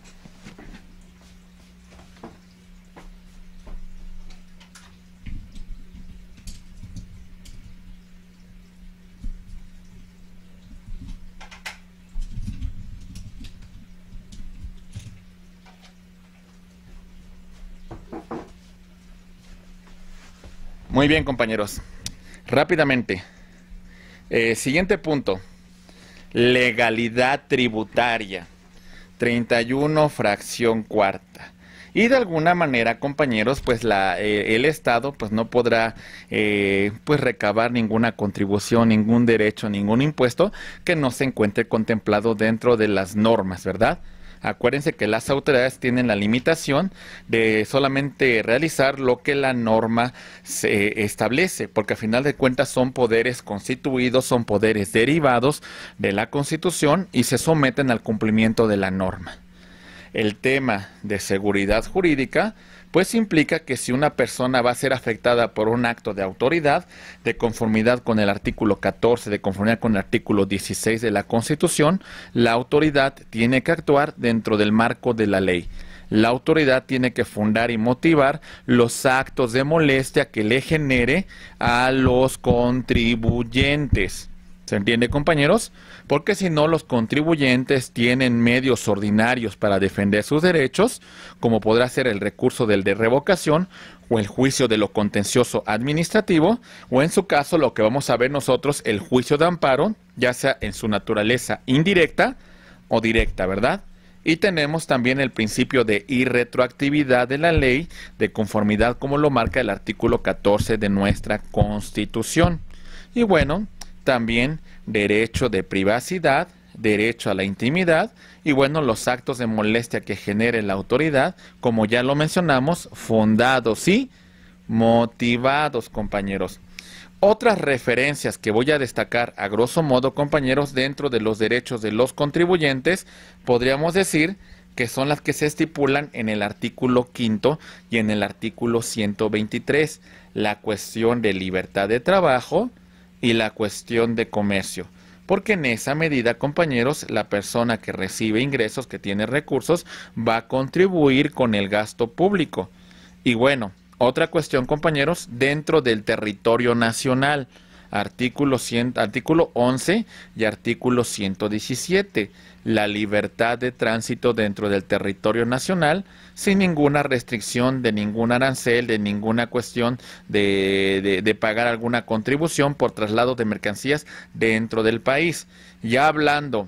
Muy bien, compañeros. Rápidamente. Eh, siguiente punto. Legalidad tributaria. treinta y uno, fracción cuarta. Y de alguna manera, compañeros, pues la, eh, el Estado pues no podrá eh, pues recabar ninguna contribución, ningún derecho, ningún impuesto que no se encuentre contemplado dentro de las normas, ¿verdad? Acuérdense que las autoridades tienen la limitación de solamente realizar lo que la norma se establece, porque a final de cuentas son poderes constituidos, son poderes derivados de la Constitución y se someten al cumplimiento de la norma. El tema de seguridad jurídica pues implica que si una persona va a ser afectada por un acto de autoridad, de conformidad con el artículo catorce, de conformidad con el artículo dieciséis de la Constitución, la autoridad tiene que actuar dentro del marco de la ley. La autoridad tiene que fundar y motivar los actos de molestia que le genere a los contribuyentes. ¿Se entiende, compañeros? Porque si no, los contribuyentes tienen medios ordinarios para defender sus derechos, como podrá ser el recurso del de revocación o el juicio de lo contencioso administrativo, o en su caso lo que vamos a ver nosotros, el juicio de amparo, ya sea en su naturaleza indirecta o directa, ¿verdad? Y tenemos también el principio de irretroactividad de la ley, de conformidad como lo marca el artículo catorce de nuestra Constitución. Y bueno, también derecho de privacidad, derecho a la intimidad y bueno, los actos de molestia que genere la autoridad, como ya lo mencionamos, fundados y motivados, compañeros. Otras referencias que voy a destacar a grosso modo, compañeros, dentro de los derechos de los contribuyentes, podríamos decir que son las que se estipulan en el artículo quinto y en el artículo ciento veintitrés, la cuestión de libertad de trabajo y la cuestión de comercio, porque en esa medida, compañeros, la persona que recibe ingresos, que tiene recursos, va a contribuir con el gasto público. Y bueno, otra cuestión, compañeros, dentro del territorio nacional, artículo, cien, artículo once y artículo ciento diecisiete, la libertad de tránsito dentro del territorio nacional sin ninguna restricción de ningún arancel, de ninguna cuestión de, de, de pagar alguna contribución por traslado de mercancías dentro del país. Ya hablando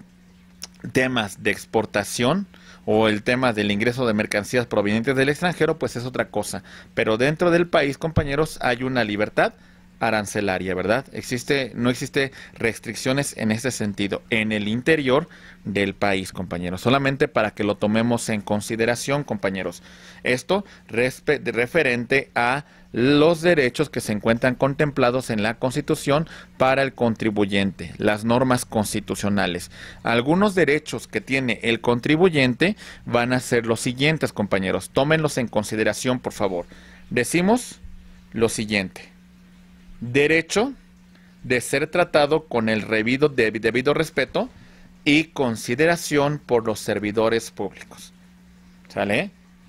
temas de exportación o el tema del ingreso de mercancías provenientes del extranjero, pues es otra cosa. Pero dentro del país, compañeros, hay una libertad arancelaria, ¿verdad? Existe, no existe restricciones en ese sentido en el interior del país, compañeros. Solamente para que lo tomemos en consideración, compañeros. Esto referente a los derechos que se encuentran contemplados en la Constitución para el contribuyente, las normas constitucionales. Algunos derechos que tiene el contribuyente van a ser los siguientes, compañeros. Tómenlos en consideración, por favor. Decimos lo siguiente: derecho de ser tratado con el debido, debido respeto y consideración por los servidores públicos. ¿Sale?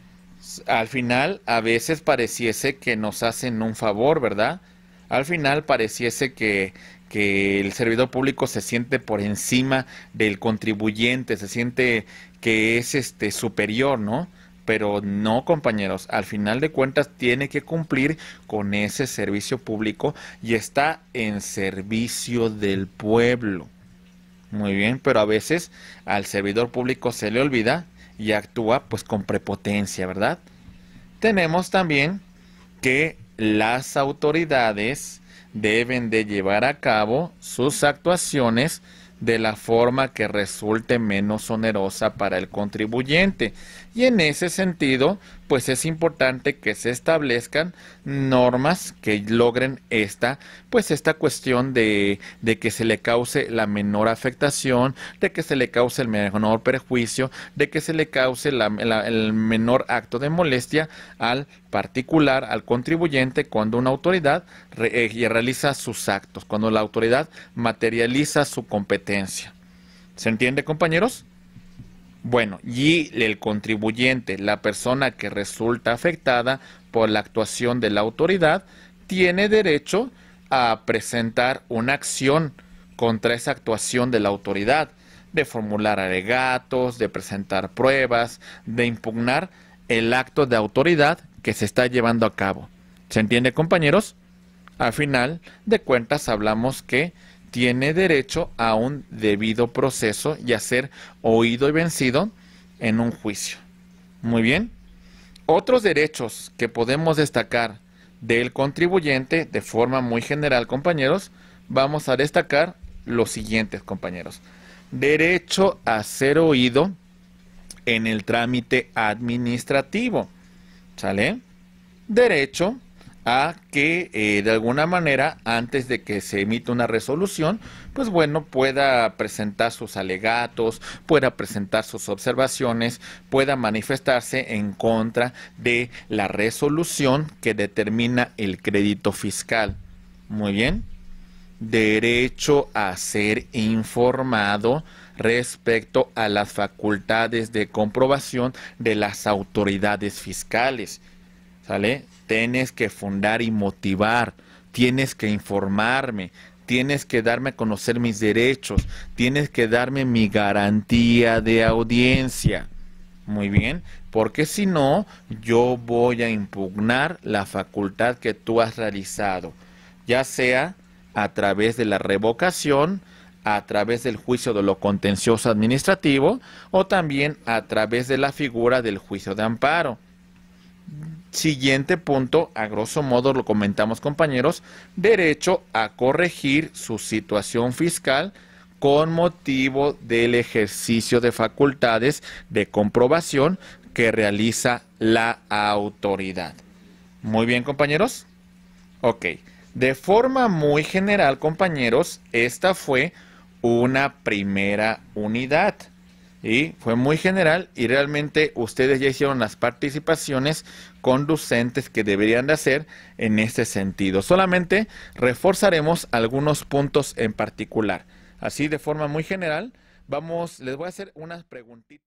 Al final, a veces pareciese que nos hacen un favor, ¿verdad? Al final pareciese que, que el servidor público se siente por encima del contribuyente, se siente que es este superior, ¿no? Pero no, compañeros, al final de cuentas tiene que cumplir con ese servicio público y está en servicio del pueblo. Muy bien, pero a veces al servidor público se le olvida y actúa pues con prepotencia, ¿verdad? Tenemos también que las autoridades deben de llevar a cabo sus actuaciones de la forma que resulte menos onerosa para el contribuyente. Y en ese sentido, pues es importante que se establezcan normas que logren esta, pues esta cuestión de, de que se le cause la menor afectación, de que se le cause el menor perjuicio, de que se le cause la, la, el menor acto de molestia al particular, al contribuyente, cuando una autoridad re, eh, realiza sus actos, cuando la autoridad materializa su competencia. ¿Se entiende, compañeros? Bueno, y el contribuyente, la persona que resulta afectada por la actuación de la autoridad, tiene derecho a presentar una acción contra esa actuación de la autoridad, de formular alegatos, de presentar pruebas, de impugnar el acto de autoridad que se está llevando a cabo. ¿Se entiende, compañeros? Al final de cuentas hablamos que tiene derecho a un debido proceso y a ser oído y vencido en un juicio. Muy bien. Otros derechos que podemos destacar del contribuyente de forma muy general, compañeros, vamos a destacar los siguientes, compañeros. Derecho a ser oído en el trámite administrativo. ¿Sale? Derecho a que eh, de alguna manera, antes de que se emita una resolución, pues bueno, pueda presentar sus alegatos, pueda presentar sus observaciones, pueda manifestarse en contra de la resolución que determina el crédito fiscal. Muy bien. Derecho a ser informado respecto a las facultades de comprobación de las autoridades fiscales. ¿Sale? Tienes que fundar y motivar, tienes que informarme, tienes que darme a conocer mis derechos, tienes que darme mi garantía de audiencia. Muy bien, porque si no, yo voy a impugnar la facultad que tú has realizado, ya sea a través de la revocación, a través del juicio de lo contencioso administrativo o también a través de la figura del juicio de amparo. Siguiente punto, a grosso modo lo comentamos, compañeros, derecho a corregir su situación fiscal con motivo del ejercicio de facultades de comprobación que realiza la autoridad. Muy bien, compañeros. Ok, de forma muy general, compañeros, esta fue una primera unidad. Y fue muy general y realmente ustedes ya hicieron las participaciones conducentes que deberían de hacer en este sentido. Solamente reforzaremos algunos puntos en particular. Así de forma muy general, vamos, les voy a hacer unas preguntitas.